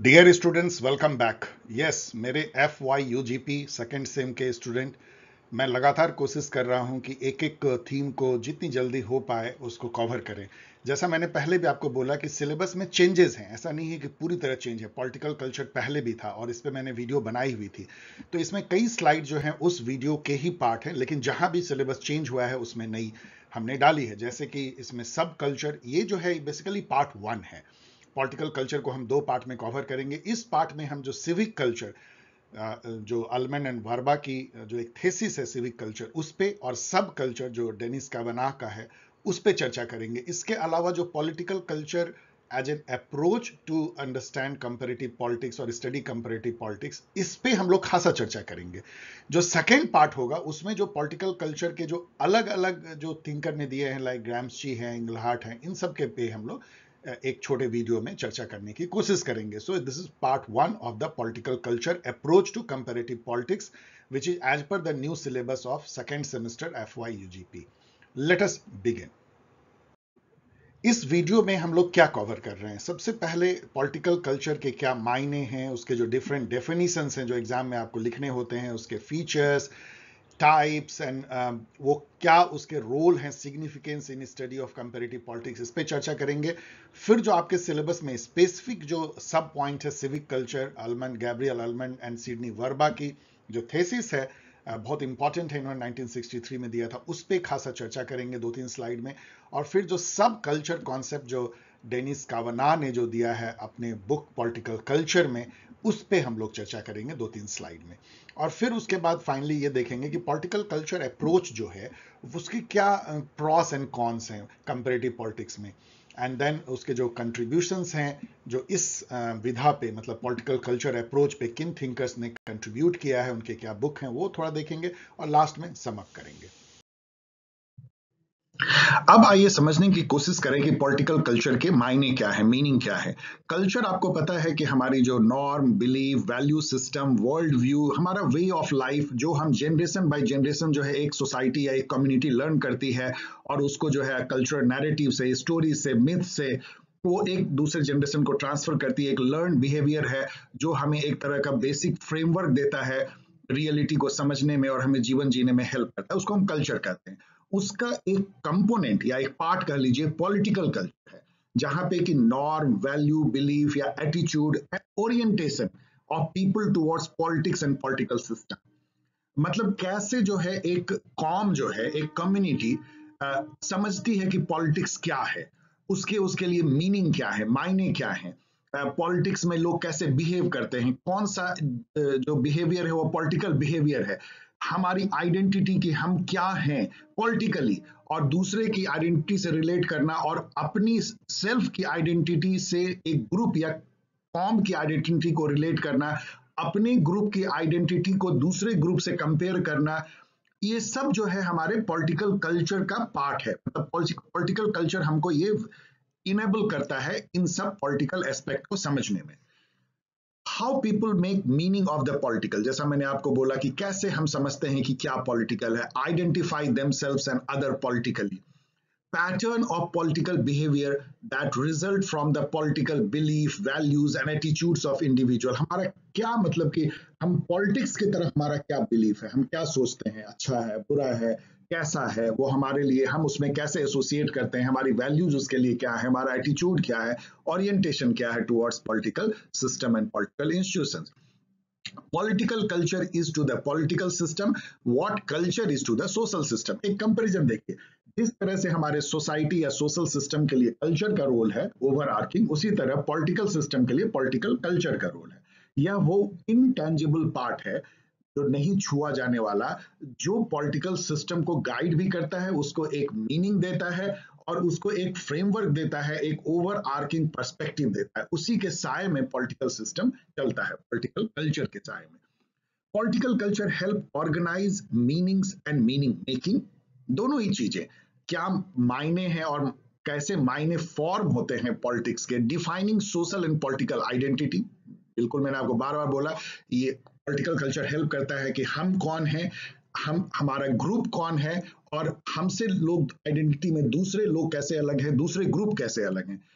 Dear students, welcome back. Yes, मेरे F Y U G P second sem के student, मैं लगातार कोशिश कर रहा हूं कि एक एक थीम को जितनी जल्दी हो पाए उसको कवर करें। जैसा मैंने पहले भी आपको बोला कि सिलेबस में चेंजेस हैं, ऐसा नहीं है कि पूरी तरह चेंज है। पॉलिटिकल कल्चर पहले भी था और इस पर मैंने वीडियो बनाई हुई थी, तो इसमें कई स्लाइड जो हैं उस वीडियो के ही पार्ट हैं, लेकिन जहां भी सिलेबस चेंज हुआ है उसमें नई हमने डाली है। जैसे कि इसमें सब कल्चर, ये जो है बेसिकली पार्ट 1 है। पॉलिटिकल कल्चर को हम 2 पार्ट में कवर करेंगे। इस पार्ट में हम जो सिविक कल्चर, जो अल्मन एंड वर्बा की जो एक थेसिस है सिविक कल्चर, उस पे, और सब कल्चर जो डेनिस कावानाह का है उस पे चर्चा करेंगे। इसके अलावा जो political culture as an approach to understand comparative politics और स्टडी कंपैरेटिव पॉलिटिक्स, इस पे हम लोग खासा चर्चा करेंगे। जो सेकेंड पार्ट होगा उसमें जो पॉलिटिकल कल्चर के जो अलग अलग जो थिंकर ने दिए हैं, लाइक ग्राम्सची हैं, इंगलहार्ट हैं, इन सब के पे हम लोग एक छोटे वीडियो में चर्चा करने की कोशिश करेंगे। So this is part 1 of the political culture approach to comparative politics, which is as per the new syllabus of second semester FY UGP। Let us begin. इस वीडियो में हम लोग क्या कवर कर रहे हैं? सबसे पहले पॉलिटिकल कल्चर के क्या मायने हैं, उसके जो डिफरेंट डेफिनेशंस हैं जो एग्जाम में आपको लिखने होते हैं, उसके फीचर्स, टाइप्स एंड वो क्या उसके रोल हैं, significance in study of comparative politics, इस पे चर्चा करेंगे। फिर जो आपके सिलेबस में स्पेसिफिक जो सब पॉइंट है, civic culture, Almond, Gabriel Almond and Sidney Verba की जो थेसिस है, बहुत इंपॉर्टेंट है, इन्होंने 1963 में दिया था, उस पर खासा चर्चा करेंगे 2-3 स्लाइड में। और फिर जो सब कल्चर कॉन्सेप्ट जो डेनिस कावानाह ने जो दिया है अपने बुक पॉलिटिकल कल्चर में, उस पे हम लोग चर्चा करेंगे 2-3 स्लाइड में। और फिर उसके बाद फाइनली ये देखेंगे कि पॉलिटिकल कल्चर अप्रोच जो है उसकी क्या प्रॉस एंड कॉन्स हैं कंपैरेटिव पॉलिटिक्स में, एंड देन उसके जो कंट्रीब्यूशंस हैं जो इस विधा पे, मतलब पॉलिटिकल कल्चर अप्रोच पे किन थिंकर्स ने कंट्रीब्यूट किया है, उनके क्या बुक हैं, वो थोड़ा देखेंगे और लास्ट में सम अप करेंगे। अब आइए समझने की कोशिश करें कि पॉलिटिकल कल्चर के मायने क्या है, मीनिंग क्या है। कल्चर आपको पता है कि हमारी जो norm, belief, value system, world view, हमारा वे ऑफ लाइफ, जो हम जनरेशन बाय जनरेशन जो है एक सोसाइटी या एक कम्युनिटी लर्न करती है और उसको जो है कल्चरल नैरेटिव से, स्टोरी से, मिथ से वो एक दूसरे जनरेशन को ट्रांसफर करती है। एक लर्न बिहेवियर है जो हमें एक तरह का बेसिक फ्रेमवर्क देता है रियलिटी को समझने में और हमें जीवन जीने में हेल्प करता है, उसको हम कल्चर कहते हैं। उसका एक कंपोनेंट या एक पार्ट कह लीजिए पॉलिटिकल कल्चर है, जहां पे कि नॉर्म, वैल्यू, बिलीफ या attitude, orientation of people towards politics and political system. मतलब कैसे जो है एक कॉम जो है एक कम्युनिटी समझती है कि पॉलिटिक्स क्या है, उसके उसके लिए मीनिंग क्या है, मायने क्या है, पॉलिटिक्स में लोग कैसे बिहेव करते हैं, कौन सा जो बिहेवियर है वो पॉलिटिकल बिहेवियर है, हमारी आइडेंटिटी की हम क्या हैं पॉलिटिकली, और दूसरे की आइडेंटिटी से रिलेट करना और अपनी सेल्फ की आइडेंटिटी से एक ग्रुप या कॉम की आइडेंटिटी को रिलेट करना, अपने ग्रुप की आइडेंटिटी को दूसरे ग्रुप से कंपेयर करना, ये सब जो है हमारे पॉलिटिकल कल्चर का पार्ट है। मतलब पॉलिटिकल कल्चर हमको ये इनेबल करता है इन सब पॉलिटिकल एस्पेक्ट को समझने में। How people make meaning of the political, जैसा मैंने आपको बोला कि कैसे हम समझते हैं कि क्या पॉलिटिकल है, identify themselves and other politically, pattern of political behavior that result from the political belief, values and attitudes of individual। हमारा क्या मतलब कि हम पॉलिटिक्स की तरफ हमारा क्या बिलीफ है, हम क्या सोचते हैं, अच्छा है, बुरा है, कैसा है वो हमारे लिए, हम उसमें कैसे एसोसिएट करते हैं, हमारी वैल्यूज उसके लिए क्या है, हमारा एटीट्यूड क्या है, ओरिएंटेशन क्या है towards political system and political institutions. Political culture is to the political system what culture is to the social system. एक कंपैरिजन देखिए, जिस तरह से हमारे सोसाइटी या सोशल सिस्टम के लिए कल्चर का रोल है ओवर आर्किंग, उसी तरह पॉलिटिकल सिस्टम के लिए पॉलिटिकल कल्चर का रोल है। यह वो इनटेंजिबल पार्ट है जो नहीं छुआ जाने वाला, जो पॉलिटिकल सिस्टम को गाइड भी करता है, उसको एक मीनिंग देता है और उसको एक फ्रेमवर्क देता है, एक ओवर आर्किंग पर्सपेक्टिव देता है। उसी के साय में पॉलिटिकल सिस्टम चलता है, पॉलिटिकल कल्चर के साय में। Political culture help organise meanings and meaning making, दोनों ही चीजें, क्या मायने हैं और कैसे मायने फॉर्म होते हैं पॉलिटिक्स के, defining social and political identity. बिल्कुल मैंने आपको बार बार बोला, ये पॉलिटिकल कल्चर हेल्प करता है कि हम कौन हैं, हम हमारा ग्रुप कौन है, और हमसे लोग आइडेंटिटी में दूसरे लोग कैसे अलग हैं, दूसरे ग्रुप कैसे अलग हैं।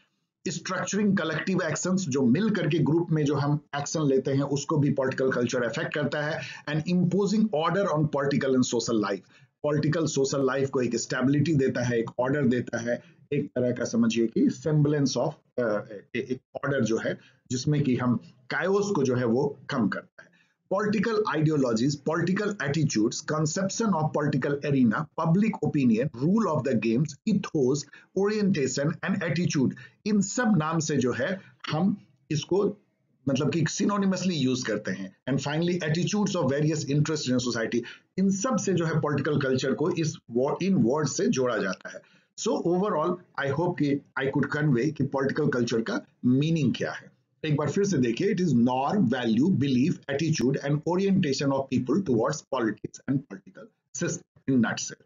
स्ट्रक्चरिंग कलेक्टिव एक्शंस, जो मिल करके ग्रुप में जो हम एक्शन लेते हैं उसको भी पॉलिटिकल कल्चर इफेक्ट करता है। And imposing order on political and social life, political social life को एक स्टेबिलिटी देता है, एक ऑर्डर देता है, एक तरह का समझिए कि सेम्बलेंस ऑफ एक ऑर्डर जो है जिसमें कि हम कायोस को जो है वो कम करता है। Political ideologies, political attitudes, conception of political arena, public opinion, rule of the games, ethos, orientation and attitude, इन सब नाम से जो है हम इसको मतलब कि सिनोनिमसली यूज करते हैं। And finally attitudes of various interest in society, इन सब से जो है पॉलिटिकल कल्चर को इन वर्ड से जोड़ा जाता है। सो ओवरऑल आई होप कि आई कुड कन्वे कि पॉलिटिकल कल्चर का मीनिंग क्या है। एक बार फिर से देखिए, it is norm, value, belief, attitude and orientation of people towards politics and political system in nutshell.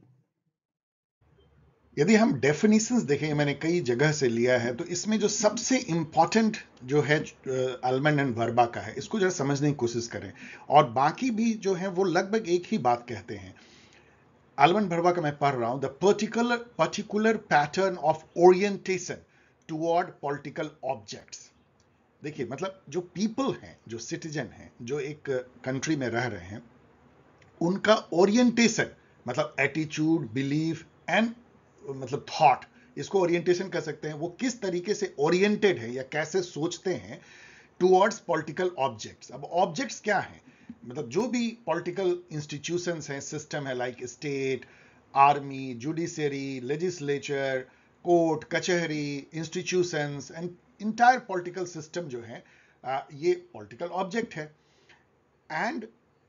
यदि हम डेफिनेशंस देखें, मैंने कई जगह से लिया है, तो इसमें जो सबसे इंपॉर्टेंट जो है अल्मन एंड वर्बा का है, इसको जरा समझने की कोशिश करें। और बाकी भी जो है वो लगभग एक ही बात कहते हैं। अल्मन वर्बा का मैं पढ़ रहा हूं, the particular pattern of orientation toward political objects. देखिए, मतलब जो पीपल हैं, जो सिटीजन हैं, जो एक कंट्री में रह रहे हैं, उनका ओरिएंटेशन मतलब एटीट्यूड, बिलीफ एंड मतलब थॉट, इसको ओरिएंटेशन कह सकते हैं। वो किस तरीके से ओरिएंटेड है या कैसे सोचते हैं टुवर्ड्स पॉलिटिकल ऑब्जेक्ट्स। अब ऑब्जेक्ट्स क्या हैं? मतलब जो भी पॉलिटिकल इंस्टीट्यूशंस हैं, सिस्टम है, like state, army, judiciary, legislature, court, कचहरी, institutions and entire political system जो है, ये पॉलिटिकल ऑब्जेक्ट है। And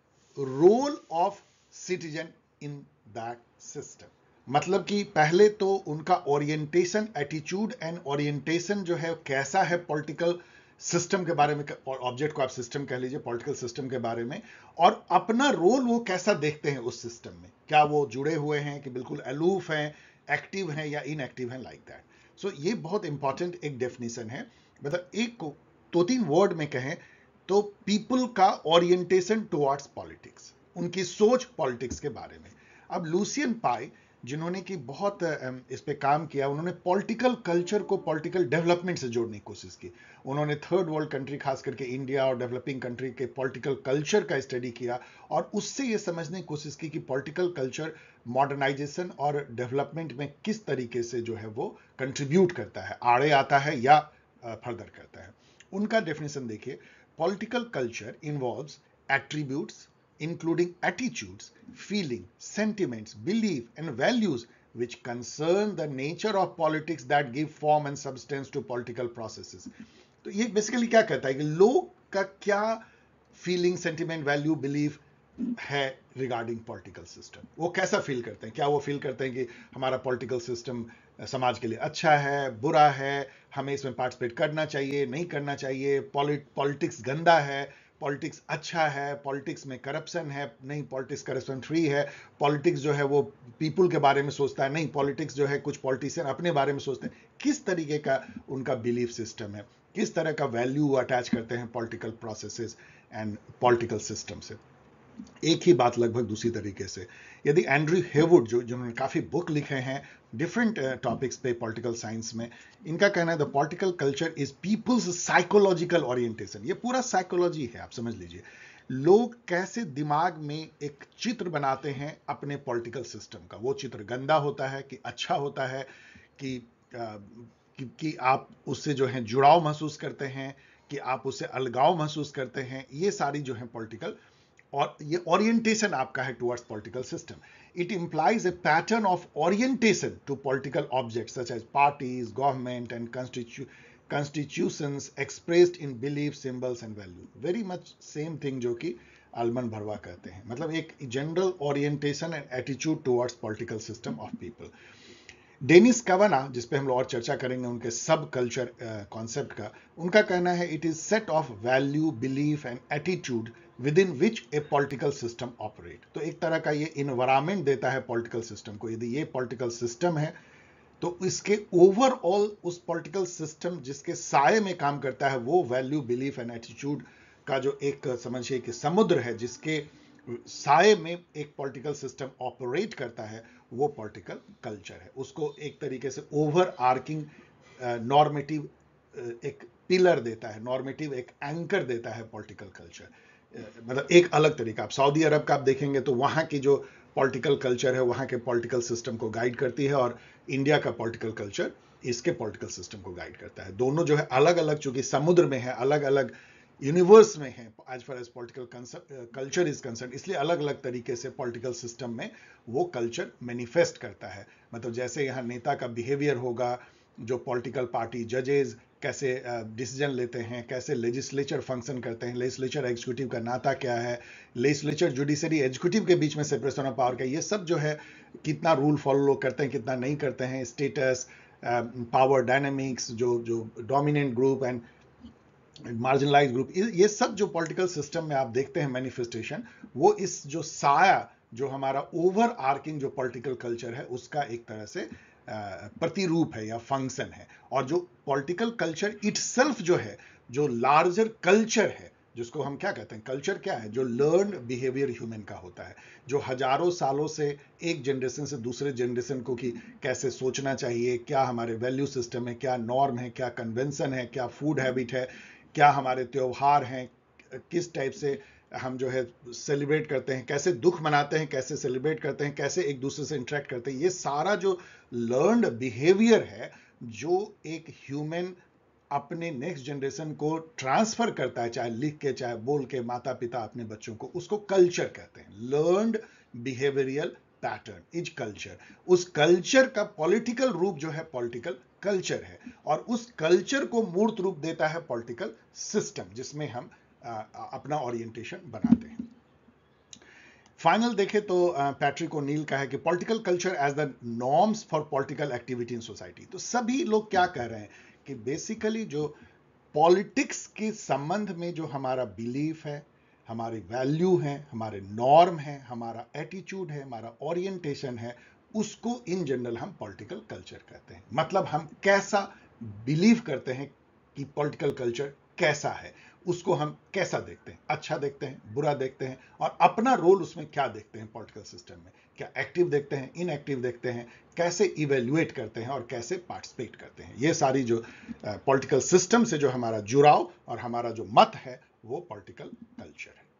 role of citizen in that system, मतलब कि पहले तो उनका ओरिएंटेशन, एटीट्यूड एंड ओरिएंटेशन जो है कैसा है पॉलिटिकल सिस्टम के बारे में, ऑब्जेक्ट को आप सिस्टम कह लीजिए, पॉलिटिकल सिस्टम के बारे में, और अपना रोल वो कैसा देखते हैं उस सिस्टम में। क्या वो जुड़े हुए हैं कि बिल्कुल अलूफ हैं, एक्टिव हैं या इनएक्टिव हैं, लाइक दैट। सो ये बहुत इंपॉर्टेंट एक डेफिनेशन है। मतलब एक को दो तीन वर्ड में कहें तो पीपल का ओरिएंटेशन टुवर्ड्स पॉलिटिक्स, उनकी सोच पॉलिटिक्स के बारे में। अब लूसियन पाई, जिन्होंने कि बहुत इस पे काम किया, उन्होंने पॉलिटिकल कल्चर को पॉलिटिकल डेवलपमेंट से जोड़ने की कोशिश की। उन्होंने थर्ड वर्ल्ड कंट्री, खास करके इंडिया और डेवलपिंग कंट्री के पॉलिटिकल कल्चर का स्टडी किया और उससे ये समझने की कोशिश की कि पॉलिटिकल कल्चर मॉडर्नाइजेशन और डेवलपमेंट में किस तरीके से जो है वो कंट्रीब्यूट करता है, आड़े आता है या फर्दर करता है। उनका डेफिनेशन देखिए, political culture involves attributes including attitudes, feeling, sentiments, belief, and values which concern the nature of politics that give form and substance to political processes. तो ये बेसिकली क्या कहता है कि लोग का क्या फीलिंग, सेंटिमेंट, वैल्यू, बिलीफ है रिगार्डिंग पॉलिटिकल सिस्टम। वो कैसा फील करते हैं? क्या वो फील करते हैं कि हमारा पॉलिटिकल सिस्टम समाज के लिए अच्छा है, बुरा है, हमें इसमें पार्टिसिपेट करना चाहिए, नहीं करना चाहिए, पॉलिटिक्स गंदा है, पॉलिटिक्स अच्छा है, पॉलिटिक्स में करप्शन है, नहीं, पॉलिटिक्स करप्शन फ्री है, पॉलिटिक्स जो है वो पीपल के बारे में सोचता है, नहीं, पॉलिटिक्स जो है कुछ पॉलिटिशियन अपने बारे में सोचते हैं। किस तरीके का उनका बिलीफ सिस्टम है, किस तरह का वैल्यू अटैच करते हैं political processes and political system से। एक ही बात लगभग दूसरी तरीके से, यदि एंड्रयू हेवुड, जो जिन्होंने काफी बुक लिखे हैं डिफरेंट टॉपिक्स पे पॉलिटिकल साइंस में, इनका कहना है the political culture is people's psychological orientation. ये पूरा साइकोलॉजी है, आप समझ लीजिए। लोग कैसे दिमाग में एक चित्र बनाते हैं अपने पॉलिटिकल सिस्टम का, वो चित्र गंदा होता है कि अच्छा होता है, कि आप उससे जो है जुड़ाव महसूस करते हैं, कि आप उससे अलगाव महसूस करते हैं, ये सारी जो है पॉलिटिकल, और ये ओरिएंटेशन आपका है towards political system. It implies a pattern of orientation to political objects such as parties, government and constitutions expressed in belief, symbols and value। Very much same thing जो कि अल्मन भरवा कहते हैं, मतलब एक general orientation and attitude towards political system of people. Dennis Kavanagh, जिस पे हम लोग और चर्चा करेंगे उनके सब कल्चर कॉन्सेप्ट का, उनका कहना है it is set of value, belief and attitude within which a political system operate. तो एक तरह का ये इन्वायरमेंट देता है पॉलिटिकल सिस्टम को। यदि ये पॉलिटिकल सिस्टम है तो इसके ओवरऑल उस पॉलिटिकल सिस्टम जिसके साये में काम करता है, वो वैल्यू, बिलीफ एंड एटीट्यूड का जो एक समझिए कि समुद्र है जिसके साये में एक पॉलिटिकल सिस्टम ऑपरेट करता है, वो पॉलिटिकल कल्चर है। उसको एक तरीके से ओवर आर्किंग नॉर्मेटिव एक पिलर देता है, नॉर्मेटिव एक एंकर देता है पॉलिटिकल कल्चर। मतलब एक अलग तरीका, आप सऊदी अरब का आप देखेंगे तो वहाँ की जो पॉलिटिकल कल्चर है वहाँ के पॉलिटिकल सिस्टम को गाइड करती है, और इंडिया का पॉलिटिकल कल्चर इसके पॉलिटिकल सिस्टम को गाइड करता है। दोनों जो है अलग अलग, चूंकि समुद्र में है, अलग अलग यूनिवर्स में है as far as political culture is concern, इसलिए अलग अलग तरीके से पॉलिटिकल सिस्टम में वो कल्चर मैनिफेस्ट करता है। मतलब जैसे यहाँ नेता का बिहेवियर होगा, जो पॉलिटिकल पार्टी जजेस कैसे डिसीजन लेते हैं, कैसे लेजिस्लेचर फंक्शन करते हैं, लेजिस्लेचर एग्जीक्यूटिव का नाता क्या है, लेजिस्लेचर जुडिशरी एग्जीक्यूटिव के बीच में सेपरेशन ऑफ पावर का, ये सब जो है कितना रूल फॉलो करते हैं, कितना नहीं करते हैं, स्टेटस, पावर डायनेमिक्स, जो जो dominant group and marginalise group, ये सब जो पॉलिटिकल सिस्टम में आप देखते हैं मैनिफेस्टेशन, वो इस जो साया, जो हमारा ओवर आर्किंग जो पॉलिटिकल कल्चर है उसका एक तरह से प्रतिरूप है या फंक्शन है। और जो पॉलिटिकल कल्चर इटसेल्फ जो है, जो लार्जर कल्चर है, जिसको हम क्या कहते हैं, कल्चर क्या है, जो लर्न बिहेवियर ह्यूमन का होता है, जो हजारों सालों से एक जनरेशन से दूसरे जनरेशन को कि कैसे सोचना चाहिए, क्या हमारे वैल्यू सिस्टम है, क्या नॉर्म है, क्या कन्वेंशन है, क्या फूड हैबिट है, क्या हमारे त्योहार हैं, किस टाइप से हम जो है सेलिब्रेट करते हैं, कैसे दुख मनाते हैं, कैसे सेलिब्रेट करते हैं, कैसे एक दूसरे से इंटरेक्ट करते हैं, ये सारा जो लर्नड बिहेवियर है, जो एक ह्यूमन अपने नेक्स्ट जनरेशन को ट्रांसफर करता है, चाहे लिख के चाहे बोल के, माता पिता अपने बच्चों को, उसको कल्चर कहते हैं। Learned behavioural pattern is culture. उस कल्चर का पॉलिटिकल रूप जो है पॉलिटिकल कल्चर है, और उस कल्चर को मूर्त रूप देता है पॉलिटिकल सिस्टम, जिसमें हम अपना ओरिएंटेशन बनाते हैं। फाइनल देखें तो पैट्रिक ओनील का है कि political culture as the norms for political activity in society. तो सभी लोग क्या कह रहे हैं कि बेसिकली जो पॉलिटिक्स के संबंध में जो हमारा बिलीफ है, हमारी वैल्यू है, हमारे नॉर्म है, हमारा एटीट्यूड है, हमारा ओरिएंटेशन है, उसको इन जनरल हम पॉलिटिकल कल्चर कहते हैं। मतलब हम कैसा बिलीव करते हैं कि पॉलिटिकल कल्चर कैसा है, उसको हम कैसा देखते हैं, अच्छा देखते हैं, बुरा देखते हैं, और अपना रोल उसमें क्या देखते हैं पॉलिटिकल सिस्टम में, क्या एक्टिव देखते हैं, इनएक्टिव देखते हैं, कैसे इवेल्युएट करते हैं और कैसे पार्टिसिपेट करते हैं। ये सारी जो पॉलिटिकल सिस्टम से जो हमारा जुड़ाव और हमारा जो मत है वो पॉलिटिकल कल्चर है।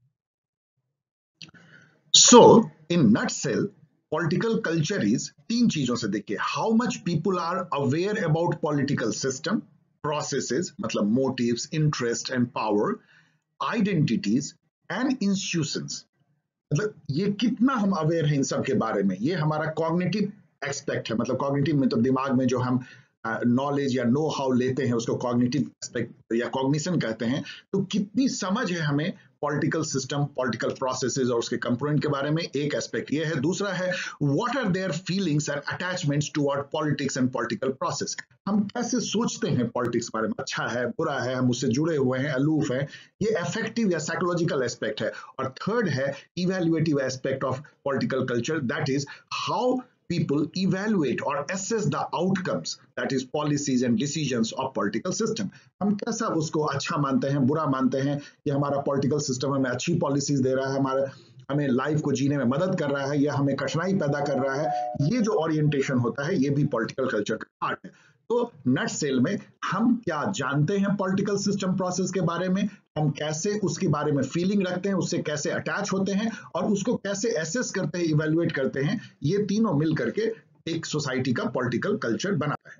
So in nutshell political culture is तीन चीजों से देखिए, how much people are aware about political system, processes मतलब motives, interest and power, identities and institutions. मतलब ये कितना हम अवेयर हैं इन सब के बारे में, ये हमारा कॉग्निटिव एक्सपेक्ट है। मतलब कॉग्निटिव में तो दिमाग में जो हम नॉलेज या नो हाउ लेते हैं उसको कॉग्निटिव एक्सपेक्ट या कॉग्निशन कहते हैं। तो कितनी समझ है हमें पॉलिटिकल सिस्टम, पॉलिटिकल प्रोसेसेस और उसके कंपोनेंट के बारे में, एक एस्पेक्ट ये है। दूसरा है what are their feelings and attachments toward politics and political process. हम कैसे सोचते हैं पॉलिटिक्स के बारे में, अच्छा है, बुरा है, हम उससे जुड़े हुए हैं, अलूफ है, ये अफेक्टिव या साइकोलॉजिकल एस्पेक्ट है। और थर्ड है evaluative aspect of political culture, that is how people evaluate or assess the outcomes, that is policies and decisions of political system। हम कैसा उसको अच्छा मानते हैं, बुरा मानते हैं, कि हमारा पॉलिटिकल सिस्टम हमें अच्छी पॉलिसीज दे रहा है, हमारे हमें लाइफ को जीने में मदद कर रहा है, या हमें कठिनाई पैदा कर रहा है। ये जो ओरिएंटेशन होता है ये भी पॉलिटिकल कल्चर का पार्ट है। तो नट सेल में हम क्या जानते हैं पॉलिटिकल सिस्टम प्रोसेस के बारे में, हम कैसे उसके बारे में फीलिंग रखते हैं, उससे कैसे अटैच होते हैं, और उसको कैसे एसेस करते हैं, इवैल्यूएट करते हैं, ये तीनों मिल करके एक सोसाइटी का पॉलिटिकल कल्चर बनाता है।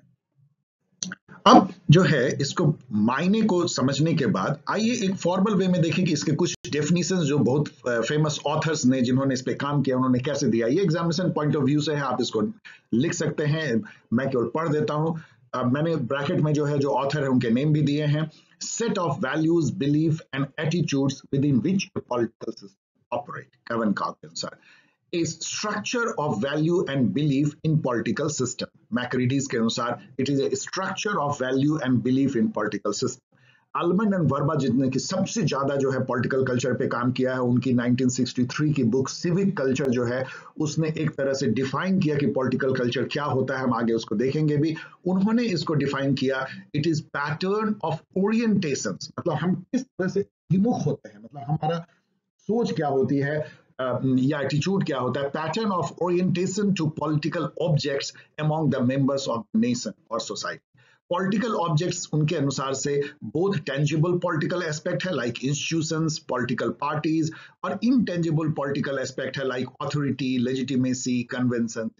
अब जो है इसको मायने को समझने के बाद आइए एक फॉर्मल वे में देखें कि इसके कुछ डेफिनेशंस जो बहुत फेमस ऑथर्स ने जिन्होंने इस पे काम किया उन्होंने कैसे दिया। ये एग्जामिनेशन पॉइंट ऑफ व्यू से है, आप इसको लिख सकते हैं, मैं केवल पढ़ देता हूं। मैंने ब्रैकेट में जो है जो ऑथर है उनके नेम भी दिए हैं। Set of values, belief and attitudes within which political system operate, Kevin कॉक के अनुसार, is structure of value and belief in political system। मैक्रिडीज के अनुसार it is a structure of value and belief in political system। Almond and Verba जितने की सबसे ज्यादा जो है पॉलिटिकल कल्चर पे काम किया है, उनकी 1963 की बुक सिविक कल्चर जो है उसने एक तरह से डिफाइन किया कि पॉलिटिकल कल्चर क्या होता है, हम आगे उसको देखेंगे भी। उन्होंने इसको डिफाइन किया, it is pattern of orientations, मतलब हम किस तरह से विमुख होते हैं, मतलब हमारा सोच क्या होती है या एटीट्यूड क्या होता है, pattern of orientation to political objects among the members of nation और सोसाइटी। पॉलिटिकल ऑब्जेक्ट्स उनके अनुसार से बोथ टेंजिबल पॉलिटिकल एस्पेक्ट है लाइक इंस्टीट्यूशंस, पॉलिटिकल पार्टीज, और इनटेंजिबल पॉलिटिकल एस्पेक्ट है like authority, legitimacy, convention.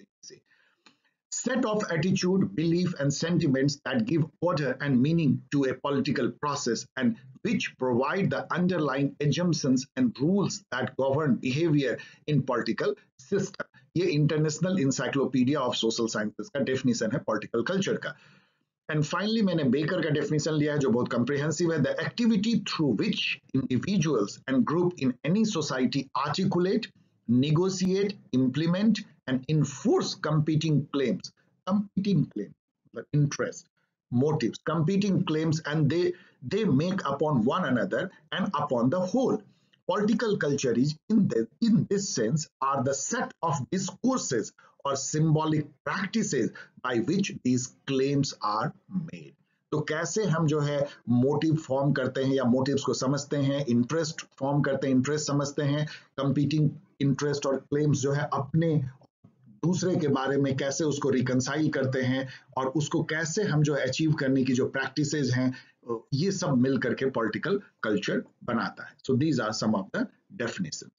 Set of attitude, belief, and sentiments that give order and meaning to a political process and which provide the underlying assumptions and rules that govern behavior in political system. ये international encyclopedia of social sciences का definition है political culture का। And finally मैंने Baker का definition लिया है जो बहुत कंप्रिहेंसिव है। The activity through which individuals and group in any society articulate, negotiate, implement, and enforce competing claims, interest, motives, competing claims, and they make upon one another and upon the whole. Political culture is, in this sense, are the set of discourses or symbolic practices by which these claims are made. तो कैसे हम जो है motive form करते हैं या motives को समझते हैं, इंटरेस्ट फॉर्म करते हैं, इंटरेस्ट समझते हैं, कंपीटिंग इंटरेस्ट और क्लेम्स जो है अपने दूसरे के बारे में कैसे उसको रिकंसाइल करते हैं और उसको कैसे हम जो अचीव करने की जो प्रैक्टिसेस हैं ये सब मिल करके पॉलिटिकल कल्चर बनाता है। So these are some of the definition.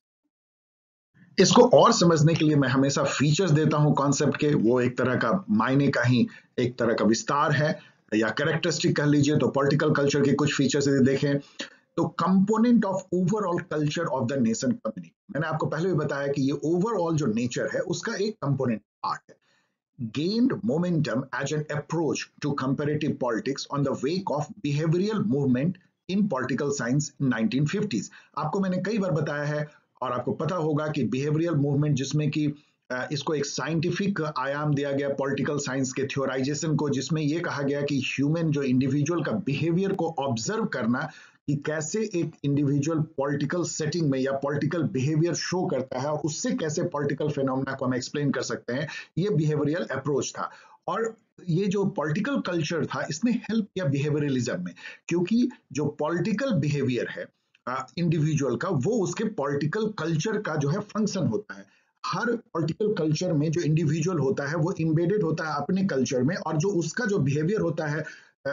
इसको और समझने के लिए मैं हमेशा फीचर्स देता हूं कॉन्सेप्ट के, वो एक तरह का मायने का ही एक तरह का विस्तार है या कैरेक्टरिस्टिक कह लीजिए। तो पॉलिटिकल कल्चर के कुछ फीचर्स यदि देखें तो component of overall culture of the nation community, मैंने आपको पहले भी बताया कि ये ओवरऑल जो नेचर है उसका एक कंपोनेंट पार्ट है। gained momentum as an approach to comparative politics on the wake of behavioral movement in political science in 1950s। आपको मैंने कई बार बताया है और आपको पता होगा कि बिहेवियरल मूवमेंट जिसमें कि इसको एक साइंटिफिक आयाम दिया गया पॉलिटिकल साइंस के थ्योराइजेशन को, जिसमें यह कहा गया कि ह्यूमन जो इंडिविजुअल का बिहेवियर को ऑब्जर्व करना कि कैसे एक इंडिविजुअल पॉलिटिकल सेटिंग में या पॉलिटिकल बिहेवियर शो करता है और उससे कैसे पॉलिटिकल फिनोमेना को हम एक्सप्लेन कर सकते हैं, ये बिहेवियरल अप्रोच था। और ये जो पॉलिटिकल कल्चर था इसने हेल्प किया बिहेवियरलिज्म में, क्योंकि जो पॉलिटिकल बिहेवियर है इंडिविजुअल का वो उसके पॉलिटिकल कल्चर का जो है फंक्शन होता है। हर पॉलिटिकल कल्चर में जो इंडिविजुअल होता है वो इम्बेडेड होता है अपने कल्चर में, और जो उसका जो बिहेवियर होता है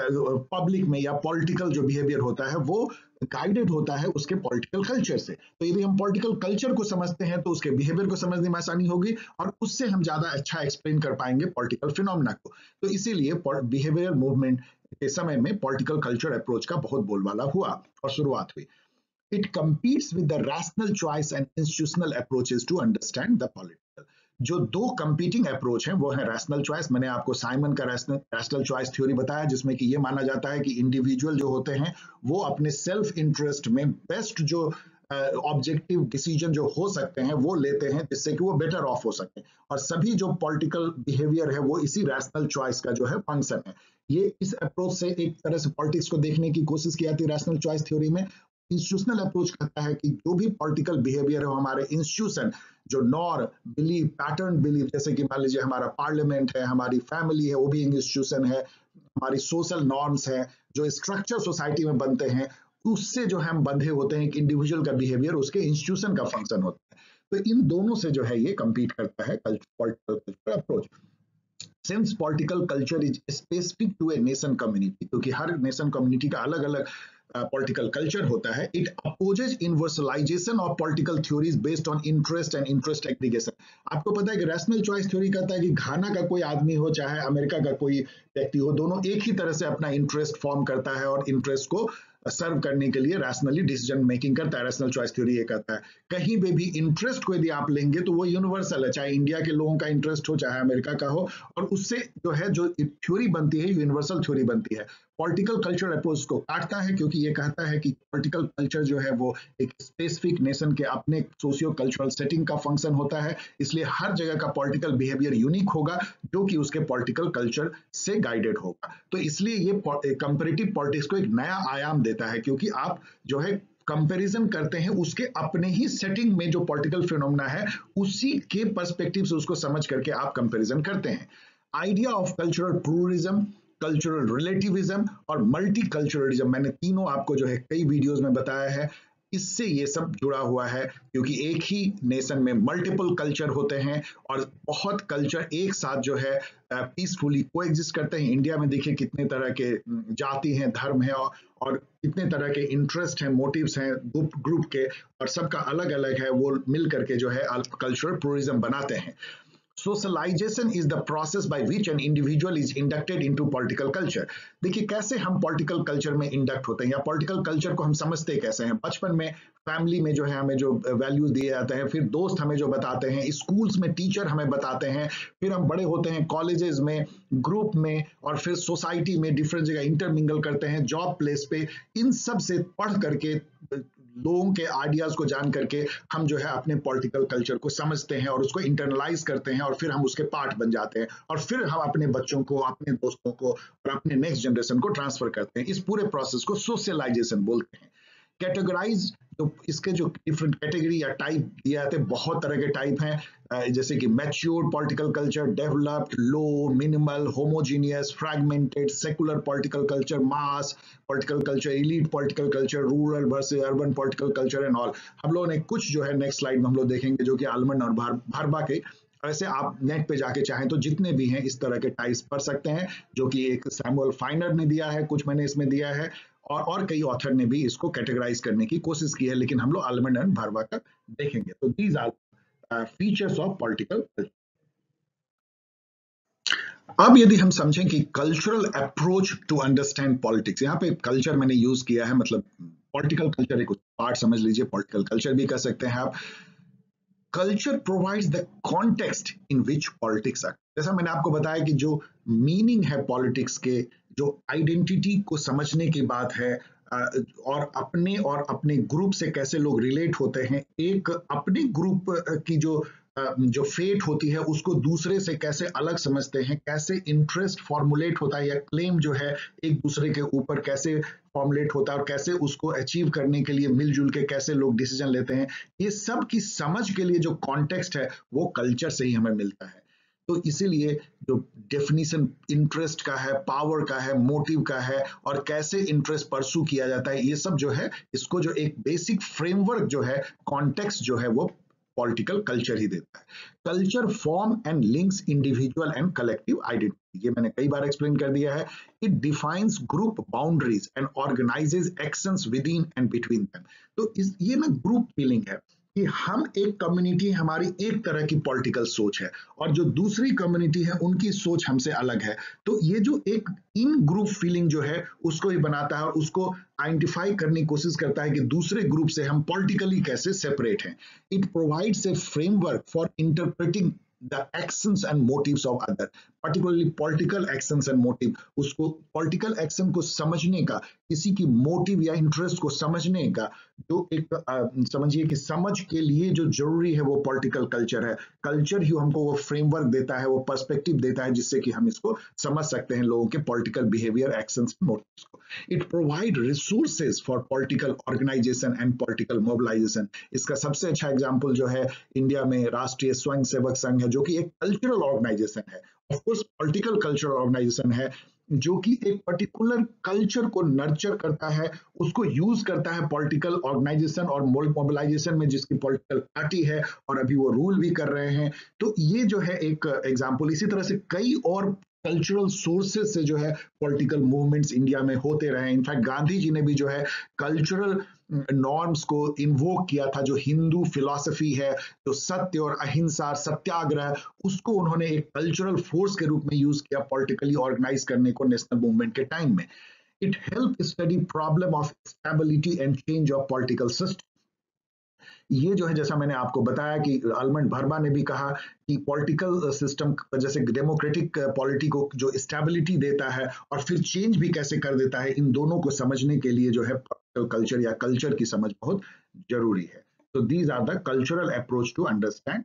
पब्लिक में या पॉलिटिकल जो बिहेवियर होता है वो गाइडेड होता है उसके पॉलिटिकल कल्चर से। तो यदि हम पॉलिटिकल कल्चर को समझते हैं तो उसके बिहेवियर को समझने में आसानी होगी और उससे हम ज्यादा अच्छा एक्सप्लेन कर पाएंगे पॉलिटिकल फिनोमेना को। तो इसीलिए बिहेवियरल मूवमेंट के समय में पॉलिटिकल कल्चर अप्रोच का बहुत बोलबाला हुआ और शुरुआत हुई। It competes with the rational choice and institutional approaches to understand the political। जो दो कंपीटिंग अप्रोच हैं वो है रैशनल चॉइस। मैंने आपको साइमन का रैशनल चॉइस थ्योरी बताया, जिसमें कि ये माना जाता है कि इंडिविजुअल जो होते हैं वो अपने सेल्फ इंटरेस्ट में बेस्ट जो ऑब्जेक्टिव डिसीजन जो हो सकते हैं वो लेते हैं जिससे कि वो बेटर ऑफ हो सके, और सभी जो पॉलिटिकल बिहेवियर है वो इसी रैशनल चॉइस का जो है फंक्शन है। ये इस अप्रोच से एक तरह से पॉलिटिक्स को देखने की कोशिश की जाती है रैशनल चॉइस थ्योरी में। इंस्टीट्यूशनल अप्रोच कहता है कि जो भी पॉलिटिकल बिहेवियर है हमारे इंस्टीट्यूशन जो नॉर्म बिलीव पैटर्न बिलीव, जैसे कि मान लीजिए हमारा पार्लियामेंट है, हमारी फैमिली है, वो भी इंस्टीट्यूशन है, हमारी सोशल नॉर्म्स है, जो स्ट्रक्चर सोसाइटी में बनते हैं उससे जो हम बंधे होते हैं कि इंडिविजुअल का बिहेवियर उसके इंस्टीट्यूशन का फंक्शन होता है। तो इन दोनों से जो है ये कंपीट करता है political culture approach. Since political culture is specific to a nation community, क्योंकि हर नेशन कम्युनिटी का अलग अलग पॉलिटिकल कल्चर होता है, it opposes universalisation of political theories based on interest and interest aggregation. आपको पता है कि रैशनल चॉइस थ्योरी कहता है कि घाना का कोई आदमी हो चाहे अमेरिका का कोई व्यक्ति हो, दोनों एक ही तरह से अपना इंटरेस्ट फॉर्म करता है और इंटरेस्ट को सर्व करने के लिए रैशनली डिसीजन मेकिंग करता है। रैशनल चॉइस थ्योरी ये कहता है कहीं पे भी इंटरेस्ट को यदि आप लेंगे तो वो यूनिवर्सल है, चाहे इंडिया के लोगों का इंटरेस्ट हो चाहे अमेरिका का हो, और उससे जो है जो थ्योरी बनती है यूनिवर्सल थ्योरी बनती है। पॉलिटिकल कल्चर अप्रोच को काटता है क्योंकि ये कहता है कि पॉलिटिकल कल्चर जो है वो एक स्पेसिफिक नेशन के अपने सोशियो कल्चरल सेटिंग का फंक्शन होता है, इसलिए हर जगह का पॉलिटिकल बिहेवियर यूनिक होगा जो कि उसके पॉलिटिकल कल्चर से गाइडेड होगा। तो इसलिए ये कंपैरेटिव पॉलिटिक्स को एक नया आयाम देता है, क्योंकि आप जो है कंपैरिजन करते हैं उसके अपने ही सेटिंग में जो पॉलिटिकल फिनोमेना है उसी के पर्सपेक्टिव से उसको समझ करके आप कंपैरिजन करते हैं। Idea of cultural pluralism, cultural relativism और मल्टीकल्चरलिज्म, मैंने तीनों आपको जो है कई वीडियोस में बताया है। इससे ये सब जुड़ा हुआ है, क्योंकि एक ही नेशन में मल्टीपल कल्चर होते हैं और बहुत कल्चर एक साथ जो है पीसफुली कोएग्जिस्ट करते हैं। इंडिया में देखिए कितने तरह के जाति हैं, धर्म है और कितने तरह के इंटरेस्ट हैं, मोटिव्स हैं ग्रुप के, और सबका अलग अलग है, वो मिल करके जो है कल्चरल प्लुरलिज्म बनाते हैं। Socialization is the process by which an individual is inducted into political culture। देखिए कैसे हम पॉलिटिकल कल्चर में इंडक्ट होते हैं, या पॉलिटिकल कल्चर को हम समझते कैसे हैं। बचपन में फैमिली में जो है हमें जो वैल्यूज दिए जाते हैं, फिर दोस्त हमें जो बताते हैं, स्कूल्स में टीचर हमें बताते हैं, फिर हम बड़े होते हैं कॉलेजेस में, ग्रुप में, और फिर सोसाइटी में डिफरेंट जगह इंटरमिंगल करते हैं, जॉब प्लेस पे। इन सब से पढ़ करके, लोगों के आइडियाज को जान करके हम जो है अपने पॉलिटिकल कल्चर को समझते हैं और उसको इंटरनलाइज करते हैं, और फिर हम उसके पार्ट बन जाते हैं, और फिर हम अपने बच्चों को, अपने दोस्तों को और अपने नेक्स्ट जनरेशन को ट्रांसफर करते हैं। इस पूरे प्रोसेस को सोशलाइजेशन बोलते हैं। कैटेगराइज, तो इसके जो डिफरेंट कैटेगरी या टाइप दिए जाते हैं, बहुत तरह के टाइप हैं, जैसे कि mature political culture, developed, low, minimal, homogeneous, fragmented, secular political culture, mass political culture, elite political culture, rural versus urban political culture and all. हम लोगों ने कुछ जो है नेक्स्ट स्लाइड में हम लोग देखेंगे, जो कि आलमंड और भारबा के। ऐसे आप नेट पे जाके चाहें तो जितने भी हैं इस तरह के टाइप्स पढ़ सकते हैं, जो कि एक सैमुअल फाइनर ने दिया है, कुछ मैंने इसमें दिया है, और कई ऑथर ने भी इसको कैटेगराइज करने की कोशिश की है, लेकिन हम लोग आलमंड एंड भारबा का देखेंगे। तो these are features of political culture. अब यदि हम समझें कि cultural approach to understand politics, यहाँ पे कल्चर मैंने यूज किया है, मतलब पॉलिटिकल कल्चर एक पार्ट समझ लीजिए, पॉलिटिकल कल्चर भी कह सकते हैं आप। Culture provides the context in which politics are. जैसा मैंने आपको बताया कि जो मीनिंग है पॉलिटिक्स के, जो आइडेंटिटी को समझने की बात है, और अपने ग्रुप से कैसे लोग रिलेट होते हैं, एक अपने ग्रुप की जो फेट होती है उसको दूसरे से कैसे अलग समझते हैं, कैसे इंटरेस्ट फॉर्मुलेट होता है या क्लेम जो है एक दूसरे के ऊपर कैसे फॉर्मुलेट होता है, और कैसे उसको अचीव करने के लिए मिलजुल के कैसे लोग डिसीजन लेते हैं, ये सब की समझ के लिए जो कॉन्टेक्स्ट है वो कल्चर से ही हमें मिलता है। तो इसीलिए जो डेफिनेशन इंटरेस्ट का है, पावर का है, मोटिव का है, और कैसे इंटरेस्ट परसू किया जाता है, ये सब जो है इसको जो एक बेसिक फ्रेमवर्क जो है, कॉन्टेक्स्ट जो है, वो पॉलिटिकल कल्चर ही देता है। Culture form and links individual and collective identity, ये मैंने कई बार एक्सप्लेन कर दिया है। It defines group boundaries and organises actions within and between them. तो ये ना ग्रुप फीलिंग है कि हम एक कम्युनिटी, हमारी एक तरह की पॉलिटिकल सोच है, और जो दूसरी कम्युनिटी है उनकी सोच हमसे अलग है। तो ये जो एक इन ग्रुप फीलिंग जो है उसको ही बनाता है, और उसको आइडेंटिफाई करने की कोशिश करता है कि दूसरे ग्रुप से हम पॉलिटिकली कैसे सेपरेट हैं। It provides a framework for interpreting the actions and motives of other, particularly political actions and motive। उसको political action को समझने का, किसी की मोटिव या इंटरेस्ट को समझने का जो एक समझिए कि समझ के लिए जो जरूरी है वो पॉलिटिकल कल्चर है। कल्चर ही हमको वो फ्रेमवर्क देता है, वो पर्सपेक्टिव देता है, जिससे कि हम इसको समझ सकते हैं लोगों के पॉलिटिकल बिहेवियर, एक्शंस, मोटिव्स को। It provide resources for political organisation and political mobilisation. इसका सबसे अच्छा एग्जाम्पल जो है इंडिया में राष्ट्रीय स्वयं सेवक संघ है, जो कि एक कल्चरल ऑर्गेनाइजेशन है, of course political cultural organisation है, जो कि एक पर्टिकुलर कल्चर को नर्चर करता है, उसको यूज करता है पॉलिटिकल ऑर्गेनाइजेशन और मोबिलाइजेशन में, जिसकी पॉलिटिकल पार्टी है और अभी वो रूल भी कर रहे हैं। तो ये जो है एक एग्जाम्पल। इसी तरह से कई और कल्चरल सोर्सेज से जो है पॉलिटिकल मूवमेंट्स इंडिया में होते रहे। इनफैक्ट गांधी जी ने भी जो है कल्चरल नॉर्म्स को इन्वोक किया था, जो हिंदू फिलॉसफी है, जो सत्य और अहिंसा, सत्याग्रह, उसको उन्होंने एक कल्चरल फोर्स के रूप में यूज किया पॉलिटिकली ऑर्गेनाइज करने को नेशनल मूवमेंट के टाइम में। It help study problem of stability and change of political system. ये जो है, जैसा मैंने आपको बताया कि आलमंड भारबा ने भी कहा कि पॉलिटिकल सिस्टम जैसे डेमोक्रेटिक पॉलिटी को जो स्टेबिलिटी देता है और फिर चेंज भी कैसे कर देता है, इन दोनों को समझने के लिए जो है पॉलिटिकल कल्चर या कल्चर की समझ बहुत जरूरी है। तो these are the cultural approach to understand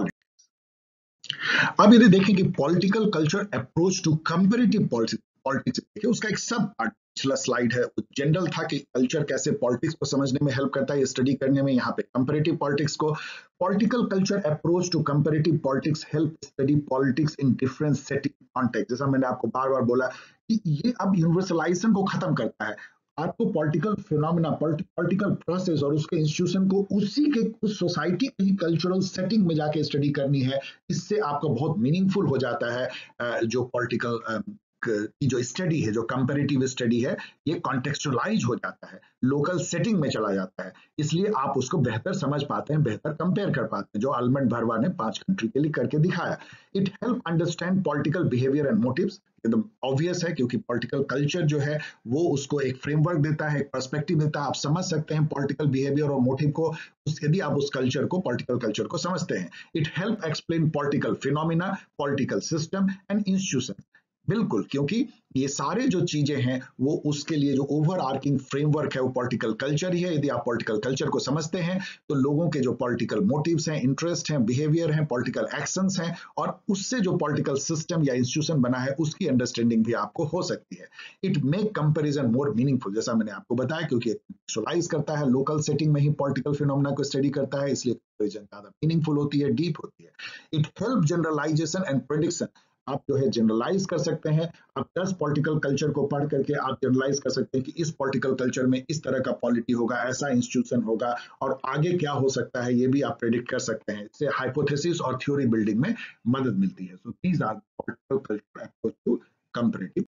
politics. अब यदि देखें कि political culture approach to comparative politics देखिए, उसका एक सब पार्ट पिछला स्लाइड है, जनरल था कि कल्चर कैसे पॉलिटिक्स को समझने में हेल्प करता है, स्टडी करने में। यहाँ पे कंपैरेटिव पॉलिटिक्स को, political culture approach to comparative politics help study politics in different setting context. जैसा मैंने आपको बार बार बोला कि ये अब यूनिवर्सलाइजेशन को खत्म करता है। आपको पॉलिटिकल फिनोमिना, पॉलिटिकल प्रोसेस और उसके इंस्टीट्यूशन को उसी के उस सोसाइटी की कल्चरल सेटिंग में जाके स्टडी करनी है। इससे आपका बहुत मीनिंगफुल हो जाता है जो पॉलिटिकल की जो स्टडी है, जो कंपैरेटिव स्टडी है, ये कॉन्टेक्चुअलाइज हो जाता है, लोकल सेटिंग में चला जाता है, इसलिए आप उसको बेहतर समझ पाते हैं, बेहतर कंपेयर कर पाते हैं, जो आलमंड भरवा ने 5 कंट्री के लिए करके दिखाया। It help understand political behaviour and motives, एकदम ऑब्वियस है क्योंकि पॉलिटिकल कल्चर जो है वो उसको एक फ्रेमवर्क देता है, एक पर्सपेक्टिव देता है, आप समझ सकते हैं पॉलिटिकल बिहेवियर और मोटिव को यदि आप उस कल्चर को, पॉलिटिकल कल्चर को समझते हैं। It help explain political phenomena, political system and institution. बिल्कुल, क्योंकि ये सारे जो चीजें हैं वो उसके लिए जो ओवर आर्किंग फ्रेमवर्क है वो पॉलिटिकल कल्चर ही है। यदि आप पॉलिटिकल कल्चर को समझते हैं तो लोगों के जो पॉलिटिकल मोटिव्स हैं, इंटरेस्ट हैं, बिहेवियर हैं, पॉलिटिकल एक्शंस हैं और उससे जो पॉलिटिकल सिस्टम या इंस्टीट्यूशन बना है उसकी अंडरस्टैंडिंग भी आपको हो सकती है। It make comparison more meaningful, जैसा मैंने आपको बताया, क्योंकि विजुअलाइज करता है, लोकल सेटिंग में ही पॉलिटिकल फिनोमेना को स्टडी करता है, इसलिए कंपैरिजन ज्यादा मीनिंगफुल होती है, डीप होती है। It help generalisation and prediction, आप जो है जनरलाइज कर सकते हैं। आप 10 पॉलिटिकल कल्चर को पढ़ करके आप जनरलाइज कर सकते हैं कि इस पॉलिटिकल कल्चर में इस तरह का पॉलिटी होगा, ऐसा इंस्टीट्यूशन होगा और आगे क्या हो सकता है ये भी आप प्रेडिक्ट कर सकते हैं। इससे हाइपोथेसिस और थ्योरी बिल्डिंग में मदद मिलती है। So these are political culture approach to comparative.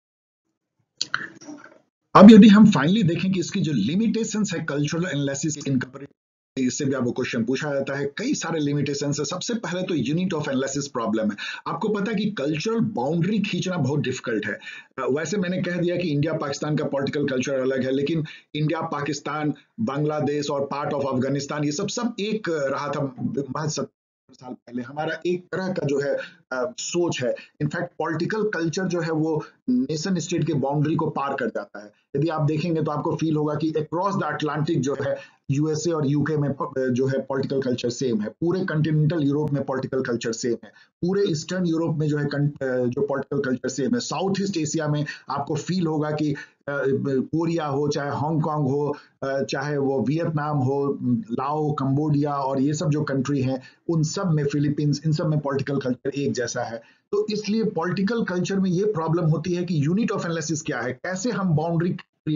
अब यदि हम फाइनली देखें कि इसकी जो लिमिटेशंस है कल्चरल एनालिसिस इन कंपैरेटिव, इससे भी आपको क्वेश्चन पूछा जाता है, कई सारे लिमिटेशन है। सबसे पहले तो यूनिट ऑफ एनालिसिस प्रॉब्लम है। आपको पता है कि कल्चरल बाउंड्री खींचना बहुत डिफिकल्ट है। वैसे मैंने कह दिया कि इंडिया पाकिस्तान का पॉलिटिकल कल्चर अलग है, लेकिन इंडिया, पाकिस्तान, बांग्लादेश और पार्ट ऑफ अफगानिस्तान ये सब एक रहा था महज 70 साल पहले। हमारा एक तरह का जो है सोच है। इनफैक्ट पॉलिटिकल कल्चर जो है वो नेशन स्टेट के बाउंड्री को पार कर जाता है। यदि आप देखेंगे तो आपको फील होगा कि अक्रॉस द अटलांटिक जो है यूएसए और यूके में जो है पॉलिटिकल कल्चर सेम है, पूरे कॉन्टिनेंटल यूरोप में पॉलिटिकल कल्चर सेम है, पूरे ईस्टर्न यूरोप में जो है जो पॉलिटिकल कल्चर सेम है, साउथ ईस्ट एशिया में आपको फील होगा कि कोरिया हो, चाहे हांगकांग हो, चाहे वो वियतनाम हो, लाओ, कंबोडिया और ये सब जो कंट्री हैं उन सब में, फिलीपींस, इन सब में पॉलिटिकल कल्चर एक जैसा है। तो इसलिए पॉलिटिकल कल्चर में ये प्रॉब्लम होती है कि यूनिट ऑफ एनालिसिस क्या है, कैसे हम बाउंड्री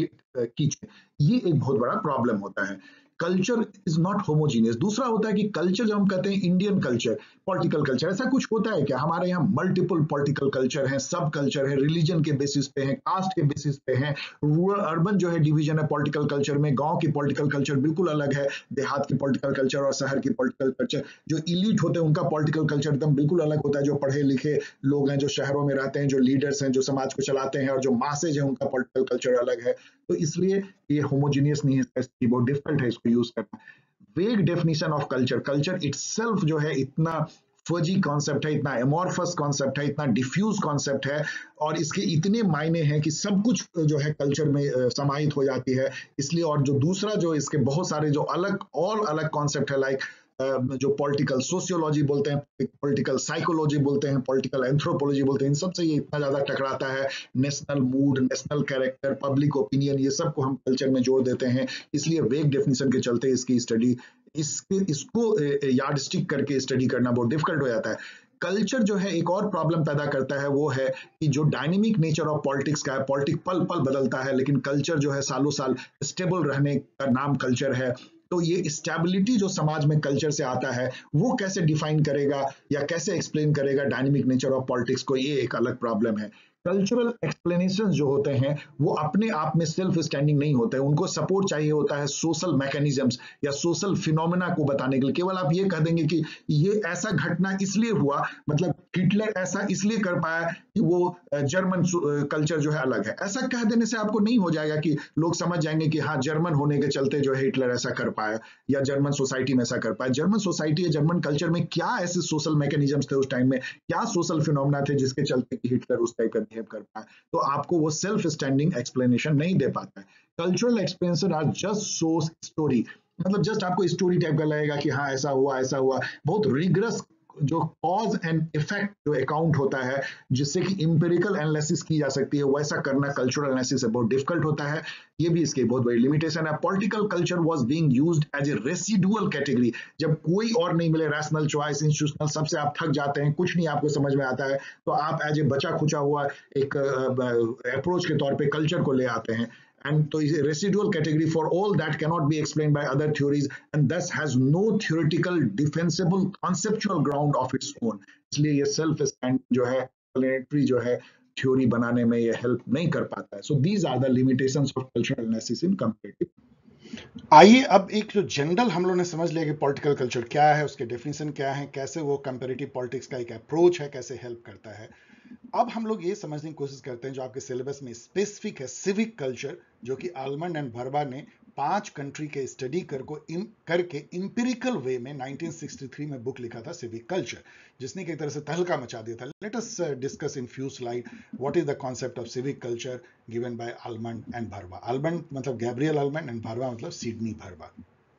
खींचे, ये एक बहुत बड़ा प्रॉब्लम होता है। Culture is not homogeneous. दूसरा होता है कि कल्चर जब हम कहते हैं इंडियन कल्चर, पॉलिटिकल कल्चर, ऐसा कुछ होता है क्या? हमारे यहाँ मल्टीपल पॉलिटिकल कल्चर है, सब कल्चर है, रिलीजन के बेसिस पे है, कास्ट के बेसिस पे है, रूरल अर्बन जो है डिवीजन है पॉलिटिकल कल्चर में, गांव की पॉलिटिकल कल्चर बिल्कुल अलग है, देहात की पॉलिटिकल कल्चर और शहर की पॉलिटिकल कल्चर, जो इलीट होते हैं उनका पॉलिटिकल कल्चर एकदम बिल्कुल अलग होता है, जो पढ़े लिखे लोग हैं, जो शहरों में रहते हैं, जो लीडर्स हैं, जो समाज को चलाते हैं, और जो मासेज है उनका पॉलिटिकल कल्चर अलग है। तो इसलिए ये होमोजीनियस नहीं है, बहुत डिफिकल्ट है इसको यूज करना। Vague definition of culture, culture itself जो है इतना फजी कॉन्सेप्ट है, इतना एमोर्फस कॉन्सेप्ट है, इतना डिफ्यूज कॉन्सेप्ट है और इसके इतने मायने हैं कि सब कुछ जो है कल्चर में समाहित हो जाती है। इसलिए और जो दूसरा जो इसके बहुत सारे जो अलग और अलग कॉन्सेप्ट है, लाइक जो पॉलिटिकल सोशियोलॉजी बोलते हैं, पॉलिटिकल साइकोलॉजी बोलते हैं, पॉलिटिकल एंथ्रोपोलॉजी बोलते हैं, इन सब से ये इतना ज्यादा टकराता है। National mood, national character, public opinion, ये सब को हम कल्चर में जोड़ देते हैं। इसलिए वेग डेफिनेशन के चलते इसकी स्टडी, इसको यार्ड स्टिक करके स्टडी करना बहुत डिफिकल्ट हो जाता है। कल्चर जो है एक और प्रॉब्लम पैदा करता है, वो है कि जो डायनेमिक नेचर ऑफ पॉलिटिक्स का है, पॉलिटिक पल पल बदलता है, लेकिन कल्चर जो है सालों साल स्टेबल रहने का नाम कल्चर है। तो ये स्टेबिलिटी जो समाज में कल्चर से आता है वो कैसे डिफाइन करेगा या कैसे एक्सप्लेन करेगा डायनेमिक नेचर ऑफ पॉलिटिक्स को, ये एक अलग प्रॉब्लम है। कल्चरल एक्सप्लेनेशन जो होते हैं वो अपने आप में सेल्फ स्टैंडिंग नहीं होते हैं, उनको सपोर्ट चाहिए होता है सोशल मैकेनिज्म्स या सोशल फिनोमेना को बताने के लिए। केवल आप ये कह देंगे कि ये ऐसा घटना इसलिए हुआ, मतलब हिटलर ऐसा इसलिए कर पाया कि वो जर्मन कल्चर जो है अलग है, ऐसा कह देने से आपको नहीं हो जाएगा कि लोग समझ जाएंगे कि हाँ जर्मन होने के चलते जो है हिटलर ऐसा कर पाया या जर्मन सोसाइटी में ऐसा कर पाया। जर्मन सोसाइटी या जर्मन कल्चर में क्या ऐसे सोशल मैकेनिज्म्स थे उस टाइम में, क्या सोशल फिनोमेना थे जिसके चलते कि हिटलर उस टाइप का बिहेव कर पाए, तो आपको वो सेल्फ स्टैंडिंग एक्सप्लेनेशन नहीं दे पाता है। Cultural explanation are just so story, मतलब जस्ट आपको स्टोरी टाइप का लगेगा कि हाँ ऐसा हुआ ऐसा हुआ। बहुत रिगरस जो कॉज एंड इफेक्ट जो अकाउंट होता है जिससे कि इंपेरिकल एनालिसिस की जा सकती है, वैसा करना कल्चरल एनालिसिस से बहुत डिफिकल्ट होता है। ये भी इसकी बहुत बड़ी लिमिटेशन है। Political culture was being used as a residual category, जब कोई और नहीं मिले, रैशनल चॉइस, इंस्टीट्यूशनल, सबसे आप थक जाते हैं, कुछ नहीं आपको समझ में आता है, तो आप एज ए बचा खुचा हुआ एक अप्रोच के तौर पे कल्चर को ले आते हैं। and so is a residual category for all that cannot be explained by other theories and thus has no theoretical defensible conceptual ground of its own. इसलिए ये self stand जो है explanatory जो है थ्योरी बनाने में ये हेल्प नहीं कर पाता है. So these are the limitations of cultural analysis in comparative. आइए अब एक जो जनरल हम लोगों ने समझ लिया कि पॉलिटिकल कल्चर क्या है, उसके डेफिनेशन क्या है, कैसे वो कंपैरेटिव पॉलिटिक्स का एक अप्रोच है, कैसे हेल्प करता है. अब हम लोग ये समझने की कोशिश करते हैं जो आपके सिलेबस में स्पेसिफिक है, सिविक कल्चर, जो कि आलमंड एंड भरबा ने 5 कंट्री के स्टडी करके इंपिरिकल वे में 1963 में बुक लिखा था सिविक कल्चर, जिसने की एक तरह से तहलका मचा दिया था. Let us discuss in few slide what is the concept of civic culture given by Almond and Verba. Almond मतलब गैब्रियल आलमंड एंड भरबा मतलब सिडनी भरबा.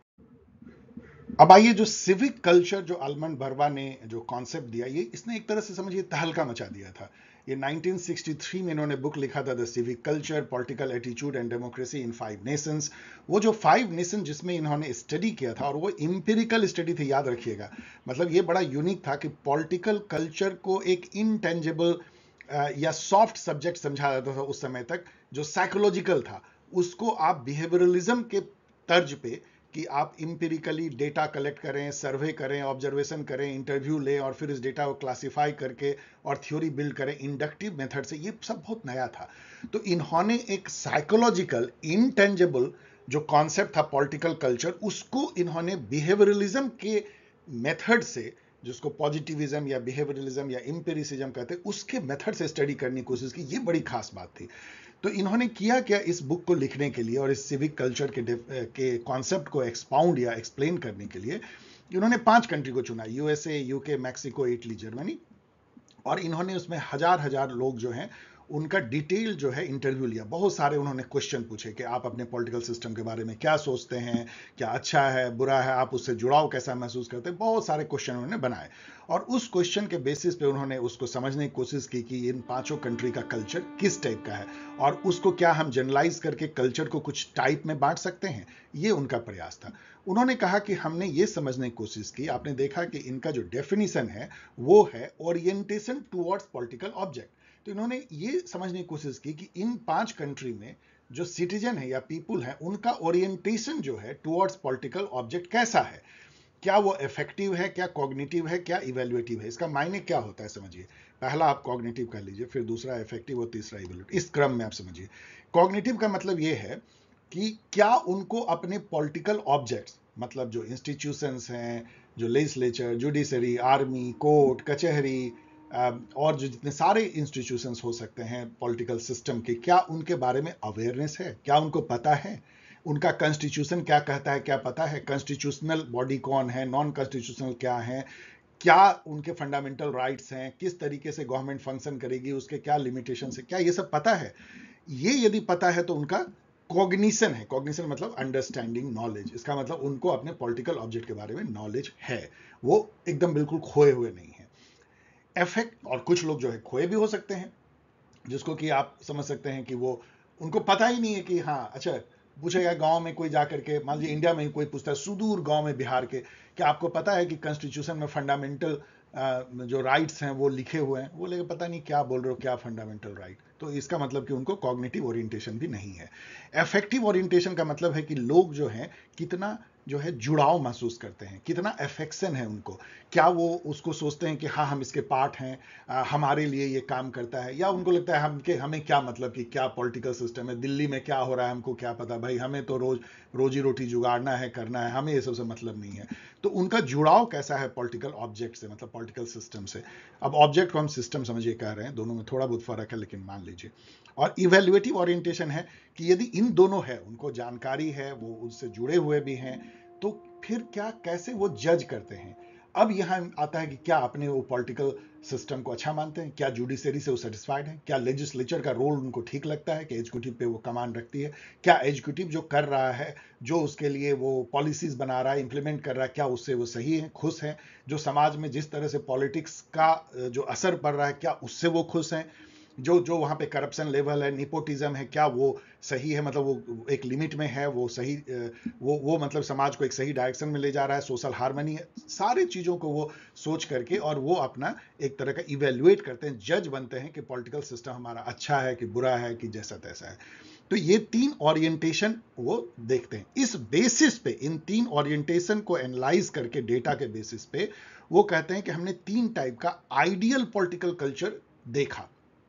अब आइए जो सिविक कल्चर जो आलमंड भरबा ने जो कॉन्सेप्ट दिया, ये इसने एक तरह से समझिए तहलका मचा दिया था. ये 1963 में इन्होंने बुक लिखा था the civic culture, political attitude and democracy in 5 nations. वो जो 5 नेशन जिसमें इन्होंने स्टडी किया था, और वो इंपिरिकल स्टडी थी, याद रखिएगा. मतलब ये बड़ा यूनिक था कि पॉलिटिकल कल्चर को एक इनटेंजिबल या सॉफ्ट सब्जेक्ट समझा जाता था उस समय तक, जो साइकोलॉजिकल था. उसको आप बिहेवियरलिज्म के तर्ज पे कि आप इंपिरिकली डेटा कलेक्ट करें, सर्वे करें, ऑब्जर्वेशन करें, इंटरव्यू लें और फिर इस डेटा को क्लासिफाई करके और थ्योरी बिल्ड करें इंडक्टिव मेथड से, ये सब बहुत नया था. तो इन्होंने एक साइकोलॉजिकल इनटेंजिबल जो कॉन्सेप्ट था पॉलिटिकल कल्चर, उसको इन्होंने बिहेवियरलिज्म के मेथड से, जिसको पॉजिटिविज्म या बिहेवियरलिज्म या इंपेरिसिज्म कहते हैं, उसके मेथड से स्टडी करने की कोशिश की. ये बड़ी खास बात थी. तो इन्होंने किया क्या इस बुक को लिखने के लिए और इस सिविक कल्चर के कॉन्सेप्ट को एक्सपाउंड या एक्सप्लेन करने के लिए, इन्होंने 5 कंट्री को चुना, USA, UK, Mexico, Italy, Germany. और इन्होंने उसमें हजार लोग जो हैं उनका डिटेल जो है इंटरव्यू लिया. बहुत सारे उन्होंने क्वेश्चन पूछे कि आप अपने पॉलिटिकल सिस्टम के बारे में क्या सोचते हैं, क्या अच्छा है, बुरा है, आप उससे जुड़ाव कैसा महसूस करते हैं. बहुत सारे क्वेश्चन उन्होंने बनाए और उस क्वेश्चन के बेसिस पे उन्होंने उसको समझने की कोशिश की कि इन 5 कंट्री का कल्चर किस टाइप का है और उसको क्या हम जनरलाइज करके कल्चर को कुछ टाइप में बांट सकते हैं. ये उनका प्रयास था. उन्होंने कहा कि हमने ये समझने की कोशिश की, आपने देखा कि इनका जो डेफिनेशन है वो है ओरिएंटेशन टुवर्ड्स पॉलिटिकल ऑब्जेक्ट. तो इन्होंने ये समझने की कोशिश की कि इन 5 कंट्री में जो सिटीजन है या पीपुल है, उनका ओरिएंटेशन जो है टुवर्ड्स पॉलिटिकल ऑब्जेक्ट कैसा है. क्या वो इफेक्टिव है, क्या कॉग्निटिव है, क्या इवेल्युएटिव है. इसका मायने क्या होता है समझिए. पहला आप कॉग्निटिव कर लीजिए, फिर दूसरा इफेक्टिव और तीसरा इवेल्युएटिव. इस क्रम में आप समझिए. कॉग्निटिव का मतलब ये है कि क्या उनको अपने पॉलिटिकल ऑब्जेक्ट्स, मतलब जो इंस्टीट्यूशंस हैं, जो लेजिस्लेचर, जुडिशरी, आर्मी, कोर्ट, कचहरी और जो जितने सारे इंस्टीट्यूशंस हो सकते हैं पॉलिटिकल सिस्टम के, क्या उनके बारे में अवेयरनेस है, क्या उनको पता है, उनका कॉन्स्टिट्यूशन क्या कहता है, क्या पता है, कॉन्स्टिट्यूशनल बॉडी कौन है, नॉन कॉन्स्टिट्यूशनल क्या है, क्या उनके फंडामेंटल राइट्स हैं, किस तरीके से गवर्नमेंट फंक्शन करेगी, उसके क्या लिमिटेशन है, क्या ये सब पता है. ये यदि पता है तो उनका कॉग्निशन है. कॉग्निशन मतलब अंडरस्टैंडिंग, नॉलेज. इसका मतलब उनको अपने पॉलिटिकल ऑब्जेक्ट के बारे में नॉलेज है, वो एकदम बिल्कुल खोए हुए नहीं है. इफेक्ट, और कुछ लोग जो है खोए भी हो सकते हैं, जिसको कि आप समझ सकते हैं कि वो उनको पता ही नहीं है कि हाँ अच्छा, पूछेगा गांव में कोई जाकर के, मान लीजिए इंडिया में ही कोई पूछता है सुदूर गांव में बिहार के, क्या आपको पता है कि कॉन्स्टिट्यूशन में फंडामेंटल जो राइट्स हैं वो लिखे हुए हैं. वो लेकिन पता नहीं क्या बोल रहे हो, क्या फंडामेंटल राइट. तो इसका मतलब कि उनको कॉग्निटिव ओरिएंटेशन भी नहीं है. इफेक्टिव ओरिएंटेशन का मतलब है कि लोग जो हैं कितना जो है जुड़ाव महसूस करते हैं, कितना अफेक्शन है उनको, क्या वो उसको सोचते हैं कि हाँ हम इसके पार्ट हैं, हमारे लिए ये काम करता है, या उनको लगता है हमें क्या मतलब कि क्या पॉलिटिकल सिस्टम है, दिल्ली में क्या हो रहा है हमको क्या पता, भाई हमें तो रोजी रोटी जुगाड़ना है, करना है, हमें ये सबसे मतलब नहीं है. तो उनका जुड़ाव कैसा है पॉलिटिकल ऑब्जेक्ट से, मतलब पॉलिटिकल सिस्टम से. अब ऑब्जेक्ट को हम सिस्टम समझिए कह रहे हैं, दोनों में थोड़ा बहुत फर्क है लेकिन मान लीजिए. और इवेल्युएटिव ओरिएंटेशन है कि यदि इन दोनों है, उनको जानकारी है, वो उससे जुड़े हुए भी हैं, तो फिर क्या, कैसे वो जज करते हैं. अब यहां आता है कि क्या अपने वो पॉलिटिकल सिस्टम को अच्छा मानते हैं, क्या जुडिशरी से वो सेटिस्फाइड है, क्या लेजिस्लेचर का रोल उनको ठीक लगता है कि एग्जीक्यूटिव पे वो कमांड रखती है, क्या एग्जीक्यूटिव जो कर रहा है, जो उसके लिए वो पॉलिसीज बना रहा है, इंप्लीमेंट कर रहा है, क्या उससे वो सही है, खुश है, जो समाज में जिस तरह से पॉलिटिक्स का जो असर पड़ रहा है, क्या उससे वो खुश हैं, जो वहां पे करप्शन लेवल है, निपोटिज्म है, क्या वो सही है, मतलब वो एक लिमिट में है, वो सही, वो मतलब समाज को एक सही डायरेक्शन में ले जा रहा है, सोशल हार्मनी है. सारी चीजों को वो सोच करके और वो अपना एक तरह का इवेल्युएट करते हैं, जज बनते हैं कि पॉलिटिकल सिस्टम हमारा अच्छा है कि बुरा है कि जैसा तैसा है. तो ये 3 ओरिएंटेशन वो देखते हैं। इस बेसिस पे, इन 3 ओरिएंटेशन को एनालाइज करके डेटा के बेसिस पे वो कहते हैं कि हमने 3 टाइप का आइडियल पॉलिटिकल कल्चर देखा।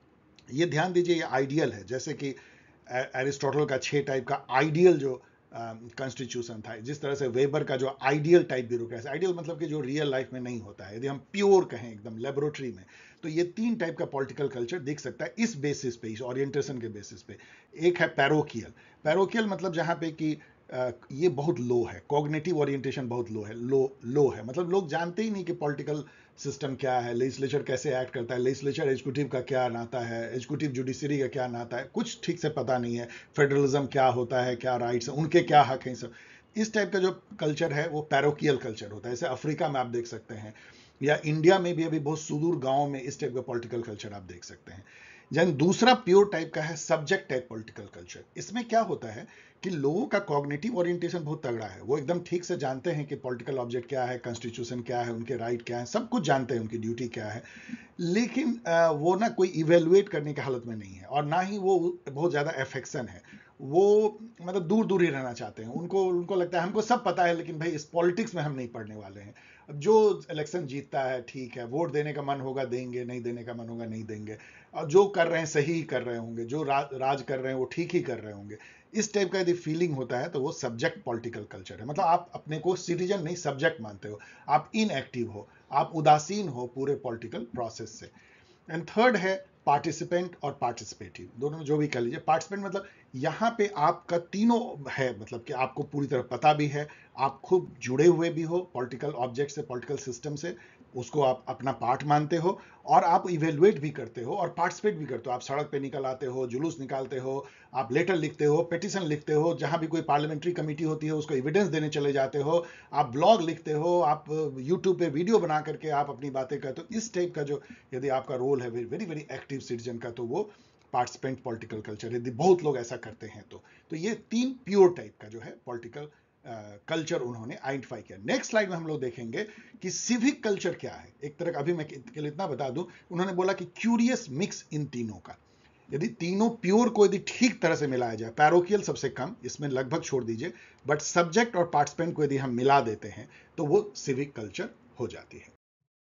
ये ध्यान दीजिए, ये आइडियल है, जैसे कि एरिस्टोटल का 6 टाइप का आइडियल जो कॉन्स्टिट्यूशन था, जिस तरह से वेबर का जो आइडियल टाइप ब्यूरोक्रेसी, आइडियल मतलब कि जो रियल लाइफ में नहीं होता है, यदि हम प्योर कहें एकदम लेबोरेटरी में, तो ये 3 टाइप का पॉलिटिकल कल्चर दिख सकता है इस बेसिस पे, इस ओरिएंटेशन के बेसिस पे। एक है पैरोकियल। पैरोकियल मतलब जहां पे कि ये बहुत लो है, कॉग्निटिव ओरिएंटेशन बहुत लो है, लो है, मतलब लोग जानते ही नहीं कि पॉलिटिकल सिस्टम क्या है, लेजिस्लेचर कैसे एक्ट करता है, लेजिस्लेचर एग्जीक्यूटिव का क्या नाता है, एग्जीक्यूटिव जुडिशरी का क्या नाता है, कुछ ठीक से पता नहीं है, फेडरलिज्म क्या होता है, क्या राइट्स है, उनके क्या हक हैं, सब इस टाइप का जो कल्चर है वो पैरोकियल कल्चर होता है। जैसे अफ्रीका में आप देख सकते हैं, या इंडिया में भी अभी बहुत सुदूर गांव में इस टाइप का पॉलिटिकल कल्चर आप देख सकते हैं। जन दूसरा प्योर टाइप का है सब्जेक्ट टाइप पॉलिटिकल कल्चर। इसमें क्या होता है कि लोगों का कॉग्निटिव ओरिएंटेशन बहुत तगड़ा है, वो एकदम ठीक से जानते हैं कि पॉलिटिकल ऑब्जेक्ट क्या है, कॉन्स्टिट्यूशन क्या है, उनके राइट क्या है, सब कुछ जानते हैं, उनकी ड्यूटी क्या है, लेकिन वो ना कोई इवेलुएट करने की हालत में नहीं है, और ना ही वो बहुत ज़्यादा एफेक्शन है। वो मतलब दूर दूर ही रहना चाहते हैं, उनको उनको लगता है हमको सब पता है, लेकिन भाई इस पॉलिटिक्स में हम नहीं पढ़ने वाले हैं। अब जो इलेक्शन जीतता है ठीक है, वोट देने का मन होगा देंगे, नहीं देने का मन होगा नहीं देंगे, और जो कर रहे हैं सही ही कर रहे होंगे, जो राज कर रहे हैं वो ठीक ही कर रहे होंगे। इस टाइप का यदि फीलिंग होता है तो वो सब्जेक्ट पॉलिटिकल कल्चर है, मतलब आप अपने को सिटीजन नहीं सब्जेक्ट मानते हो, आप इनएक्टिव हो, आप उदासीन हो पूरे पॉलिटिकल प्रोसेस से। एंड थर्ड है पार्टिसिपेंट और पार्टिसिपेटिव, दोनों में जो भी कह लीजिए। पार्टिसिपेंट मतलब यहाँ पे आपका तीनों है, मतलब कि आपको पूरी तरह पता भी है, आप खूब जुड़े हुए भी हो पॉलिटिकल ऑब्जेक्ट से, पॉलिटिकल सिस्टम से, उसको आप अपना पार्ट मानते हो, और आप इवेलुएट भी करते हो और पार्टिसिपेट भी करते हो। आप सड़क पे निकल आते हो, जुलूस निकालते हो, आप लेटर लिखते हो, पिटिशन लिखते हो, जहां भी कोई पार्लियामेंट्री कमेटी होती है उसको एविडेंस देने चले जाते हो, आप ब्लॉग लिखते हो, आप यूट्यूब पे वीडियो बना करके आप अपनी बातें करते हो। इस टाइप का जो यदि आपका रोल है वेरी वेरी एक्टिव सिटीजन का, तो वो पार्टिसिपेंट पॉलिटिकल कल्चर, यदि बहुत लोग ऐसा करते हैं तो ये 3 प्योर टाइप का जो है पॉलिटिकल कल्चर उन्होंने आइडेंटिफाई किया। नेक्स्ट स्लाइड में हम लोग देखेंगे कि सिविक कल्चर क्या है। एक तरह का, अभी मैं के लिए इतना बता दूं, उन्होंने बोला कि क्यूरियस मिक्स इन तीनों का, यदि तीनों प्योर को यदि ठीक तरह से मिलाया जाए, पैरोकियल सबसे कम, इसमें लगभग छोड़ दीजिए, बट सब्जेक्ट और पार्टिसिपेंट को यदि हम मिला देते हैं तो वो सिविक कल्चर हो जाती है।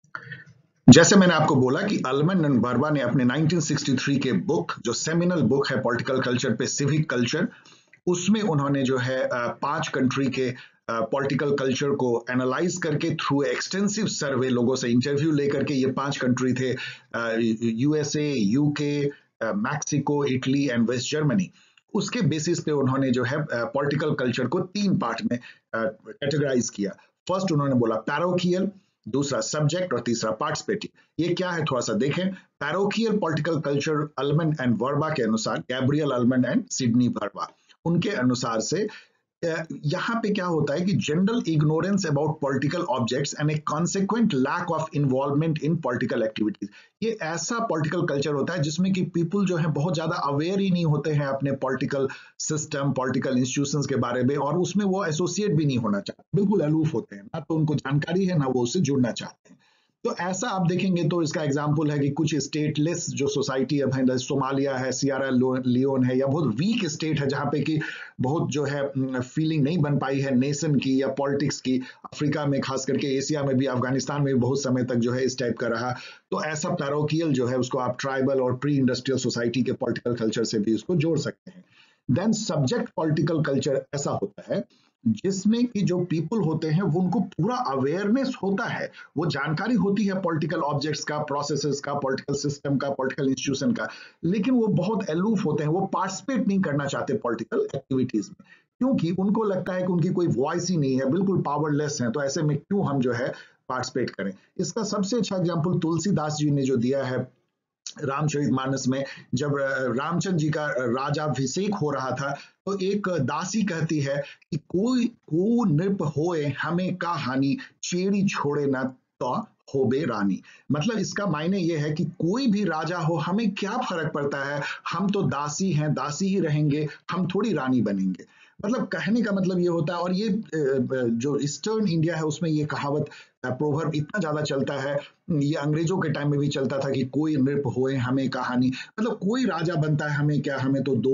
जैसे मैंने आपको बोला कि अल्मन एंड बर्बा ने अपने 1963 के बुक, जो सेमिनल बुक है पॉलिटिकल कल्चर पे, सिविक कल्चर, उसमें उन्होंने जो है 5 कंट्री के पॉलिटिकल कल्चर को एनालाइज करके थ्रू एक्सटेंसिव सर्वे, लोगों से इंटरव्यू लेकर के, ये 5 कंट्री थे USA, UK, Mexico, Italy and West Germany. उसके बेसिस पे उन्होंने जो है पॉलिटिकल कल्चर को 3 पार्ट में कैटेगराइज किया। फर्स्ट उन्होंने बोला पैरोकियल, दूसरा सब्जेक्ट और तीसरा पार्टिसिपेटिव। ये क्या है थोड़ा सा देखें। Parochial political culture Almond and Verba के अनुसार, Gabriel Almond and Sidney Verba, उनके अनुसार से यहाँ पे क्या होता है कि general ignorance about political objects and a consequent lack of involvement in political activities. ये ऐसा पॉलिटिकल कल्चर होता है जिसमें कि पीपल जो है बहुत ज्यादा अवेयर ही नहीं होते हैं अपने पॉलिटिकल सिस्टम, पॉलिटिकल इंस्टीट्यूशंस के बारे में, और उसमें वो एसोसिएट भी नहीं होना चाहते, बिल्कुल अलूफ होते हैं, ना तो उनको जानकारी है ना वो उससे जुड़ना चाहते हैं। तो ऐसा आप देखेंगे तो इसका एग्जाम्पल है कि कुछ स्टेटलेस जो सोसाइटी है, सोमालिया है, सियरा लियोन है, या बहुत वीक स्टेट है जहां पे कि बहुत जो है फीलिंग नहीं बन पाई है नेशन की या पॉलिटिक्स की। अफ्रीका में, खास करके एशिया में भी, अफगानिस्तान में भी बहुत समय तक जो है इस टाइप का रहा। तो ऐसा पैरोकियल जो है उसको आप ट्राइबल और प्री इंडस्ट्रियल सोसाइटी के पॉलिटिकल कल्चर से भी उसको जोड़ सकते हैं। देन सब्जेक्ट पॉलिटिकल कल्चर ऐसा होता है जिसमें कि जो पीपल होते हैं वो, उनको पूरा अवेयरनेस होता है, वो जानकारी होती है पॉलिटिकल ऑब्जेक्ट्स का, प्रोसेसेस का, पॉलिटिकल सिस्टम का, पॉलिटिकल इंस्टीट्यूशन का, लेकिन वो बहुत अलूफ होते हैं, वो पार्टिसिपेट नहीं करना चाहते पॉलिटिकल एक्टिविटीज में, क्योंकि उनको लगता है कि उनकी कोई वॉइस ही नहीं है, बिल्कुल पावरलेस है, तो ऐसे में क्यों हम जो है पार्टिसिपेट करें। इसका सबसे अच्छा एग्जाम्पल तुलसीदास जी ने जो दिया है रामचरितमानस में, जब रामचंद्र जी का राजाभिषेक हो रहा था, तो एक दासी कहती है कि कोई को नृप होए हमें का हानि, चेड़ी छोड़े न तो होबे रानी। मतलब इसका मायने ये है कि कोई भी राजा हो, हमें क्या फर्क पड़ता है, हम तो दासी हैं, दासी ही रहेंगे, हम थोड़ी रानी बनेंगे। मतलब कहने का मतलब ये होता है, और ये जो ईस्टर्न इंडिया है उसमें ये कहावत, प्रोवर्ब इतना ज्यादा चलता है, ये अंग्रेजों के टाइम में भी चलता था कि कोई नृप होए हमें कहानी, मतलब कोई राजा बनता है हमें क्या, हमें तो दो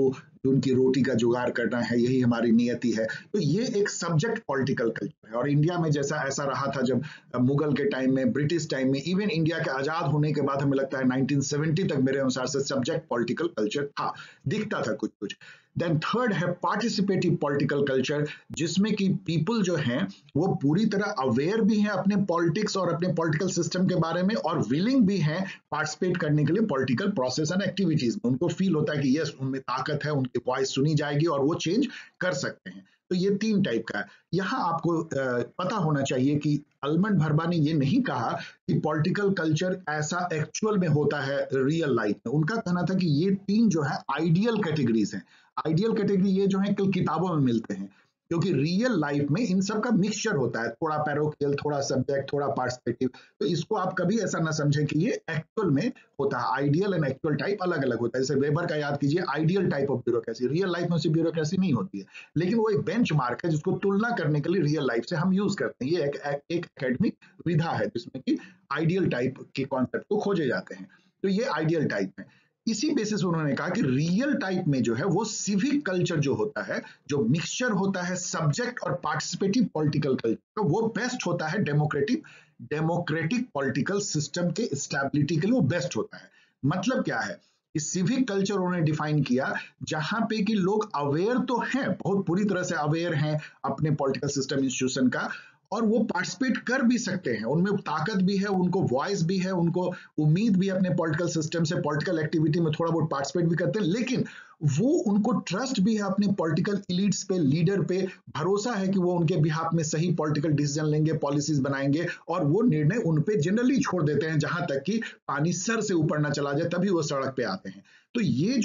उनकी रोटी का जुगाड़ करना है, यही हमारी नियति है। तो ये एक सब्जेक्ट पॉलिटिकल कल्चर है। और इंडिया में जैसा ऐसा रहा था जब मुगल के टाइम में, ब्रिटिश टाइम में, इवन इंडिया के आजाद होने के बाद हमें लगता है 1970 तक मेरे अनुसार से सब्जेक्ट पॉलिटिकल कल्चर था, दिखता था कुछ कुछ। देन थर्ड है पार्टिसिपेटिव पॉलिटिकल कल्चर, जिसमें कि पीपल जो हैं वो पूरी तरह अवेयर भी हैं अपने पॉलिटिक्स और अपने पॉलिटिकल सिस्टम के बारे में, और विलिंग भी हैं पार्टिसिपेट करने के लिए पॉलिटिकल प्रोसेस एंड एक्टिविटीज में। उनको फील होता है कि यस, उनमें ताकत है, उनकी वॉइस सुनी जाएगी और वो चेंज कर सकते हैं। तो ये 3 टाइप का है। यहाँ आपको पता होना चाहिए कि अल्मंड भरबा ने ये नहीं कहा कि पॉलिटिकल कल्चर ऐसा एक्चुअल में होता है रियल लाइफ में। उनका कहना था कि ये 3 जो है आइडियल कैटेगरीज हैं। आइडियल कैटेगरी ये जो है कल किताबों में मिलते हैं, क्योंकि रियल लाइफ में इन सब का मिक्सचर होता है, थोड़ा पैरोकियल, थोड़ा सब्जेक्ट, थोड़ा पार्टिसिपेटिव। तो इसको आप कभी ऐसा ना समझें कि ये एक्चुअल में होता है। आइडियल एंड एक्चुअल टाइप अलग अलग होता है। जैसे वेबर का याद कीजिए, ideal type of bureaucracy, real life में उससे ब्यूरोक्रेसी नहीं होती है, लेकिन वो एक बेंच मार्क है जिसको तुलना करने के लिए रियल लाइफ से हम यूज करते हैं। ये एक एकेडमिक विधा है जिसमें कि आइडियल टाइप के कॉन्सेप्ट को खोजे जाते हैं। तो ये आइडियल टाइप है। इसी बेसिस उन्होंने कहा कि रियल टाइप में जो है वो सिविक कल्चर जो होता है, जो मिक्सचर होता है सब्जेक्ट और पार्टिसिपेटिव पॉलिटिकल कल्चर, वो बेस्ट होता है डेमोक्रेटिक पॉलिटिकल सिस्टम के स्टेबिलिटी के लिए, वो बेस्ट होता है। मतलब क्या है, सिविक कल्चर उन्होंने डिफाइन किया जहां पे कि लोग अवेयर तो हैं, बहुत पूरी तरह से अवेयर हैं अपने पॉलिटिकल सिस्टम इंस्टीट्यूशन का, और वो पार्टिसिपेट कर भी सकते हैं, उनमें ताकत भी है, उनको वॉइस भी है, उनको उम्मीद भी अपने पॉलिटिकल सिस्टम से, पॉलिटिकल एक्टिविटी में थोड़ा बहुत पार्टिसिपेट भी करते हैं, लेकिन वो उनको ट्रस्ट भी है अपने पॉलिटिकल इलीट्स पे, लीडर पे भरोसा है कि वो उनके बिहाफ में सही पॉलिटिकल डिसीजन लेंगे, पॉलिसीज बनाएंगे, और वो निर्णय उन पे जनरली छोड़ देते हैं जहां तक कि पानी सर से ऊपर ना चला जाए, तभी वो सड़क पे आते हैं। तो ये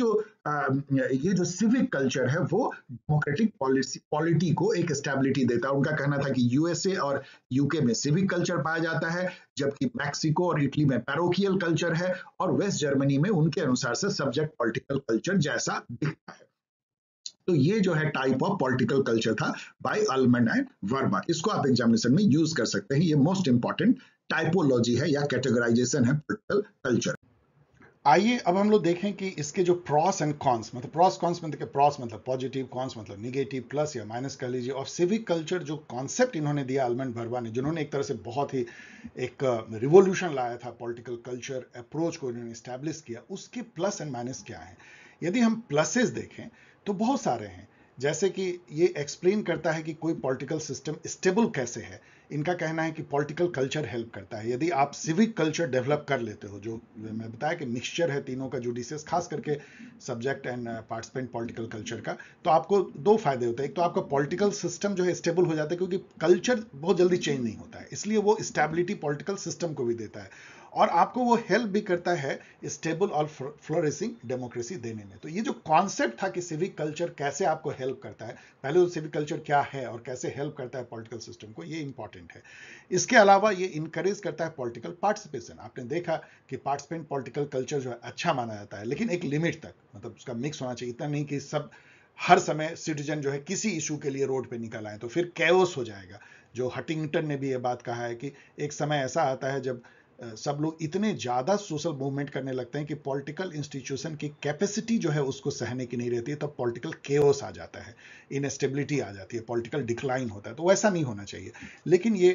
जो सिविक कल्चर है वो डेमोक्रेटिक पॉलिटी को एक स्टेबिलिटी देता है। उनका कहना था कि यूएसए और यूके में सिविक कल्चर पाया जाता है, जबकि मैक्सिको और इटली में पैरोकियल कल्चर है, और वेस्ट जर्मनी में उनके अनुसार से सब्जेक्ट पॉलिटिकल कल्चर जैसा दिखता है। तो ये जो है टाइप ऑफ पॉलिटिकल कल्चर था बाय अल्मंड एंड वर्बा। इसको आप एग्जामिनेशन में यूज कर सकते हैं। ये मोस्ट इंपॉर्टेंट टाइपोलॉजी है या कैटेगराइजेशन है पॉलिटिकल कल्चर। आइए अब हम लोग देखें कि इसके जो प्रॉस एंड कॉन्स, मतलब प्रॉस कॉन्स मतलब प्रॉस मतलब पॉजिटिव, कॉन्स मतलब निगेटिव, प्लस या माइनस कह लीजिए, और सिविक कल्चर जो कॉन्सेप्ट इन्होंने दिया अल्मंड भरबा ने, जिन्होंने एक तरह से बहुत ही एक रिवोल्यूशन लाया था पॉलिटिकल कल्चर अप्रोच को इन्होंने इस्टेब्लिश किया, उसके प्लस एंड माइनस क्या है। यदि हम प्लसेस देखें तो बहुत सारे हैं, जैसे कि ये एक्सप्लेन करता है कि कोई पॉलिटिकल सिस्टम स्टेबल कैसे है। इनका कहना है कि पॉलिटिकल कल्चर हेल्प करता है। यदि आप सिविक कल्चर डेवलप कर लेते हो, जो मैं बताया कि मिक्सचर है तीनों का जुडिशियस, खास करके subject and participant political culture का, तो आपको 2 फायदे होते हैं। एक तो आपका पॉलिटिकल सिस्टम जो है स्टेबल हो जाता है, क्योंकि कल्चर बहुत जल्दी चेंज नहीं होता है, इसलिए वो स्टेबिलिटी पॉलिटिकल सिस्टम को भी देता है, और आपको वो हेल्प भी करता है स्टेबल और फ्लोरिशिंग डेमोक्रेसी देने में। तो ये जो कॉन्सेप्ट था कि सिविक कल्चर कैसे आपको हेल्प करता है, पहले तो सिविक कल्चर क्या है और कैसे हेल्प करता है पॉलिटिकल सिस्टम को, ये इंपॉर्टेंट है। इसके अलावा ये इंकरेज करता है पॉलिटिकल पार्टिसिपेशन। आपने देखा कि पार्टिसिपेंट पॉलिटिकल कल्चर जो है अच्छा माना जाता है, लेकिन एक लिमिट तक, मतलब उसका मिक्स होना चाहिए, इतना नहीं कि सब हर समय सिटीजन जो है किसी इशू के लिए रोड पे निकल आए, तो फिर कैओस हो जाएगा। जो हटिंगटन ने भी ये बात कहा है कि एक समय ऐसा आता है जब सब लोग इतने ज्यादा सोशल मूवमेंट करने लगते हैं कि पॉलिटिकल इंस्टीट्यूशन की कैपेसिटी जो है उसको सहने की नहीं रहती है, तब पॉलिटिकल केओस आ जाता है, इनस्टेबिलिटी आ जाती है, पॉलिटिकल डिक्लाइन होता है। तो वैसा नहीं होना चाहिए। लेकिन ये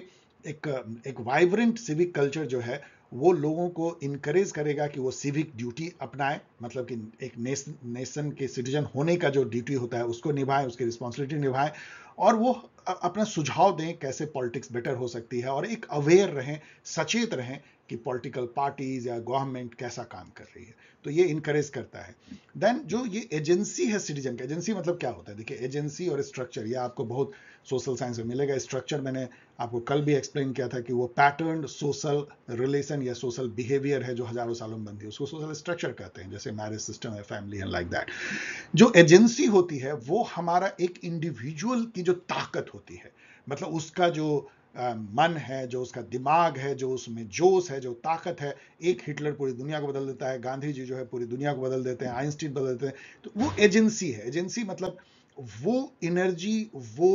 एक वाइब्रेंट सिविक कल्चर जो है वो लोगों को इनकरेज करेगा कि वो सिविक ड्यूटी अपनाए, मतलब कि एक नेशन के सिटीजन होने का जो ड्यूटी होता है उसको निभाएं, उसकी रिस्पॉन्सिबिलिटी निभाएं, और वो अपना सुझाव दें कैसे पॉलिटिक्स बेटर हो सकती है, और एक अवेयर रहें, सचेत रहें कि पॉलिटिकल पार्टीज या गवर्नमेंट कैसा काम कर रही है। तो ये इनकरेज करता है। देन जो ये एजेंसी है सिटीजन का, एजेंसी मतलब क्या होता है, देखिए एजेंसी और स्ट्रक्चर, ये आपको बहुत सोशल साइंस में मिलेगा। स्ट्रक्चर मैंने आपको कल भी एक्सप्लेन किया था कि वो पैटर्न सोशल रिलेशन या सोशल बिहेवियर है जो हजारों सालों में बनती है, उसको सोशल स्ट्रक्चर कहते हैं, जैसे मैरिज सिस्टम है, फैमिली है, लाइक दैट। जो एजेंसी होती है वो हमारा एक इंडिविजुअल की जो ताकत होती है, मतलब उसका जो मन है, जो उसका दिमाग है, जो उसमें जोश है, जो ताकत है। एक हिटलर पूरी दुनिया को बदल देता है, गांधी जी जो है पूरी दुनिया को बदल देते हैं, आइंस्टीन बदल देते हैं। तो वो एजेंसी है। एजेंसी मतलब वो एनर्जी, वो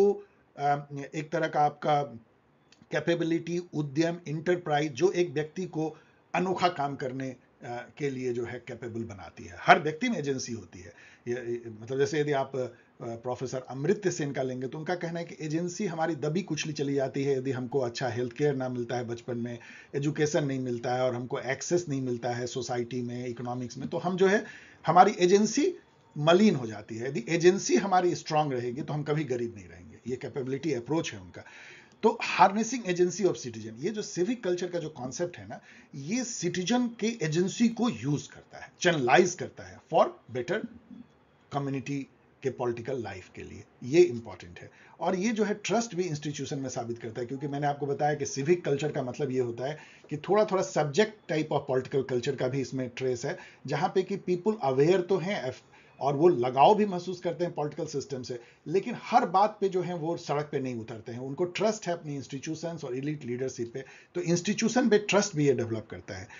एक तरह का आपका कैपेबिलिटी, उद्यम, इंटरप्राइज, जो एक व्यक्ति को अनोखा काम करने के लिए जो है कैपेबल बनाती है। हर व्यक्ति में एजेंसी होती है। मतलब जैसे यदि आप प्रोफेसर अमृत्य सेन का लेंगे तो उनका कहना है कि एजेंसी हमारी दबी कुचली चली जाती है यदि हमको अच्छा हेल्थ केयर ना मिलता है, बचपन में एजुकेशन नहीं मिलता है और हमको एक्सेस नहीं मिलता है सोसाइटी में, इकोनॉमिक्स में, तो हम जो है हमारी एजेंसी मलिन हो जाती है। यदि एजेंसी हमारी स्ट्रांग रहेगी तो हम कभी गरीब नहीं रहेंगे। ये कैपेबिलिटी अप्रोच है उनका। तो हार्नेसिंग एजेंसी ऑफ सिटीजन, ये जो सिविक कल्चर का जो कॉन्सेप्ट है ना, ये सिटीजन के एजेंसी को यूज करता है, चैनलाइज करता है फॉर बेटर कम्युनिटी के पॉलिटिकल लाइफ के लिए। ये इंपॉर्टेंट है। और ये जो है ट्रस्ट भी इंस्टीट्यूशन में साबित करता है, क्योंकि मैंने आपको बताया कि सिविक कल्चर का मतलब ये होता है कि थोड़ा थोड़ा subject type of political culture का भी इसमें ट्रेस है, जहां पे कि पीपुल अवेयर तो हैं और वो लगाव भी महसूस करते हैं पॉलिटिकल सिस्टम से, लेकिन हर बात पे जो है वो सड़क पे नहीं उतरते हैं। उनको ट्रस्ट है अपनी इंस्टीट्यूशंस और एलीट लीडरशिप पे, तो इंस्टीट्यूशन पे ट्रस्ट भी ये डेवलप करता है।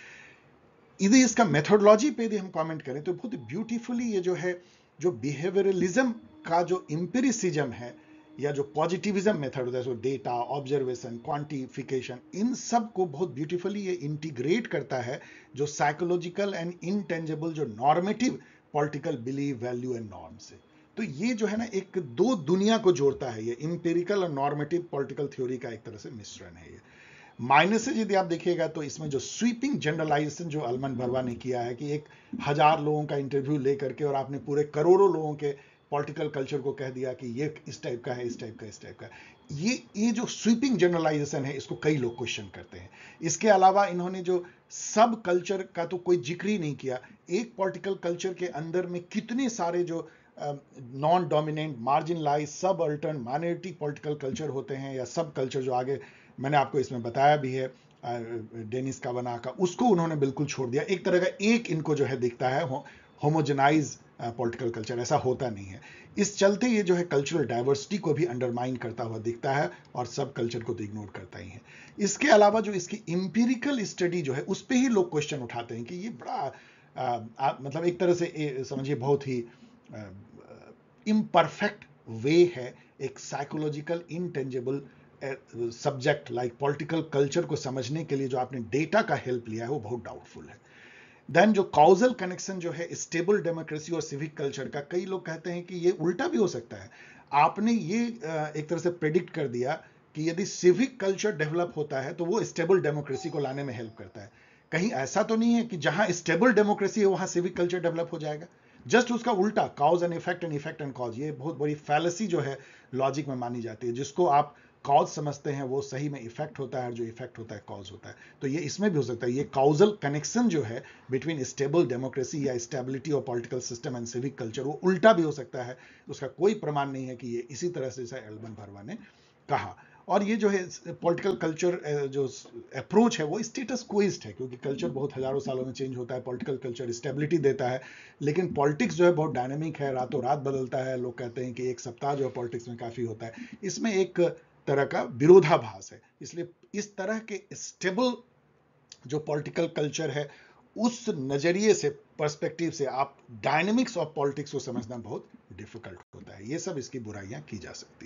यदि इसका मेथोडोलॉजी पे यदि हम कमेंट करें तो बहुत ब्यूटीफुली ये जो है, जो बिहेवियरलिज्म का जो एम्पिरिसिज्म है या जो पॉजिटिविज्म मेथड होता है, सो डेटा, ऑब्जर्वेशन, क्वांटिफिकेशन, इन सब को बहुत ब्यूटीफुली ये इंटीग्रेट करता है जो साइकोलॉजिकल एंड इनटेंजिबल जो normative political belief, value and norm से। तो ये जो है ना एक दो दुनिया को जोड़ता है, ये इंपेरिकल और नॉर्मेटिव पॉलिटिकल थ्योरी का एक तरह से मिश्रण है। ये माइनसेज यदि आप देखिएगा तो इसमें जो स्वीपिंग जनरलाइजेशन जो अलमन भरवा ने किया है कि 1000 लोगों का इंटरव्यू लेकर के और आपने पूरे करोड़ों लोगों के पॉलिटिकल कल्चर को कह दिया कि ये इस टाइप का है, इस टाइप का, इस टाइप का, ये जो स्वीपिंग जनरलाइजेशन है इसको कई लोग क्वेश्चन करते हैं। इसके अलावा इन्होंने जो सब कल्चर का तो कोई जिक्र ही नहीं किया। एक पॉलिटिकल कल्चर के अंदर में कितने सारे जो नॉन डोमिनेंट, मार्जिनलाइज, सब अल्टर्न, माइनॉरिटी पॉलिटिकल कल्चर होते हैं या सब कल्चर, जो आगे मैंने आपको इसमें बताया भी है डेनिस कावानाह का, उसको उन्होंने बिल्कुल छोड़ दिया। एक तरह का एक इनको जो है दिखता है होमोजेनाइज पॉलिटिकल कल्चर, ऐसा होता नहीं है। इस चलते ये जो है कल्चरल डाइवर्सिटी को भी अंडरमाइन करता हुआ दिखता है और सब कल्चर को तो इग्नोर करता ही है। इसके अलावा जो इसकी इंपिरिकल स्टडी जो है उस पर ही लोग क्वेश्चन उठाते हैं कि ये बड़ा मतलब एक तरह से समझिए बहुत ही इम्परफेक्ट वे है एक psychological intangible subject like political culture को समझने के लिए जो आपने डेटा का हेल्प लिया है वो बहुत डाउटफुल है। देन जो काउजल कनेक्शन जो है स्टेबल डेमोक्रेसी और सिविक कल्चर का, कई लोग कहते हैं कि ये उल्टा भी हो सकता है। आपने ये एक तरह से प्रेडिक्ट कर दिया कि यदि सिविक कल्चर डेवलप होता है तो वो स्टेबल डेमोक्रेसी को लाने में हेल्प करता है। कहीं ऐसा तो नहीं है कि जहां स्टेबल डेमोक्रेसी है वहां सिविक कल्चर डेवलप हो जाएगा? जस्ट उसका उल्टा, cause and effect and cause, ये बहुत बड़ी फैलेसी जो है लॉजिक में मानी जाती है। जिसको आप कॉज समझते हैं वो सही में इफेक्ट होता है, जो इफेक्ट होता है कॉज होता है। तो ये इसमें भी हो सकता है। ये काउजल कनेक्शन जो है बिटवीन स्टेबल डेमोक्रेसी या stability of political system and civic culture, वो उल्टा भी हो सकता है। उसका कोई प्रमाण नहीं है कि ये इसी तरह से एल्बन भरवा ने कहा। और ये जो है पॉलिटिकल कल्चर जो अप्रोच है वो स्टेटस क्विस्ट है, क्योंकि कल्चर बहुत हजारों सालों में चेंज होता है। पॉलिटिकल कल्चर स्टेबिलिटी देता है, लेकिन पॉलिटिक्स जो है बहुत डायनेमिक है, रातों रात बदलता है। लोग कहते हैं कि एक सप्ताह जो है पॉलिटिक्स में काफी होता है। इसमें एक तरह का विरोधाभास है। इसलिए इस तरह के स्टेबल जो पॉलिटिकल कल्चर है उस नजरिए से, पर्सपेक्टिव से आप डायनेमिक्स ऑफ पॉलिटिक्स को समझना बहुत डिफिकल्ट होता है। ये सब इसकी बुराइयां की जा सकती है।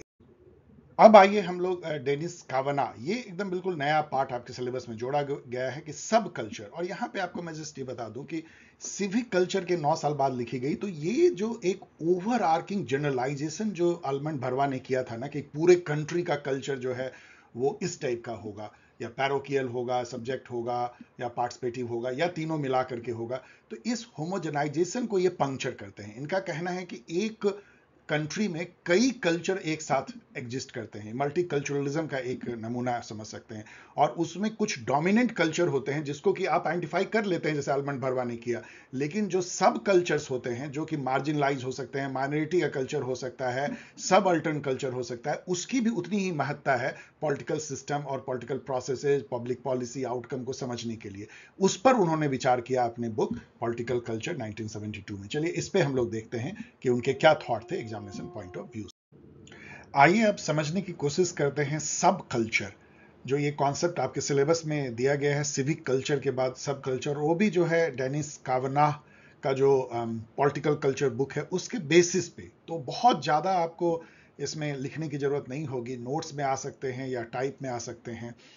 अब आइए हम लोग डेनिस कावानाह, ये एकदम बिल्कुल नया पार्ट आपके सिलेबस में जोड़ा गया है कि सब कल्चर। और यहां पे आपको मैं जस्ट ये बता दूं कि सिविक कल्चर के 9 साल बाद लिखी गई। तो ये जो एक ओवर आर्किंग जनरलाइजेशन जो अलमन भरवा ने किया था ना कि पूरे कंट्री का कल्चर जो है वो इस टाइप का होगा, या पैरोकियल होगा, सब्जेक्ट होगा, या पार्टिसिपेटिव होगा, या तीनों मिला करके होगा, तो इस होमोजेनाइजेशन को ये पंक्चर करते हैं। इनका कहना है कि एक कंट्री में कई कल्चर एक साथ एग्जिस्ट करते हैं, मल्टीकल्चरलिज्म का एक नमूना समझ सकते हैं। और उसमें कुछ डोमिनेंट कल्चर होते हैं जिसको कि आप आइडेंटिफाई कर लेते हैं, जैसे अलमन भरवा ने किया। लेकिन जो सब कल्चर्स होते हैं जो कि मार्जिनलाइज हो सकते हैं, माइनॉरिटी का कल्चर हो सकता है, सब अल्टर्न कल्चर हो सकता है, उसकी भी उतनी ही महत्ता है पॉलिटिकल सिस्टम और political processes, public policy outcome को समझने के लिए। उस पर उन्होंने विचार किया अपने बुक पॉलिटिकल कल्चर 1972 में। चलिए इस पे हम लोग देखते हैं कि उनके क्या थॉट थे एग्जामिनेशन पॉइंट ऑफ व्यू। आइए अब समझने की कोशिश करते हैं सब कल्चर। जो ये कॉन्सेप्ट आपके सिलेबस में दिया गया है सिविक कल्चर के बाद सब कल्चर, वो भी जो है डेनिस कावानाह का जो पॉलिटिकल कल्चर बुक है उसके बेसिस पे। तो बहुत ज़्यादा आपको इसमें लिखने की जरूरत नहीं होगी, नोट्स में आ सकते हैं या टाइप में आ सकते हैं।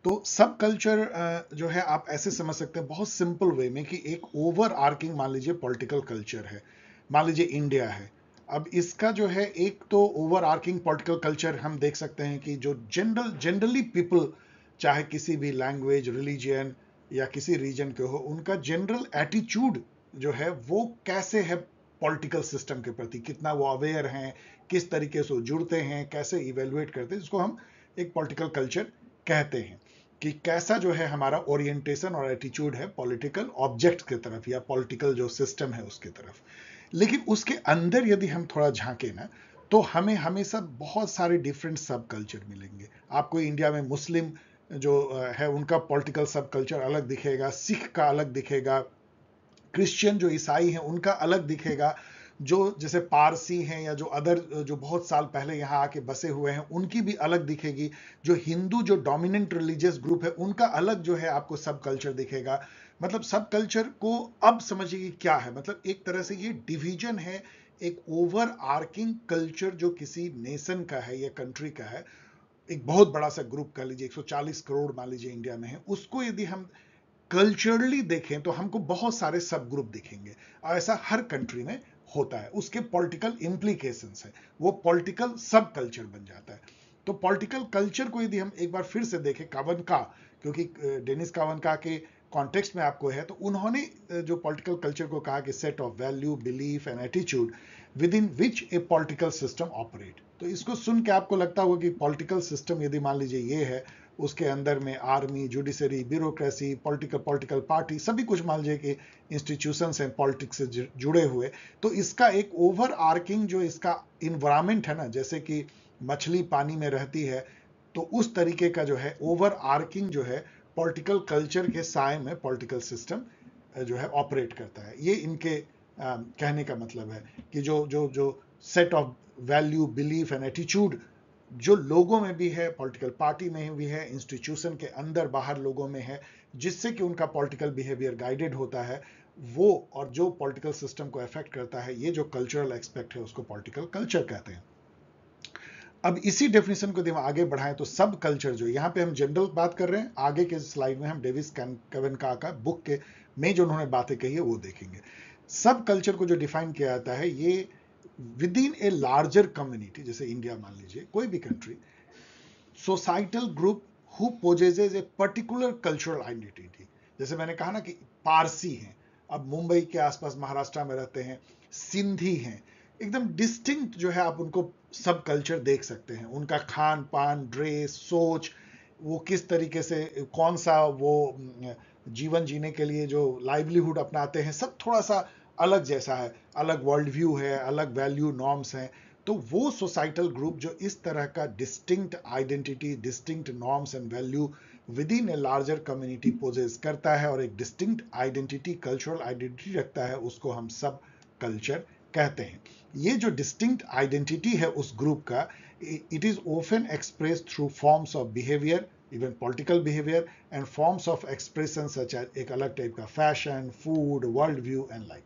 तो सब कल्चर जो है आप ऐसे समझ सकते हैं बहुत सिंपल वे में कि एक ओवर आर्किंग मान लीजिए पॉलिटिकल कल्चर है, मान लीजिए इंडिया है। अब इसका जो है एक तो ओवर आर्किंग पॉलिटिकल कल्चर हम देख सकते हैं कि जो जनरली पीपल चाहे किसी भी लैंग्वेज रिलीजन या किसी रीजन के हो, उनका जनरल एटीट्यूड जो है वो कैसे है पॉलिटिकल सिस्टम के प्रति, कितना वो अवेयर हैं, किस तरीके से जुड़ते हैं, कैसे इवेल्युएट करते हैं, जिसको हम एक पॉलिटिकल कल्चर कहते हैं कि कैसा जो है हमारा ओरिएंटेशन और एटीट्यूड है पॉलिटिकल ऑब्जेक्ट की तरफ या पॉलिटिकल जो सिस्टम है उसकी तरफ। लेकिन उसके अंदर यदि हम थोड़ा झांके ना, तो हमें हमेशा बहुत सारे डिफरेंट सब कल्चर मिलेंगे। आपको इंडिया में मुस्लिम जो है उनका पॉलिटिकल सब कल्चर अलग दिखेगा, सिख का अलग दिखेगा, क्रिश्चियन जो ईसाई हैं उनका अलग दिखेगा, जो जैसे पारसी हैं या जो अदर जो बहुत साल पहले यहाँ आके बसे हुए हैं उनकी भी अलग दिखेगी, जो हिंदू जो डोमिनेंट रिलीजियस ग्रुप है उनका अलग जो है आपको सब कल्चर दिखेगा। मतलब सब कल्चर को अब समझिए क्या है, मतलब एक तरह से ये डिवीजन है, एक ओवर आर्किंग कल्चर जो किसी नेशन का है या कंट्री का है, एक बहुत बड़ा सा ग्रुप कह लीजिए 140 करोड़ मान लीजिए इंडिया में है, उसको यदि हम कल्चरली देखें तो हमको बहुत सारे सब ग्रुप दिखेंगे और ऐसा हर कंट्री में होता है। उसके पॉलिटिकल इंप्लीकेशंस है, वो पॉलिटिकल सब कल्चर बन जाता है। तो पॉलिटिकल कल्चर को यदि हम एक बार फिर से देखें कावनका, क्योंकि डेनिस कावनका के कॉन्टेक्स्ट में आपको है, तो उन्होंने जो पॉलिटिकल कल्चर को कहा कि set of value belief and attitude within which a political system operate. तो इसको सुन के आपको लगता होगा कि पॉलिटिकल सिस्टम यदि मान लीजिए ये है, उसके अंदर में army, judiciary, bureaucracy, political party, सभी कुछ मान लीजिए कि इंस्टीट्यूशंस हैं पॉलिटिक्स से जुड़े हुए, तो इसका एक ओवर आर्किंग जो इसका इन्वायरमेंट है ना, जैसे कि मछली पानी में रहती है, तो उस तरीके का जो है ओवर आर्किंग जो है पॉलिटिकल कल्चर के साए में पॉलिटिकल सिस्टम जो है ऑपरेट करता है। ये इनके कहने का मतलब है कि जो जो जो set of value belief and attitude जो लोगों में भी है, पॉलिटिकल पार्टी में भी है, इंस्टीट्यूशन के अंदर बाहर लोगों में है, जिससे कि उनका पॉलिटिकल बिहेवियर गाइडेड होता है, वो और जो पॉलिटिकल सिस्टम को अफेक्ट करता है, ये जो कल्चरल एस्पेक्ट है उसको पॉलिटिकल कल्चर कहते हैं। अब इसी डेफिनेशन को यदि हम आगे बढ़ाएं तो सब कल्चर जो यहाँ पे हम जनरल बात कर रहे हैं, आगे के स्लाइड में हम डेविस कावेनका का बुक के में जो उन्होंने बातें कही है वो देखेंगे। सब कल्चर को जो डिफाइन किया जाता है, ये within a larger community, जैसे इंडिया मान लीजिए, कोई भी country, societal group who possesses a particular cultural identity. जैसे मैंने कहा ना कि पारसी हैं, अब मुंबई के आसपास महाराष्ट्र में रहते हैं, सिंधी हैं, एकदम डिस्टिंक्ट जो है आप उनको सब कल्चर देख सकते हैं, उनका खान पान, ड्रेस, सोच, वो किस तरीके से कौन सा वो जीवन जीने के लिए जो लाइवलीहुड अपनाते हैं, सब थोड़ा सा अलग जैसा है, अलग वर्ल्ड व्यू है, अलग वैल्यू नॉर्म्स हैं। तो वो सोसाइटल ग्रुप जो इस तरह का distinct identity, distinct norms and value within a larger community possess करता है और एक डिस्टिंक्ट आइडेंटिटी, कल्चरल आइडेंटिटी रखता है, उसको हम सब कल्चर कहते हैं। ये जो डिस्टिंक्ट आइडेंटिटी है उस ग्रुप का, it is often express through forms of behaviour, even political behaviour and forms of expression such as एक अलग टाइप का fashion, food, world view and like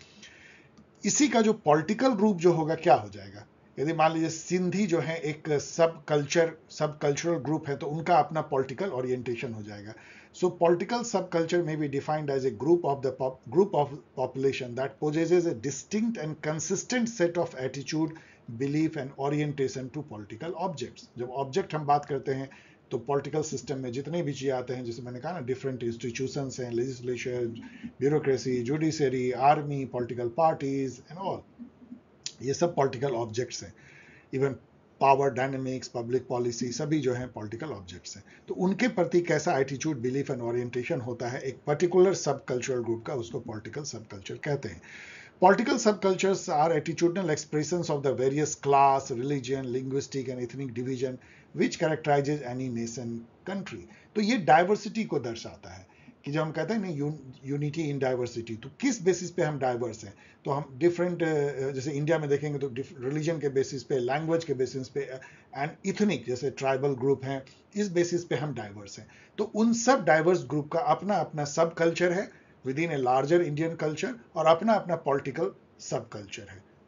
that. इसी का जो पॉलिटिकल ग्रुप जो होगा क्या हो जाएगा, यदि मान लीजिए सिंधी जो है एक सब कल्चरल ग्रुप है, तो उनका अपना पॉलिटिकल ओरिएंटेशन हो जाएगा। So political subculture may be defined as a group of population that possesses a distinct and consistent set of attitude, belief and orientation to political objects। जब ऑब्जेक्ट हम बात करते हैं तो पॉलिटिकल सिस्टम में जितने भी चीज़ आते हैं, जैसे मैंने कहा ना, डिफरेंट इंस्टीट्यूशंस हैं, legislature, bureaucracy, judiciary, army, political parties and all, ये सब पॉलिटिकल ऑब्जेक्ट्स हैं। Even power dynamics, public policy, सभी जो है पॉलिटिकल ऑब्जेक्ट्स हैं। तो उनके प्रति कैसा एटीट्यूड, बिलीफ एंड ओरिएंटेशन होता है एक पर्टिकुलर सब कल्चरल ग्रुप का, उसको पॉलिटिकल सब कल्चर कहते हैं। Political subcultures are attitudinal expressions of the various class, religion, linguistic and ethnic division which characterizes any nation, country। तो ये डाइवर्सिटी को दर्शाता है कि जब हम कहते हैं ना यूनिटी इन डाइवर्सिटी, तो किस बेसिस पे हम डाइवर्स हैं, तो हम डिफरेंट, जैसे इंडिया में देखेंगे तो रिलीजन के बेसिस पे, लैंग्वेज के बेसिस पे एंड इथनिक, जैसे ट्राइबल ग्रुप हैं, इस बेसिस पे हम डाइवर्स हैं। तो उन सब डाइवर्स ग्रुप का अपना अपना सब कल्चर है within a larger Indian culture और अपना अपना पॉलिटिकल सब कल्चर है।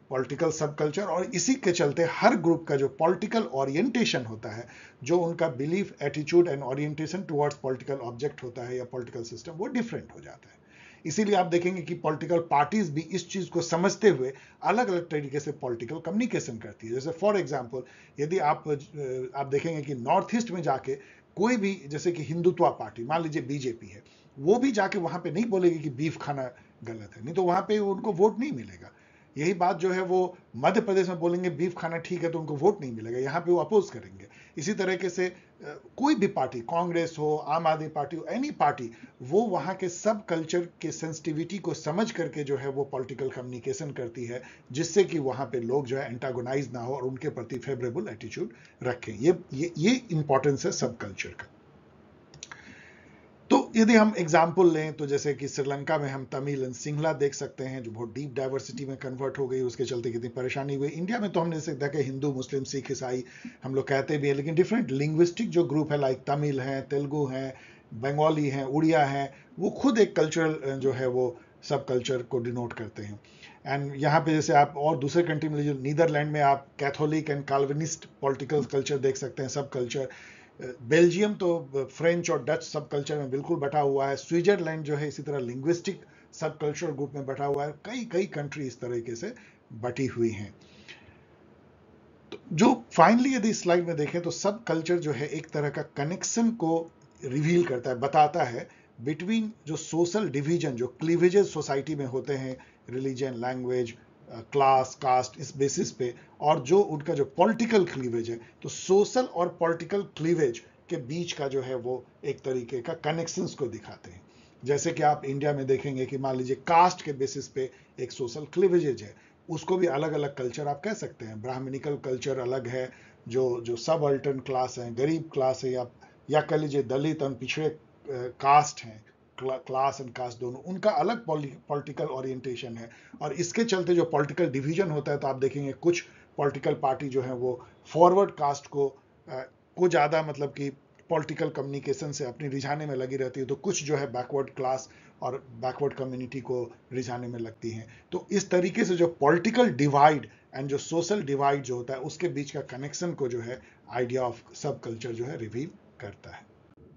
पॉलिटिकल सब कल्चर, और इसी के चलते हर ग्रुप का जो पॉलिटिकल ओरिएंटेशन होता है, जो उनका belief, attitude and orientation towards political object होता है या पॉलिटिकल सिस्टम, वो डिफरेंट हो जाता है। इसीलिए आप देखेंगे कि पॉलिटिकल पार्टीज भी इस चीज को समझते हुए अलग अलग तरीके से पॉलिटिकल कम्युनिकेशन करती है। जैसे फॉर एग्जांपल, यदि आप देखेंगे कि नॉर्थ ईस्ट में जाके कोई भी, जैसे कि हिंदुत्व पार्टी, मान लीजिए बीजेपी है, वो भी जाके वहां पे नहीं बोलेगी कि बीफ खाना गलत है, नहीं तो वहां पे उनको वोट नहीं मिलेगा। यही बात जो है वो मध्य प्रदेश में बोलेंगे बीफ खाना ठीक है, तो उनको वोट नहीं मिलेगा, यहाँ पे वो अपोज करेंगे। इसी तरीके से कोई भी पार्टी, कांग्रेस हो, आम आदमी पार्टी हो, एनी पार्टी, वो वहां के सब कल्चर के सेंसिटिविटी को समझ करके जो है वो पॉलिटिकल कम्युनिकेशन करती है, जिससे कि वहां पे लोग जो है एंटागोनाइज ना हो और उनके प्रति फेवरेबल एटीट्यूड रखें। ये इंपॉर्टेंस है सब कल्चर का। तो यदि हम एग्जाम्पल लें तो जैसे कि श्रीलंका में हम तमिल एंड सिंहला देख सकते हैं, जो बहुत डीप डाइवर्सिटी में कन्वर्ट हो गई, उसके चलते कितनी परेशानी हुई। इंडिया में तो हमने जैसे देखा कि हिंदू, मुस्लिम, सिख, ईसाई हम लोग कहते भी हैं, लेकिन डिफरेंट लिंग्विस्टिक जो ग्रुप है, लाइक तमिल है, तेलुगु है, बंगाली है, उड़िया है, वो खुद एक कल्चरल जो है वो सब कल्चर को डिनोट करते हैं। एंड यहाँ पे जैसे आप और दूसरे कंट्री में, जो नीदरलैंड में आप Catholic and Calvinist political culture देख सकते हैं, सब कल्चर। बेल्जियम तो फ्रेंच और डच सब कल्चर में बिल्कुल बटा हुआ है। स्विट्जरलैंड जो है इसी तरह लिंग्विस्टिक सब कल्चरल ग्रुप में बटा हुआ है। कई कई कंट्री इस तरीके से बटी हुई हैं। तो जो फाइनली यदि स्लाइड में देखें तो सब कल्चर जो है एक तरह का कनेक्शन को रिवील करता है, बताता है बिटवीन जो सोशल डिवीजन, जो क्लीवेजेस सोसाइटी में होते हैं, रिलीजन, लैंग्वेज, क्लास, कास्ट, इस बेसिस पे, और जो उनका जो पॉलिटिकल क्लीवेज है, तो सोशल और पॉलिटिकल क्लीवेज के बीच का जो है वो एक तरीके का कनेक्शंस को दिखाते हैं। जैसे कि आप इंडिया में देखेंगे कि मान लीजिए कास्ट के बेसिस पे एक सोशल क्लीवेजेज है, उसको भी अलग अलग कल्चर आप कह सकते हैं। ब्राह्मणिकल कल्चर अलग है, जो सब अल्टर्न क्लास है, गरीब क्लास है, या कह लीजिए दलित और पिछड़े कास्ट हैं, क्लास एंड कास्ट दोनों, उनका अलग पॉलिटिकल ओरिएंटेशन है। और इसके चलते जो पॉलिटिकल डिवीजन होता है, तो आप देखेंगे कुछ पॉलिटिकल पार्टी जो है वो फॉरवर्ड कास्ट को ज़्यादा मतलब कि पॉलिटिकल कम्युनिकेशन से अपनी रिझाने में लगी रहती है, तो कुछ जो है बैकवर्ड क्लास और बैकवर्ड कम्युनिटी को रिझाने में लगती हैं। तो इस तरीके से जो पॉलिटिकल डिवाइड एंड जो सोशल डिवाइड जो होता है, उसके बीच का कनेक्शन को जो है आइडिया ऑफ सब कल्चर जो है रिवील करता है।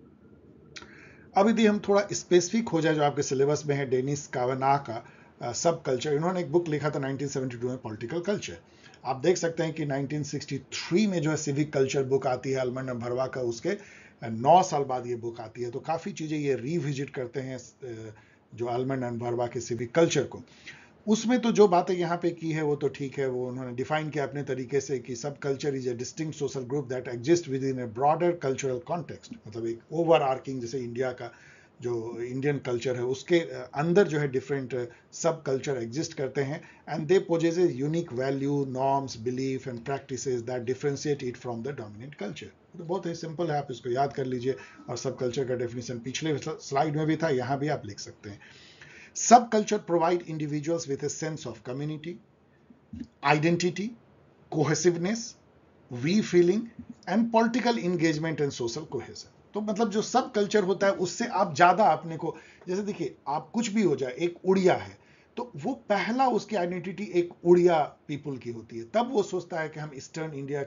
अब यदि हम थोड़ा स्पेसिफिक हो जाए, जो आपके सिलेबस में है, डेनिस कावानाह का सब कल्चर, इन्होंने एक बुक लिखा था 1972 में, पॉलिटिकल कल्चर। आप देख सकते हैं कि 1963 में जो है सिविक कल्चर बुक आती है अल्मंड एंड भरवा का, उसके 9 साल बाद ये बुक आती है। तो काफ़ी चीज़ें ये रिविजिट करते हैं जो अल्मंड एंड भरवा के सिविक कल्चर को। उसमें तो जो बातें यहाँ पे की है वो तो ठीक है, वो उन्होंने डिफाइन किया अपने तरीके से कि subculture is a distinct social group that exist within a broader cultural context. मतलब एक ओवर आर्किंग, जैसे इंडिया का जो इंडियन कल्चर है उसके अंदर जो है डिफरेंट सब कल्चर एग्जिस्ट करते हैं, and they possess a unique value, norms, belief and practices that differentiate it from the dominant culture. तो बहुत ही सिंपल है, आप इसको याद कर लीजिए। और सब कल्चर का डेफिनेशन पिछले स्लाइड में भी था, यहाँ भी आप लिख सकते हैं। Subculture provide individuals with a sense of community, identity, cohesiveness, we-feeling and political engagement and social cohesion। तो मतलब जो सब कल्चर होता है उससे आप ज्यादा अपने को, जैसे देखिए आप कुछ भी हो जाए, एक उड़िया है तो वो पहला उसकी आइडेंटिटी एक उड़िया पीपल की होती है, तब वो सोचता है कि हम ईस्टर्न इंडिया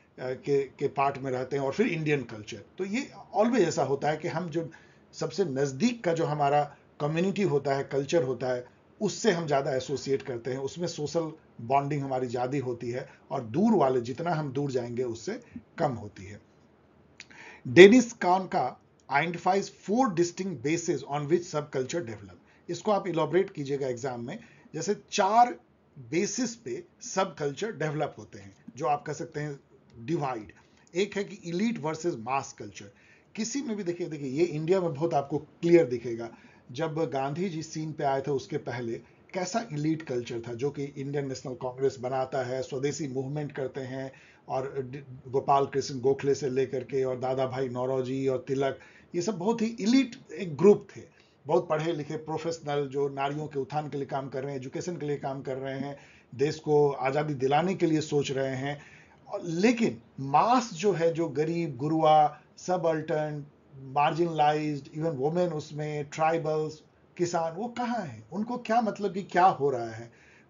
के पार्ट में रहते हैं, और फिर इंडियन कल्चर। तो ये ऑलवेज ऐसा होता है कि हम जो सबसे नजदीक का जो हमारा कम्युनिटी होता है, कल्चर होता है, उससे हम ज़्यादा एसोसिएट करते हैं, उसमें सोशल बॉन्डिंग हमारी ज़्यादा होती है, और दूर वाले जितना हम दूर जाएंगे उससे कम होती है। Dennis Kavanagh identifies 4 distinct basis on which subculture develop. इसको आप इलॉबरेट कीजिएगा एग्जाम में, जैसे 4 बेसिस पे सब कल्चर डेवलप होते हैं, जो आप कह सकते हैं डिवाइड। एक है कि इलीट वर्सेस मास कल्चर। किसी में भी देखिए ये इंडिया में बहुत आपको क्लियर दिखेगा। जब गांधी जी सीन पे आए थे उसके पहले कैसा इलीट कल्चर था, जो कि इंडियन नेशनल कांग्रेस बनाता है, स्वदेशी मूवमेंट करते हैं, और गोपाल कृष्ण गोखले से लेकर के और दादा भाई नौरोजी और तिलक, ये सब बहुत ही इलीट एक ग्रुप थे। बहुत पढ़े लिखे प्रोफेशनल जो नारियों के उत्थान के लिए काम कर रहे हैं, एजुकेशन के लिए काम कर रहे हैं, देश को आज़ादी दिलाने के लिए सोच रहे हैं। लेकिन मास जो है, जो गरीब, गुरुआ, subaltern, marginalised, even women उसमें, ट्राइबल्स, किसान, वो कहाँ हैं? उनको क्या मतलब कि क्या हो रहा है?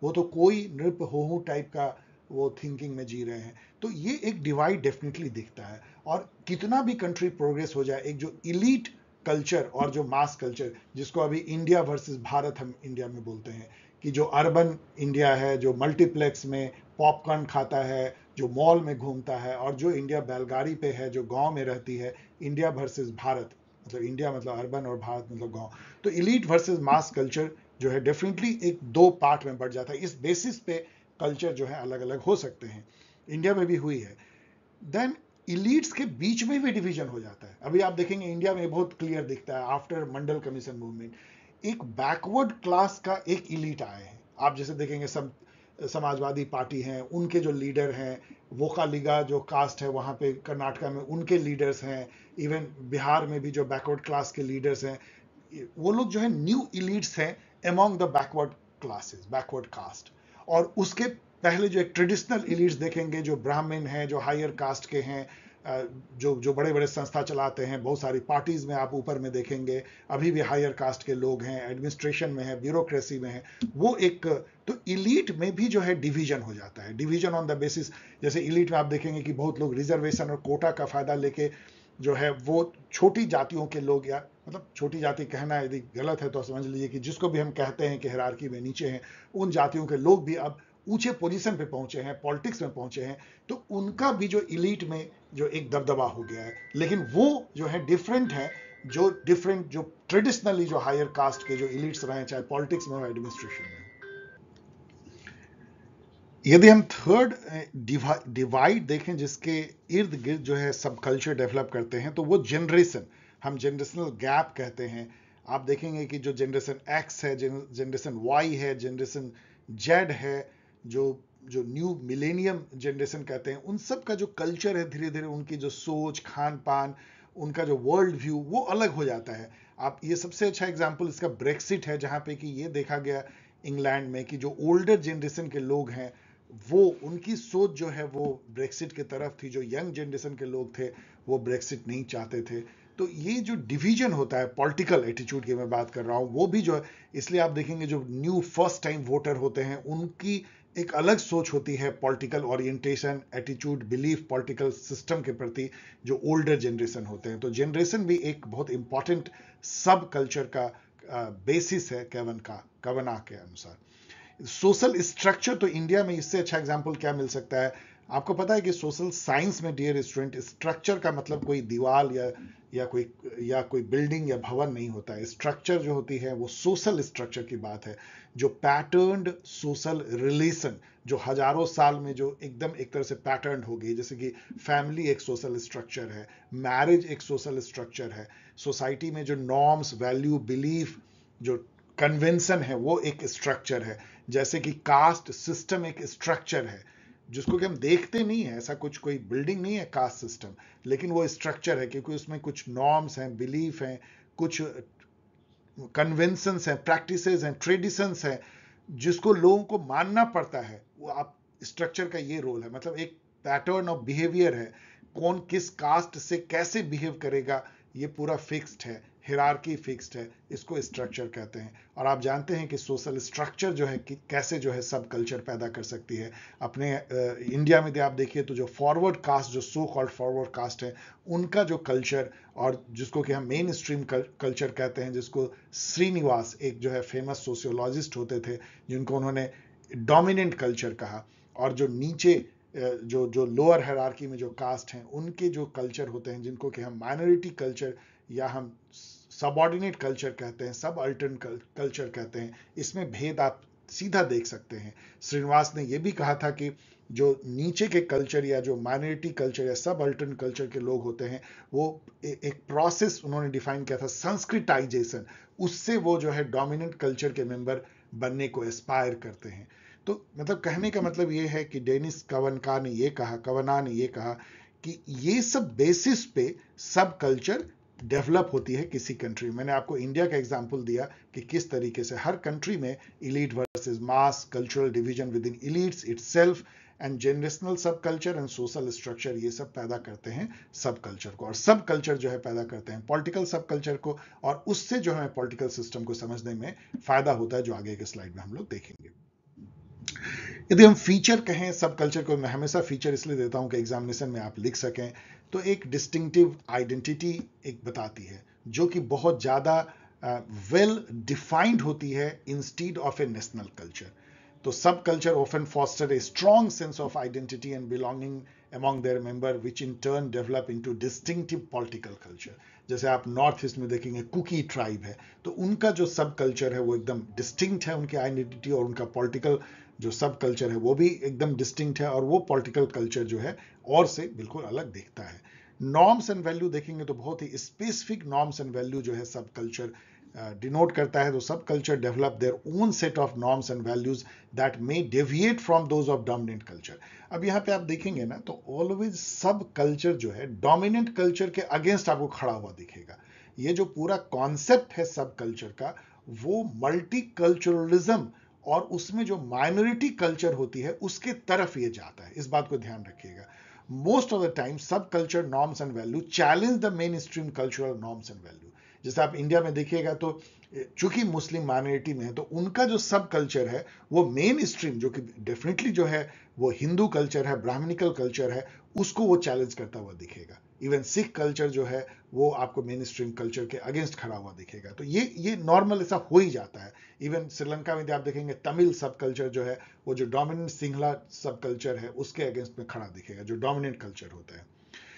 वो तो कोई नृप हो टाइप का वो थिंकिंग में जी रहे हैं। तो ये एक डिवाइड डेफिनेटली दिखता है। और कितना भी कंट्री प्रोग्रेस हो जाए, एक जो इलीट कल्चर और जो मास कल्चर, जिसको अभी इंडिया वर्सेस भारत हम इंडिया में बोलते हैं, कि जो अर्बन इंडिया है, जो मल्टीप्लेक्स में पॉपकॉर्न खाता है, जो मॉल में घूमता है, और जो इंडिया बैलगाड़ी पे है, जो गांव में रहती है, इंडिया वर्सेस भारत, मतलब इंडिया मतलब अर्बन और भारत मतलब गांव। तो इलीट वर्सेस मास कल्चर जो है डेफिनेटली एक दो पार्ट में बढ़ जाता है। इस बेसिस पे कल्चर जो है अलग अलग हो सकते हैं, इंडिया में भी हुई है। देन इलीट्स के बीच में भी डिवीजन हो जाता है। अभी आप देखेंगे इंडिया में बहुत क्लियर दिखता है आफ्टर मंडल कमीशन मूवमेंट, एक बैकवर्ड क्लास का एक इलीट आए हैं। आप जैसे देखेंगे सब समाजवादी पार्टी हैं, उनके जो लीडर हैं, वोकालिगा जो कास्ट है वहाँ पे कर्नाटका में, उनके लीडर्स हैं, इवन बिहार में भी जो बैकवर्ड क्लास के लीडर्स हैं, वो लोग जो है न्यू इलीट्स हैं among the backward classes, backward caste. और उसके पहले जो एक ट्रेडिशनल इलीट्स देखेंगे, जो ब्राह्मण हैं, जो हायर कास्ट के हैं, जो जो बड़े बड़े संस्था चलाते हैं, बहुत सारी पार्टीज में आप ऊपर में देखेंगे अभी भी हायर कास्ट के लोग हैं, एडमिनिस्ट्रेशन में है, ब्यूरोक्रेसी में है, वो एक। तो इलीट में भी जो है डिवीजन हो जाता है, डिवीजन ऑन द बेसिस। जैसे इलीट में आप देखेंगे कि बहुत लोग रिजर्वेशन और कोटा का फायदा लेके जो है वो छोटी जातियों के लोग, या मतलब छोटी जाति कहना यदि गलत है तो समझ लीजिए कि जिसको भी हम कहते हैं कि हायरार्की में नीचे हैं, उन जातियों के लोग भी अब ऊंचे पोजीशन पे पहुंचे हैं, पॉलिटिक्स में पहुंचे हैं। तो उनका भी जो इलीट में जो एक दबदबा हो गया है, लेकिन वो जो है डिफरेंट है, जो डिफरेंट जो ट्रेडिशनली जो हायर कास्ट के जो इलीट्स रहे, चाहे पॉलिटिक्स में हो, एडमिनिस्ट्रेशन में हो। यदि हम थर्ड डिवाइड देखें जिसके इर्द गिर्द जो है सब कल्चर डेवलप करते हैं, तो वो जनरेशन, हम जनरेशनल गैप कहते हैं। आप देखेंगे कि जो जनरेशन एक्स है, जनरेशन वाई है, जनरेशन जेड है, जो जो न्यू मिलेनियम जनरेशन कहते हैं, उन सब का जो कल्चर है धीरे धीरे, उनकी जो सोच, खान पान, उनका जो वर्ल्ड व्यू वो अलग हो जाता है। आप ये सबसे अच्छा एग्जाम्पल इसका ब्रेक्सिट है, जहां पे कि ये देखा गया इंग्लैंड में कि जो ओल्डर जनरेशन के लोग हैं, वो उनकी सोच जो है वो ब्रेक्सिट की तरफ थी। जो यंग जनरेशन के लोग थे वो ब्रेक्सिट नहीं चाहते थे। तो ये जो डिवीजन होता है पॉलिटिकल एटीट्यूड की मैं बात कर रहा हूँ, वो भी जो है, इसलिए आप देखेंगे जो न्यू फर्स्ट टाइम वोटर होते हैं उनकी एक अलग सोच होती है, political orientation, attitude, belief political system के प्रति, जो ओल्डर जनरेशन होते हैं। तो जनरेशन भी एक बहुत इंपॉर्टेंट सब कल्चर का बेसिस है कवना के अनुसार। सोशल स्ट्रक्चर, तो इंडिया में इससे अच्छा एग्जांपल क्या मिल सकता है? आपको पता है कि सोशल साइंस में डियर स्टूडेंट, स्ट्रक्चर का मतलब कोई दीवार या कोई बिल्डिंग या भवन नहीं होता है। स्ट्रक्चर जो होती है वो सोशल स्ट्रक्चर की बात है, जो पैटर्न्ड सोशल रिलेशन, जो हजारों साल में जो एकदम एक तरह से पैटर्न हो गई। जैसे कि फैमिली एक सोशल स्ट्रक्चर है, मैरिज एक सोशल स्ट्रक्चर है, सोसाइटी में जो नॉर्म्स, वैल्यू, बिलीफ, जो कन्वेंशन है वो एक स्ट्रक्चर है। जैसे कि कास्ट सिस्टम एक स्ट्रक्चर है, जिसको कि हम देखते नहीं है, ऐसा कुछ कोई बिल्डिंग नहीं है कास्ट सिस्टम, लेकिन वो स्ट्रक्चर है, क्योंकि उसमें कुछ नॉर्म्स हैं, बिलीफ हैं, कुछ कन्वेंशंस हैं, प्रैक्टिसेस हैं, ट्रेडिशंस हैं, जिसको लोगों को मानना पड़ता है। वो आप स्ट्रक्चर का ये रोल है, मतलब एक पैटर्न ऑफ बिहेवियर है, कौन किस कास्ट से कैसे बिहेव करेगा, ये पूरा फिक्स्ड है, हिरार्की फिक्स्ड है, इसको स्ट्रक्चर कहते हैं। और आप जानते हैं कि सोशल स्ट्रक्चर जो है कि कैसे जो है सब कल्चर पैदा कर सकती है। अपने इंडिया में यदि आप देखिए तो जो फॉरवर्ड कास्ट, जो सो कॉल्ड फॉरवर्ड कास्ट है, उनका जो कल्चर, और जिसको कि हम मेन स्ट्रीम कल्चर कहते हैं, जिसको श्रीनिवास, एक जो है फेमस सोशियोलॉजिस्ट होते थे, जिनको उन्होंने डोमिनेंट कल्चर कहा। और जो नीचे जो जो लोअर हायरार्की में जो कास्ट हैं, उनके जो कल्चर होते हैं, जिनको कि हम माइनॉरिटी कल्चर या हम सबऑर्डिनेट कल्चर कहते हैं, सब अल्टर्न कल्चर कहते हैं, इसमें भेद आप सीधा देख सकते हैं। श्रीनिवास ने यह भी कहा था कि जो नीचे के कल्चर या जो माइनॉरिटी कल्चर या सब अल्टर्न कल्चर के लोग होते हैं, वो एक प्रोसेस उन्होंने डिफाइन किया था, संस्कृताइजेशन, उससे वो जो है डोमिनेंट कल्चर के मेंबर बनने को एस्पायर करते हैं। तो मतलब कहने का मतलब ये है कि डेनिस कवना ने ये कहा कि ये सब बेसिस पे सब कल्चर डेवलप होती है किसी कंट्री में। मैंने आपको इंडिया का एग्जांपल दिया कि किस तरीके से हर कंट्री में elite versus mass, cultural division within elites itself, and generational subculture and social structure, ये सब पैदा करते हैं सब कल्चर को। और सब कल्चर जो है पैदा करते हैं पॉलिटिकल सब कल्चर को, और उससे जो है पॉलिटिकल सिस्टम को समझने में फायदा होता है, जो आगे के स्लाइड में हम लोग देखेंगे। यदि हम फीचर कहें सब कल्चर को, मैं हमेशा फीचर इसलिए देता हूं कि एग्जामिनेशन में आप लिख सकें, तो एक डिस्टिंक्टिव आइडेंटिटी एक बताती है जो कि बहुत ज्यादा वेल डिफाइंड होती है instead of a national culture. तो subculture often foster a strong sense of identity and belonging among their member which in turn develop into distinctive political culture। जैसे आप नॉर्थ ईस्ट में देखेंगे cookie tribe है, तो उनका जो subculture है वो एकदम डिस्टिंक्ट है, उनकी आइडेंटिटी, और उनका पॉलिटिकल जो सब कल्चर है वो भी एकदम डिस्टिंक्ट है, और वो पॉलिटिकल कल्चर जो है और से बिल्कुल अलग दिखता है। नॉर्म्स एंड वैल्यू देखेंगे तो बहुत ही स्पेसिफिक नॉर्म्स एंड वैल्यू जो है सब कल्चर डिनोट करता है। तो subculture develop their own set of norms and values that may deviate from those of dominant culture. अब यहाँ पे आप देखेंगे ना, तो ऑलवेज सब कल्चर जो है डोमिनेंट कल्चर के अगेंस्ट आपको खड़ा हुआ दिखेगा। ये जो पूरा कॉन्सेप्ट है सब कल्चर का, वो मल्टी कल्चरलिज्म और उसमें जो माइनॉरिटी कल्चर होती है उसके तरफ ये जाता है। इस बात को ध्यान रखिएगा। Most of the time subculture norms and value challenge the mainstream cultural norms and value. जैसे आप इंडिया में देखिएगा तो चूंकि मुस्लिम माइनॉरिटी में है, तो उनका जो सब कल्चर है वो मेन स्ट्रीम, जो कि डेफिनेटली जो है वो हिंदू कल्चर है, ब्राह्मणिकल कल्चर है, उसको वो चैलेंज करता हुआ दिखेगा। इवन सिख कल्चर जो है वो आपको मेन स्ट्रीम कल्चर के अगेंस्ट खड़ा हुआ दिखेगा। तो ये नॉर्मल ऐसा हो ही जाता है। इवन श्रीलंका में आप देखेंगे तमिल सब कल्चर जो है वो जो डोमिनेंट सिंहला सब कल्चर है उसके अगेंस्ट में खड़ा दिखेगा, जो डोमिनेंट कल्चर होता है।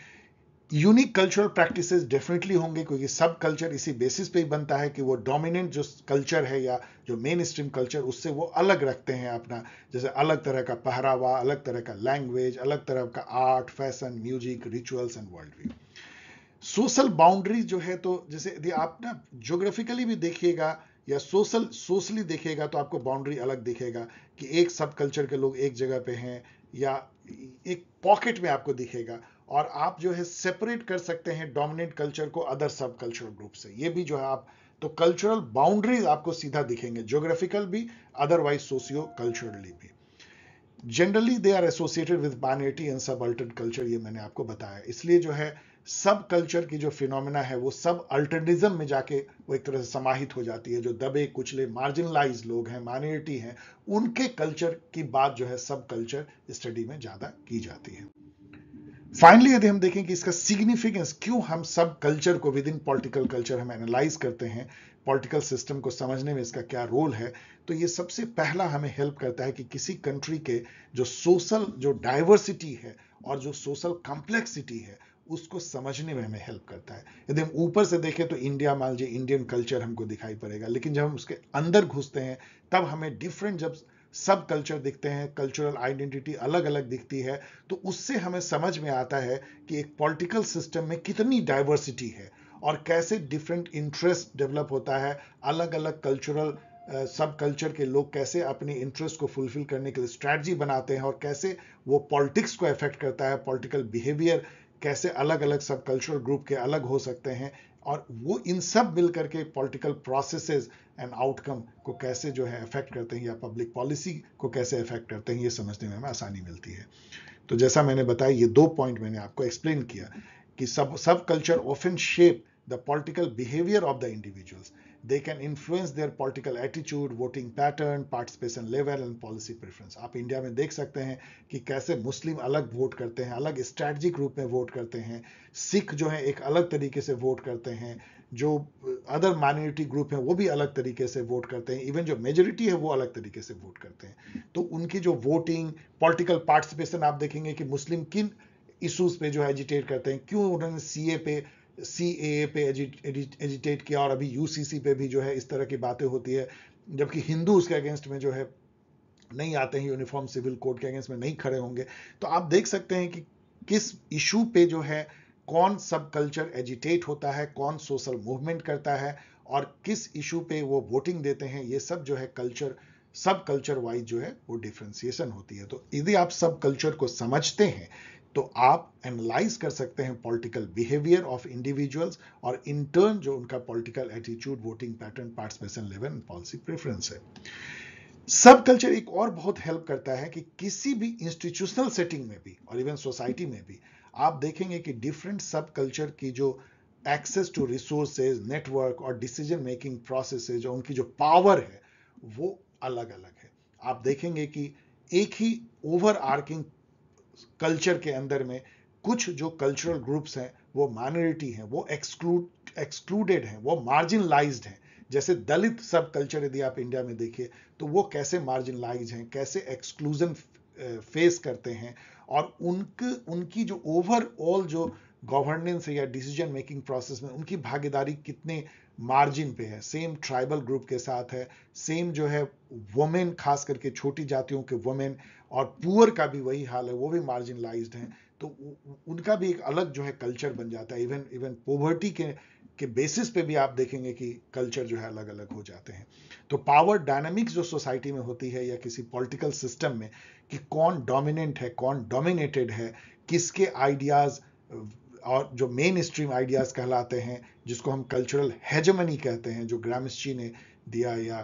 यूनिक कल्चरल प्रैक्टिसेस डेफिनेटली होंगे, क्योंकि सब कल्चर इसी बेसिस पे ही बनता है कि वो डोमिनेंट जो कल्चर है या जो मेन स्ट्रीम कल्चर उससे वो अलग रखते हैं अपना, जैसे अलग तरह का पहरावा, अलग तरह का लैंग्वेज, अलग तरह का art, fashion, music, rituals and world view. Social boundaries जो है, तो जैसे यदि आप ना ज्योग्राफिकली भी देखिएगा या सोशली देखिएगा तो आपको बाउंड्री अलग दिखेगा कि एक सब कल्चर के लोग एक जगह पे हैं या एक पॉकेट में आपको दिखेगा, और आप जो है सेपरेट कर सकते हैं डोमिनेंट कल्चर को अदर सब कल्चरल ग्रुप से। ये भी जो है आप, तो कल्चरल बाउंड्रीज आपको सीधा दिखेंगे, ज्योग्राफिकल भी, अदरवाइज सोशियो कल्चरली भी। Generally they are associated with minority and subaltern culture, ये मैंने आपको बताया। इसलिए जो है सब कल्चर की जो फिनोमेना है वो सब अल्टर्निज्म में जाके वो एक तरह से समाहित हो जाती है। जो दबे कुचले मार्जिनलाइज लोग हैं, माइनॉरिटी हैं, उनके कल्चर की बात जो है सब कल्चर स्टडी में ज्यादा की जाती है। फाइनली यदि हम देखें कि इसका सिग्निफिकेंस, क्यों हम सब कल्चर को विद इन पॉलिटिकल कल्चर हम एनालाइज करते हैं, पॉलिटिकल सिस्टम को समझने में इसका क्या रोल है, तो ये सबसे पहला हमें हेल्प करता है कि किसी कंट्री के जो सोशल जो डाइवर्सिटी है और जो सोशल कॉम्प्लेक्सिटी है उसको समझने में हमें हेल्प करता है। यदि हम ऊपर से देखें तो इंडिया, मान लीजिए इंडियन कल्चर हमको दिखाई पड़ेगा, लेकिन जब हम उसके अंदर घुसते हैं तब हमें डिफरेंट जब सब कल्चर दिखते हैं, कल्चरल आइडेंटिटी अलग अलग दिखती है, तो उससे हमें समझ में आता है कि एक पॉलिटिकल सिस्टम में कितनी डाइवर्सिटी है और कैसे डिफरेंट इंटरेस्ट डेवलप होता है, अलग अलग कल्चरल सब कल्चर के लोग कैसे अपने इंटरेस्ट को फुलफिल करने के लिए स्ट्रैटेजी बनाते हैं, और कैसे वो पॉलिटिक्स को अफेक्ट करता है, पॉलिटिकल बिहेवियर कैसे अलग अलग सब कल्चरल ग्रुप के अलग हो सकते हैं, और वो इन सब मिलकर के पॉलिटिकल प्रोसेसेस एंड आउटकम को कैसे जो है अफेक्ट करते हैं या पब्लिक पॉलिसी को कैसे अफेक्ट करते हैं, ये समझने में हमें आसानी मिलती है। तो जैसा मैंने बताया, ये 2 पॉइंट मैंने आपको एक्सप्लेन किया कि subculture often shape the political behavior of the individuals. They can influence their political attitude, voting pattern, participation level and policy preference. आप इंडिया में देख सकते हैं कि कैसे मुस्लिम अलग वोट करते हैं, अलग स्ट्रैटेजिक रूप में वोट करते हैं, सिख जो है एक अलग तरीके से वोट करते हैं, जो अदर माइनॉरिटी ग्रुप है वो भी अलग तरीके से वोट करते हैं, इवन जो मेजोरिटी है वो अलग तरीके से वोट करते हैं। तो उनकी जो वोटिंग, पॉलिटिकल पार्टिसिपेशन, आप देखेंगे कि मुस्लिम किन इश्यूज पे जो एजिटेट करते हैं, क्यों उन्होंने सीएए पे एजिटेट किया, और अभी यूसीसी पे भी जो है इस तरह की बातें होती है, जबकि हिंदू उसके अगेंस्ट में जो है नहीं आते हैं, यूनिफॉर्म सिविल कोड के अगेंस्ट में नहीं खड़े होंगे। तो आप देख सकते हैं कि किस इशू पे जो है कौन सब कल्चर एजिटेट होता है, कौन सोशल मूवमेंट करता है, और किस इशू पे वो वोटिंग देते हैं। ये सब जो है कल्चर, सब कल्चर वाइज जो है वो डिफ्रेंसिएशन होती है। तो यदि आप सब कल्चर को समझते हैं तो आप एनालाइज कर सकते हैं पॉलिटिकल बिहेवियर ऑफ इंडिविजुअल्स, और इन टर्न जो उनका political attitude, voting pattern, participation level and policy preference है। सब कल्चर एक और बहुत हेल्प करता है कि किसी भी इंस्टीट्यूशनल सेटिंग में भी और इवन सोसाइटी में भी आप देखेंगे कि डिफरेंट सब कल्चर की जो एक्सेस टू रिसोर्सेज, नेटवर्क और डिसीजन मेकिंग प्रोसेसेज, जो उनकी जो पावर है वो अलग अलग है। आप देखेंगे कि एक ही ओवर आर्किंग कल्चर के अंदर में कुछ जो कल्चरल ग्रुप्स हैं वो माइनॉरिटी हैं, वो एक्सक्लूडेड हैं, वो मार्जिनलाइज्ड हैं। जैसे दलित सब कल्चर यदि आप इंडिया में देखिए तो वो कैसे मार्जिनलाइज हैं, कैसे एक्सक्लूजन फेस करते हैं, और उनकी जो ओवरऑल जो गवर्नेंस है या डिसीजन मेकिंग प्रोसेस में उनकी भागीदारी कितने मार्जिन पे है। सेम ट्राइबल ग्रुप के साथ है, सेम जो है वुमेन, खास करके छोटी जातियों के वुमेन, और पुअर का भी वही हाल है, वो भी मार्जिनलाइज्ड हैं। तो उनका भी एक अलग जो है कल्चर बन जाता है। इवन इवन पोवर्टी के बेसिस पे भी आप देखेंगे कि कल्चर जो है अलग अलग हो जाते हैं। तो पावर डायनामिक्स जो सोसाइटी में होती है या किसी पॉलिटिकल सिस्टम में, कि कौन डोमिनेंट है, कौन डोमिनेटेड है, किसके आइडियाज, और जो मेन स्ट्रीम आइडियाज कहलाते हैं, जिसको हम कल्चरल हेजेमनी कहते हैं, जो ग्रामस्ची ने दिया, या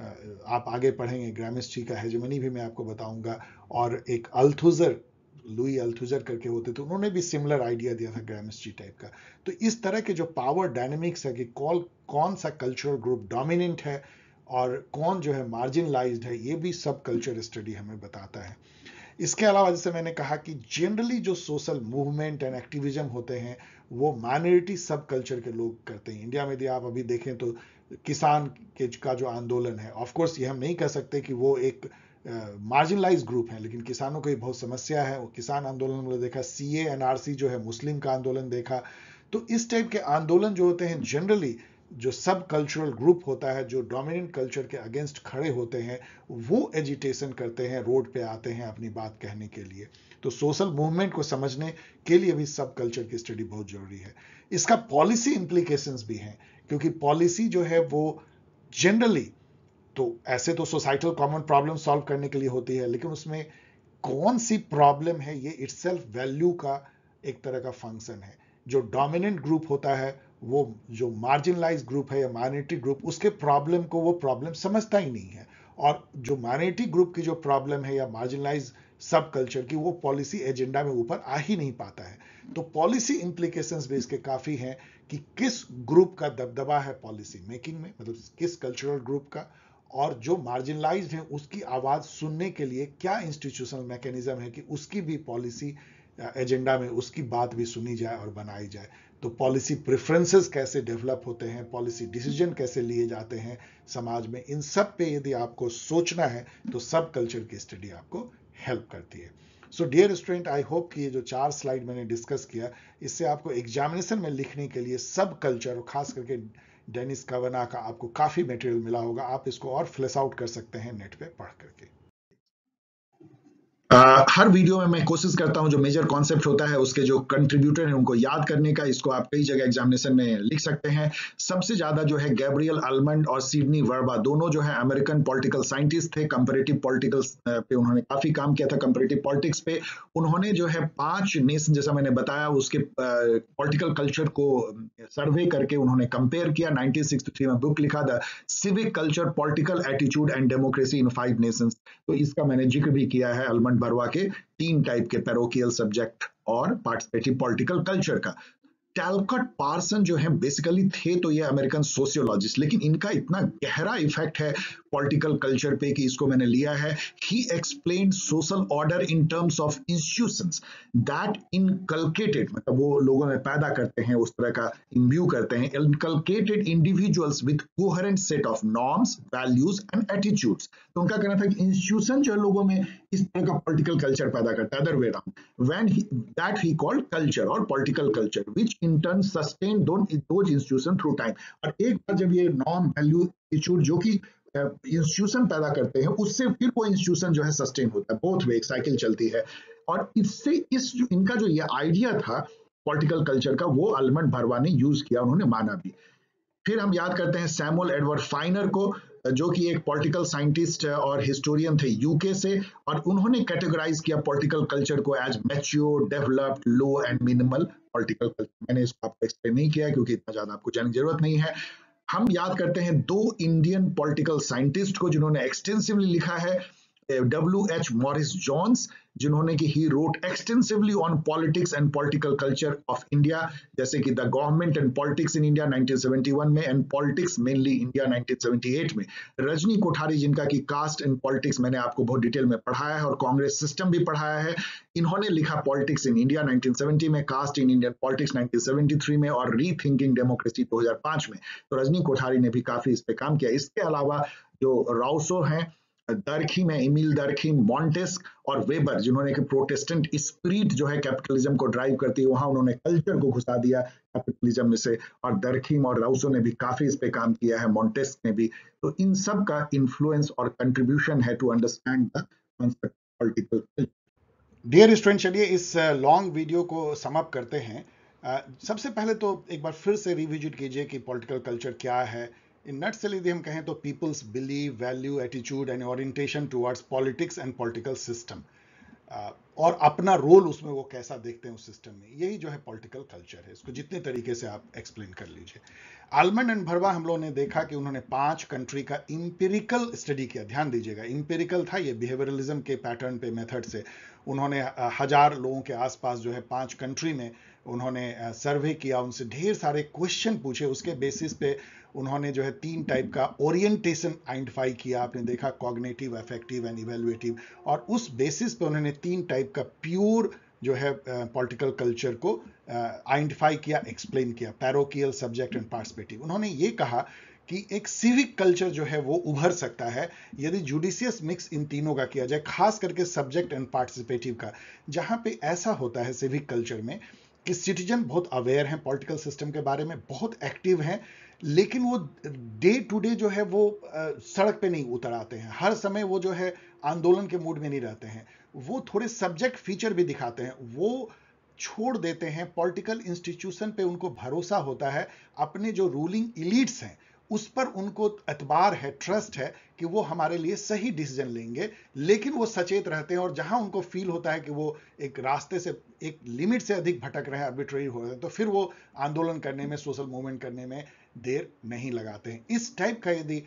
आप आगे पढ़ेंगे ग्रामस्ची का हेजेमनी भी मैं आपको बताऊंगा। और एक अल्थुजर, लुई अल्थुजर करके होते थे, उन्होंने भी सिमिलर आइडिया दिया था ग्रामस्ची टाइप का। तो इस तरह के जो पावर डायनेमिक्स है कि कौन सा कल्चरल ग्रुप डोमिनेंट है और कौन जो है मार्जिनलाइज्ड है, ये भी सब कल्चर स्टडी हमें बताता है। इसके अलावा जैसे मैंने कहा कि जनरली जो सोशल मूवमेंट एंड एक्टिविज्म होते हैं वो माइनॉरिटी सब कल्चर के लोग करते हैं। इंडिया में यदि आप अभी देखें तो किसान के का जो आंदोलन है, ऑफ कोर्स ये हम नहीं कह सकते कि वो एक मार्जिनलाइज ग्रुप है, लेकिन किसानों की बहुत समस्या है। वो किसान आंदोलन में देखा, सीए एनआरसी जो है मुस्लिम का आंदोलन देखा। तो इस टाइप के आंदोलन जो होते हैं जनरली जो सब कल्चरल ग्रुप होता है, जो डोमिनेंट कल्चर के अगेंस्ट खड़े होते हैं, वो एजिटेशन करते हैं, रोड पे आते हैं अपनी बात कहने के लिए। तो सोशल मूवमेंट को समझने के लिए भी सब कल्चर की स्टडी बहुत जरूरी है। इसका पॉलिसी इंप्लीकेशंस भी हैं, क्योंकि पॉलिसी जो है वो जनरली तो ऐसे तो सोसाइटल कॉमन प्रॉब्लम सॉल्व करने के लिए होती है, लेकिन उसमें कौन सी प्रॉब्लम है ये इटसेल्फ वैल्यू का एक तरह का फंक्शन है। जो डोमिनेंट ग्रुप होता है, वो जो मार्जिनलाइज ग्रुप है या माइनॉरिटी ग्रुप, उसके प्रॉब्लम को वो प्रॉब्लम समझता ही नहीं है, और जो माइनॉरिटी ग्रुप की जो प्रॉब्लम है या मार्जिनलाइज सब कल्चर की, वो पॉलिसी एजेंडा में ऊपर आ ही नहीं पाता है। तो पॉलिसी इंप्लीकेशंस भी इसके काफी हैं कि किस ग्रुप का दबदबा है पॉलिसी मेकिंग में, मतलब किस कल्चरल ग्रुप का, और जो मार्जिनलाइज्ड है उसकी आवाज सुनने के लिए क्या इंस्टीट्यूशनल मैकेनिज्म है कि उसकी भी पॉलिसी एजेंडा में उसकी बात भी सुनी जाए और बनाई जाए। तो पॉलिसी प्रेफरेंसेस कैसे डेवलप होते हैं, पॉलिसी डिसीजन कैसे लिए जाते हैं समाज में, इन सब पे यदि आपको सोचना है तो सब कल्चर की स्टडी आपको हेल्प करती है। So dear student, I hope कि ये जो 4 स्लाइड मैंने डिस्कस किया, इससे आपको एग्जामिनेशन में लिखने के लिए सब कल्चर, और खास करके डेनिस कावाना का आपको काफी मटेरियल मिला होगा। आप इसको और फ्लेश आउट कर सकते हैं नेट पे पढ़ करके। हर वीडियो में मैं कोशिश करता हूं जो मेजर कॉन्सेप्ट होता है उसके जो कंट्रीब्यूटर हैं उनको याद करने का। इसको आप कई जगह एग्जामिनेशन में लिख सकते हैं। सबसे ज्यादा जो है गैब्रियल आलमंड और सिडनी वर्बा, दोनों जो है अमेरिकन पॉलिटिकल साइंटिस्ट थे। कंपैरेटिव पॉलिटिकल्स पे उन्होंने काफी काम किया था, कंपैरेटिव पॉलिटिक्स पे। उन्होंने जो है 5 नेशन, जैसा मैंने बताया, उसके पॉलिटिकल कल्चर को सर्वे करके उन्होंने कंपेयर किया। 1963 में बुक लिखा था civic culture, political attitude and democracy in 5 nations. तो इसका मैंने जिक्र भी किया है, आलमंड बरवा के 3 टाइप के, पैरोकियल सब्जेक्ट और पार्टिसिपेटिव पॉलिटिकल कल्चर का। टैलकट पार्सन जो है बेसिकली थे तो ये अमेरिकन सोशियोलॉजिस्ट, लेकिन इनका इतना गहरा इफेक्ट है पॉलिटिकल कल्चर पे कि इसको मैंने लिया है। He explained social order in terms of institutions that inculcated, मतलब वो लोगों में पैदा करते हैं, उस तरह का इम्ब्यू करते हैं, inculcated individuals with coherent set of norms, values and attitudes. तो उनका कहना था कि इंस्टीट्यूशन जो लोगों में इस तरह का पॉलिटिकल कल्चर पैदा करता है, other way around, when that he called culture और political culture, which in turn sustain those institution through time. और एक बार जब ये नॉर्म, वैल्यू, एटीट्यूड जो कि इंस्टीट्यूशन पैदा करते हैं, उससे फिर वो इंस्टीट्यूशन जो है सस्टेन होता है, बोथ वे एक साइकिल चलती है। और इससे इनका जो ये आइडिया था पॉलिटिकल कल्चर का, वो आलमंड बरवा ने यूज किया, उन्होंने माना भी। फिर हम याद करते हैं सैमुअल एडवर्ड फाइनर को, जो कि एक पॉलिटिकल साइंटिस्ट और हिस्टोरियन थे यूके से, और उन्होंने कैटेगराइज किया पॉलिटिकल कल्चर को as mature, developed, low and minimal political culture. मैंने इसको आपको एक्सप्लेन नहीं किया क्योंकि इतना ज्यादा आपको जानने की जरूरत नहीं है। हम याद करते हैं 2 इंडियन पॉलिटिकल साइंटिस्ट को जिन्होंने एक्सटेंसिवली लिखा है। W.H. Morris Jones, जिन्होंने कि he wrote extensively on politics and political culture of India, जैसे कि the government and politics in India 1971 में एंड पॉलिटिक्स मेनली इंडिया 1978 में। रजनी कोठारी, जिनका कि कास्ट एंड पॉलिटिक्स मैंने आपको बहुत डिटेल में पढ़ाया है और कांग्रेस सिस्टम भी पढ़ाया है, इन्होंने लिखा पॉलिटिक्स इन इंडिया 1970 में, कास्ट इन इंडियन पॉलिटिक्स 1973 में और रीथिंकिंग डेमोक्रेसी 2005 में। तो रजनी कोठारी ने भी काफी इस पे काम किया। इसके अलावा जो राउसो हैं, दरखीम है, इमिल दरखीम, मॉन्टेस्क और वेबर, जिन्होंने कि प्रोटेस्टेंट स्पिरिट जो है कैपिटलिज्म को ड्राइव करती है, वहां उन्होंने कल्चर को घुसा दिया कैपिटलिज्म में से। और दरखीम और राउसो ने भी काफी इस पे काम किया है, मॉन्टेस्क ने भी। तो इन सब का इन्फ्लुएंस और कंट्रीब्यूशन है to understand the concept political. Dear student, चलिए इस लॉन्ग वीडियो को सम अप करते हैं। सबसे पहले तो एक बार फिर से रिविजिट कीजिए कि पॉलिटिकल कल्चर क्या है। इन नटसेल यदि हम कहें तो peoples believe, value, attitude and orientation towards politics and political system, और अपना रोल उसमें वो कैसा देखते हैं उस सिस्टम में, यही जो है पॉलिटिकल कल्चर है। इसको जितने तरीके से आप एक्सप्लेन कर लीजिए। आलमंड एंड भरवा हम लोगों ने देखा कि उन्होंने 5 कंट्री का इंपेरिकल स्टडी किया। ध्यान दीजिएगा, इंपेरिकल था, ये बिहेवियरलिज्म के पैटर्न पे मेथड से उन्होंने 1000 लोगों के आसपास जो है 5 कंट्री में उन्होंने सर्वे किया, उनसे ढेर सारे क्वेश्चन पूछे। उसके बेसिस पे उन्होंने जो है 3 टाइप का ओरिएंटेशन आइडेंटिफाई किया। आपने देखा कॉग्निटिव, अफेक्टिव एंड इवैल्यूएटिव। और उस बेसिस पे उन्होंने 3 टाइप का प्योर जो है पॉलिटिकल कल्चर को आइडेंटिफाई किया, एक्सप्लेन किया, पैरोकियल, सब्जेक्ट एंड पार्टिसिपेटिव। उन्होंने ये कहा कि एक सिविक कल्चर जो है वो उभर सकता है यदि जुडिशियस मिक्स इन तीनों का किया जाए, खास करके सब्जेक्ट एंड पार्टिसिपेटिव का। जहां पे ऐसा होता है सिविक कल्चर में कि सिटीजन बहुत अवेयर हैं पॉलिटिकल सिस्टम के बारे में, बहुत एक्टिव हैं, लेकिन वो डे टू डे जो है वो सड़क पे नहीं उतर आते हैं, हर समय वो जो है आंदोलन के मूड में नहीं रहते हैं। वो थोड़े सब्जेक्ट फीचर भी दिखाते हैं, वो छोड़ देते हैं पॉलिटिकल इंस्टीट्यूशन पे, उनको भरोसा होता है, अपने जो रूलिंग इलीट्स हैं उस पर उनको एतबार है, ट्रस्ट है कि वो हमारे लिए सही डिसीजन लेंगे। लेकिन वो सचेत रहते हैं और जहां उनको फील होता है कि वो एक रास्ते से, एक लिमिट से अधिक भटक रहे हैं, आर्बिट्रेरी हो रहे हैं, तो फिर वो आंदोलन करने में, सोशल मूवमेंट करने में देर नहीं लगाते हैं। इस टाइप का यदि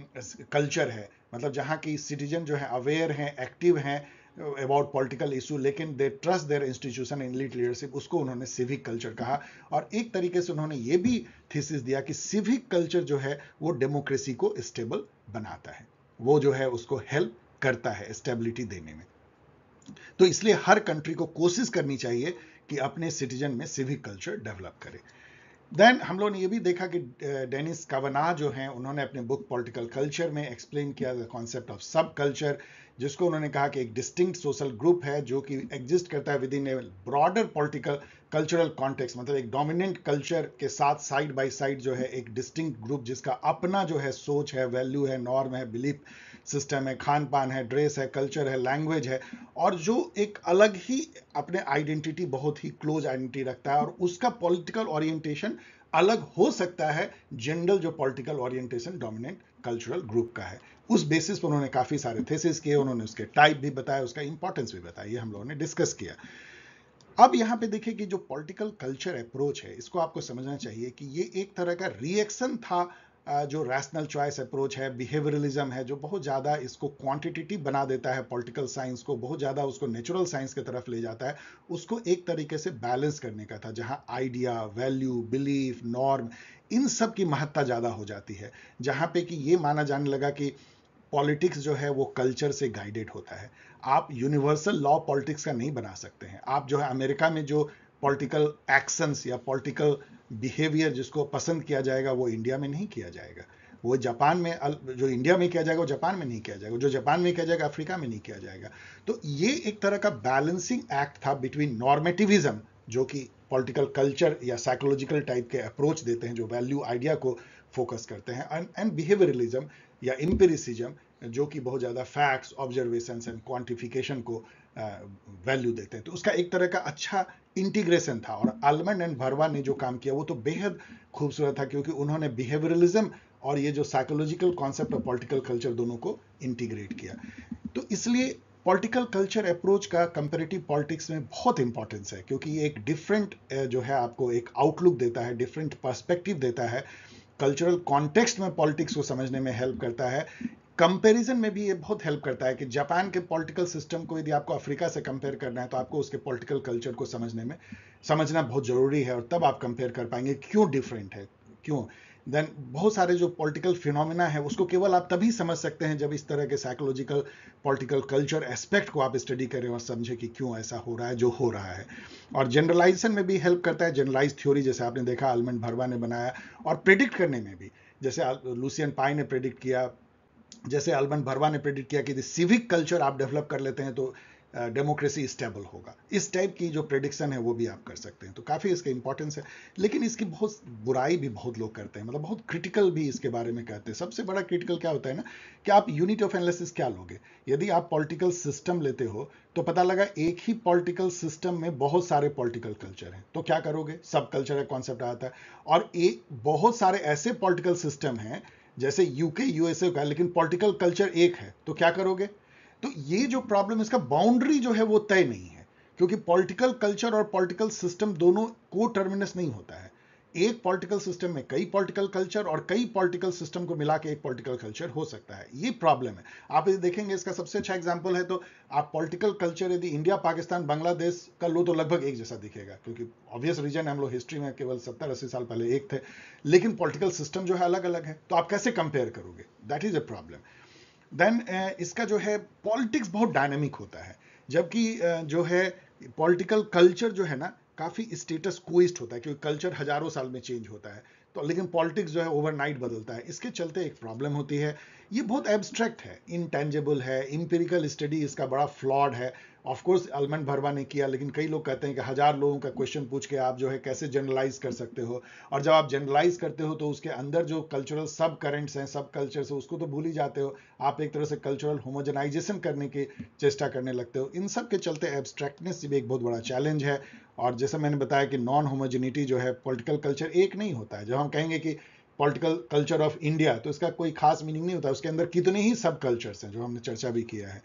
कल्चर है, मतलब जहां की सिटीजन जो है अवेयर हैं, एक्टिव हैं अबाउट पॉलिटिकल इशू, लेकिन they trust their institution in lead leadership, उसको उन्होंने सिविक कल्चर कहा। और एक तरीके से उन्होंने ये भी थीसिस दिया कि सिविक कल्चर जो है वो डेमोक्रेसी को स्टेबल बनाता है, वो जो है उसको हेल्प करता है स्टेबिलिटी देने में। तो इसलिए हर कंट्री को कोशिश करनी चाहिए कि अपने सिटीजन में सिविक कल्चर डेवलप करे। देन हम लोगों ने ये भी देखा कि डेनिस कावनाह जो हैं, उन्होंने अपने बुक पॉलिटिकल कल्चर में एक्सप्लेन किया the concept of subculture, जिसको उन्होंने कहा कि एक डिस्टिंक्ट सोशल ग्रुप है जो कि एग्जिस्ट करता है within a broader political cultural context, मतलब एक डोमिनेंट कल्चर के साथ साइड बाय साइड जो है एक डिस्टिंक्ट ग्रुप जिसका अपना जो है सोच है, वैल्यू है, नॉर्म है, बिलीफ सिस्टम है, खान पान है, ड्रेस है, कल्चर है, लैंग्वेज है, और जो एक अलग ही अपने आइडेंटिटी, बहुत ही क्लोज आइडेंटिटी रखता है, और उसका पॉलिटिकल ओरिएंटेशन अलग हो सकता है जनरल जो political orientation dominant cultural group का है। उस बेसिस पर उन्होंने काफी सारे थेसिस किए, उन्होंने उसके टाइप भी बताया, उसका इंपॉर्टेंस भी बताया, ये हम लोगों ने डिस्कस किया। अब यहां पे देखिए कि जो पॉलिटिकल कल्चर अप्रोच है, इसको आपको समझना चाहिए कि ये एक तरह का रिएक्शन था जो रैशनल चॉइस अप्रोच है, बिहेवियरलिज्म है, जो बहुत ज़्यादा इसको क्वांटिटेटिव बना देता है, पॉलिटिकल साइंस को बहुत ज़्यादा उसको नेचुरल साइंस की तरफ ले जाता है, उसको एक तरीके से बैलेंस करने का था, जहां आइडिया, वैल्यू, बिलीफ, नॉर्म, इन सब की महत्ता ज़्यादा हो जाती है, जहां पे कि ये माना जाने लगा कि पॉलिटिक्स जो है वो कल्चर से गाइडेड होता है। आप यूनिवर्सल लॉ पॉलिटिक्स का नहीं बना सकते हैं। आप जो है अमेरिका में जो पॉलिटिकल एक्शंस या पॉलिटिकल बिहेवियर जिसको पसंद किया जाएगा वो इंडिया में नहीं किया जाएगा। वो जापान में, जो इंडिया में किया जाएगा वो जापान में नहीं किया जाएगा, जो जापान में किया जाएगा अफ्रीका में नहीं किया जाएगा। तो ये एक तरह का बैलेंसिंग एक्ट था बिटवीन नॉर्मेटिविज्म, जो कि पॉलिटिकल कल्चर या साइकोलॉजिकल टाइप के अप्रोच देते हैं जो वैल्यू आइडिया को फोकस करते हैं, एंड बिहेवियरलिज्म या एम्पिरिसिज्म जो कि बहुत ज़्यादा फैक्ट्स, ऑब्जर्वेशंस एंड क्वांटिफिकेशन को वैल्यू देते हैं। तो उसका एक तरह का अच्छा इंटीग्रेशन था, और आलमंड एंड भरवा ने जो काम किया वो तो बेहद खूबसूरत था, क्योंकि उन्होंने बिहेवियरलिज्म और ये जो psychological concept of political culture दोनों को इंटीग्रेट किया। तो इसलिए पॉलिटिकल कल्चर अप्रोच का कंपैरेटिव पॉलिटिक्स में बहुत इंपॉर्टेंस है, क्योंकि ये एक डिफरेंट जो है आपको एक आउटलुक देता है, डिफरेंट पर्सपेक्टिव देता है, कल्चरल कॉन्टेक्स्ट में पॉलिटिक्स को समझने में हेल्प करता है, कंपैरिजन में भी ये बहुत हेल्प करता है कि जापान के पॉलिटिकल सिस्टम को यदि आपको अफ्रीका से कंपेयर करना है तो आपको उसके पॉलिटिकल कल्चर को समझना बहुत जरूरी है, और तब आप कंपेयर कर पाएंगे क्यों डिफरेंट है, क्यों। देन बहुत सारे जो पॉलिटिकल फिनोमिना है उसको केवल आप तभी समझ सकते हैं जब इस तरह के साइकोलॉजिकल पॉलिटिकल कल्चर एस्पेक्ट को आप स्टडी करें और समझें कि क्यों ऐसा हो रहा है जो हो रहा है। और जनरलाइजेशन में भी हेल्प करता है, जनरलाइज थ्योरी जैसे आपने देखा आलमंड भरवा ने बनाया, और प्रिडिक्ट करने में भी, जैसे लुसियन पाई ने प्रिडिक्ट किया, जैसे आलमंड भरवा ने प्रेडिक्ट किया कि सिविक कल्चर आप डेवलप कर लेते हैं तो डेमोक्रेसी स्टेबल होगा। इस टाइप की जो प्रेडिक्शन है वो भी आप कर सकते हैं, तो काफ़ी इसका इंपॉर्टेंस है। लेकिन इसकी बहुत बुराई भी बहुत लोग करते हैं, मतलब बहुत क्रिटिकल भी इसके बारे में कहते हैं। सबसे बड़ा क्रिटिकल क्या होता है ना, कि आप यूनिट ऑफ एनालिसिस क्या लोगे। यदि आप पॉलिटिकल सिस्टम लेते हो तो पता लगा एक ही पॉलिटिकल सिस्टम में बहुत सारे पॉलिटिकल कल्चर हैं, तो क्या करोगे, सब कल्चर का कॉन्सेप्ट आता है। और एक बहुत सारे ऐसे पॉलिटिकल सिस्टम हैं जैसे यूके यूएसए का, लेकिन पॉलिटिकल कल्चर एक है, तो क्या करोगे। तो ये जो प्रॉब्लम, इसका बाउंड्री जो है वो तय नहीं है, क्योंकि पॉलिटिकल कल्चर और पॉलिटिकल सिस्टम दोनों को टर्मिनस नहीं होता है। एक पॉलिटिकल सिस्टम में कई पॉलिटिकल कल्चर और कई पॉलिटिकल सिस्टम को मिला के एक पॉलिटिकल कल्चर हो सकता है, ये प्रॉब्लम है। आप यदि देखेंगे, इसका सबसे अच्छा एग्जांपल है तो आप पॉलिटिकल कल्चर यदि इंडिया पाकिस्तान बांग्लादेश का लो तो लगभग एक जैसा दिखेगा, क्योंकि ऑब्वियस रीजन हम लोग हिस्ट्री में केवल 70-80 साल पहले एक थे, लेकिन पॉलिटिकल सिस्टम जो है अलग अलग है, तो आप कैसे कंपेयर करोगे, that is a problem. Then इसका जो है पॉलिटिक्स बहुत डायनेमिक होता है, जबकि जो है पॉलिटिकल कल्चर जो है ना काफ़ी स्टेटस क्विस्ट होता है, क्योंकि कल्चर हजारों साल में चेंज होता है, तो लेकिन पॉलिटिक्स जो है ओवरनाइट बदलता है। इसके चलते एक प्रॉब्लम होती है, ये बहुत एब्स्ट्रैक्ट है, इनटेंजिबल है, इंपेरिकल स्टडी इसका बड़ा फ्लॉड है। ऑफ कोर्स आलमंड भरवा ने किया, लेकिन कई लोग कहते हैं कि 1000 लोगों का क्वेश्चन पूछ के आप जो है कैसे जनरलाइज कर सकते हो, और जब आप जनरलाइज करते हो तो उसके अंदर जो कल्चरल सब करेंट्स हैं, सब कल्चर्स है, उसको तो भूल ही जाते हो। आप एक तरह से कल्चरल होमोजेनाइजेशन करने की चेष्टा करने लगते हो। इन सब के चलते एब्स्ट्रैक्टनेस भी एक बहुत बड़ा चैलेंज है। और जैसे मैंने बताया कि नॉन होमोजेनिटी जो है, पॉलिटिकल कल्चर एक नहीं होता है। जब हम कहेंगे कि पॉलिटिकल कल्चर ऑफ इंडिया, तो इसका कोई खास मीनिंग नहीं होता, उसके अंदर कितने ही सब कल्चर्स हैं जो हमने चर्चा भी किया है।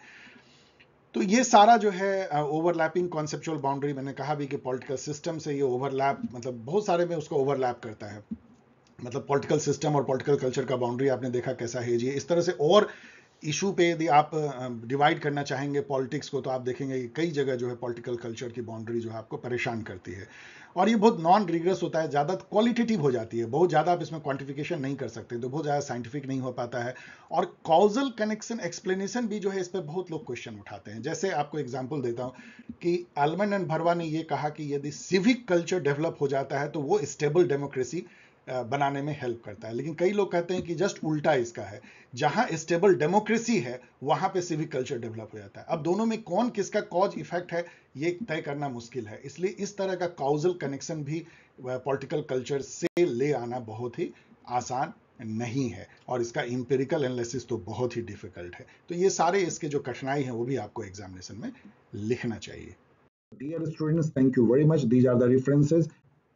तो ये सारा जो है ओवरलैपिंग कॉन्सेप्चुअल बाउंड्री, मैंने कहा भी कि पॉलिटिकल सिस्टम से ये ओवरलैप, मतलब बहुत सारे में उसको ओवरलैप करता है। मतलब पॉलिटिकल सिस्टम और पॉलिटिकल कल्चर का बाउंड्री आपने देखा कैसा है जी। इस तरह से और इशू पे यदि आप डिवाइड करना चाहेंगे पॉलिटिक्स को, तो आप देखेंगे कि कई जगह जो है पॉलिटिकल कल्चर की बाउंड्री जो है आपको परेशान करती है, और ये बहुत नॉन रिग्रेस होता है, ज़्यादा क्वालिटेटिव हो जाती है, बहुत ज़्यादा आप इसमें क्वांटिफिकेशन नहीं कर सकते, तो बहुत ज़्यादा साइंटिफिक नहीं हो पाता है। और कॉजल कनेक्शन एक्सप्लेनेशन भी जो है इस पर बहुत लोग क्वेश्चन उठाते हैं। जैसे आपको एग्जाम्पल देता हूँ कि आलमंड एंड भरवा ने ये कहा कि यदि सिविक कल्चर डेवलप हो जाता है तो वो स्टेबल डेमोक्रेसी बनाने में हेल्प करता है, लेकिन कई लोग कहते हैं कि जस्ट उल्टा इसका है, जहां स्टेबल डेमोक्रेसी है वहां पे सिविक कल्चर डेवलप हो जाता है। अब दोनों में कौन किसका कॉज इफेक्ट है ये तय करना मुश्किल है, इसलिए इस तरह का कॉजल कनेक्शन भी पॉलिटिकल कल्चर से ले आना बहुत ही आसान नहीं है, और इसका इंपेरिकल एनालिसिस तो बहुत ही डिफिकल्ट है। तो ये सारे इसके जो कठिनाई है वो भी आपको एग्जामिनेशन में लिखना चाहिए। Dear students, thank you very much. These are the references.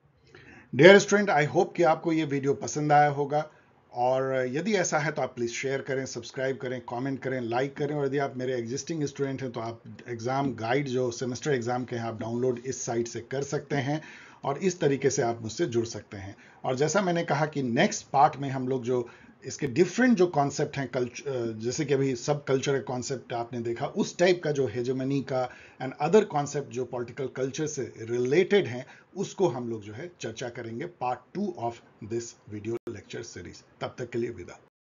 Dear student, I hope कि आपको ये वीडियो पसंद आया होगा, और यदि ऐसा है तो आप प्लीज़ शेयर करें, सब्सक्राइब करें, कमेंट करें, लाइक करें, और यदि आप मेरे एग्जिस्टिंग स्टूडेंट हैं तो आप एग्ज़ाम गाइड जो सेमेस्टर एग्ज़ाम के हैं आप डाउनलोड इस साइट से कर सकते हैं, और इस तरीके से आप मुझसे जुड़ सकते हैं। और जैसा मैंने कहा कि नेक्स्ट पार्ट में हम लोग जो इसके डिफरेंट जो कॉन्सेप्ट हैं, जैसे कि अभी सब कल्चरल कॉन्सेप्ट आपने देखा, उस टाइप का जो हेजेमनी का एंड अदर कॉन्सेप्ट जो पॉलिटिकल कल्चर से रिलेटेड हैं, उसको हम लोग जो है चर्चा करेंगे part 2 of this video lecture series. तब तक के लिए विदा।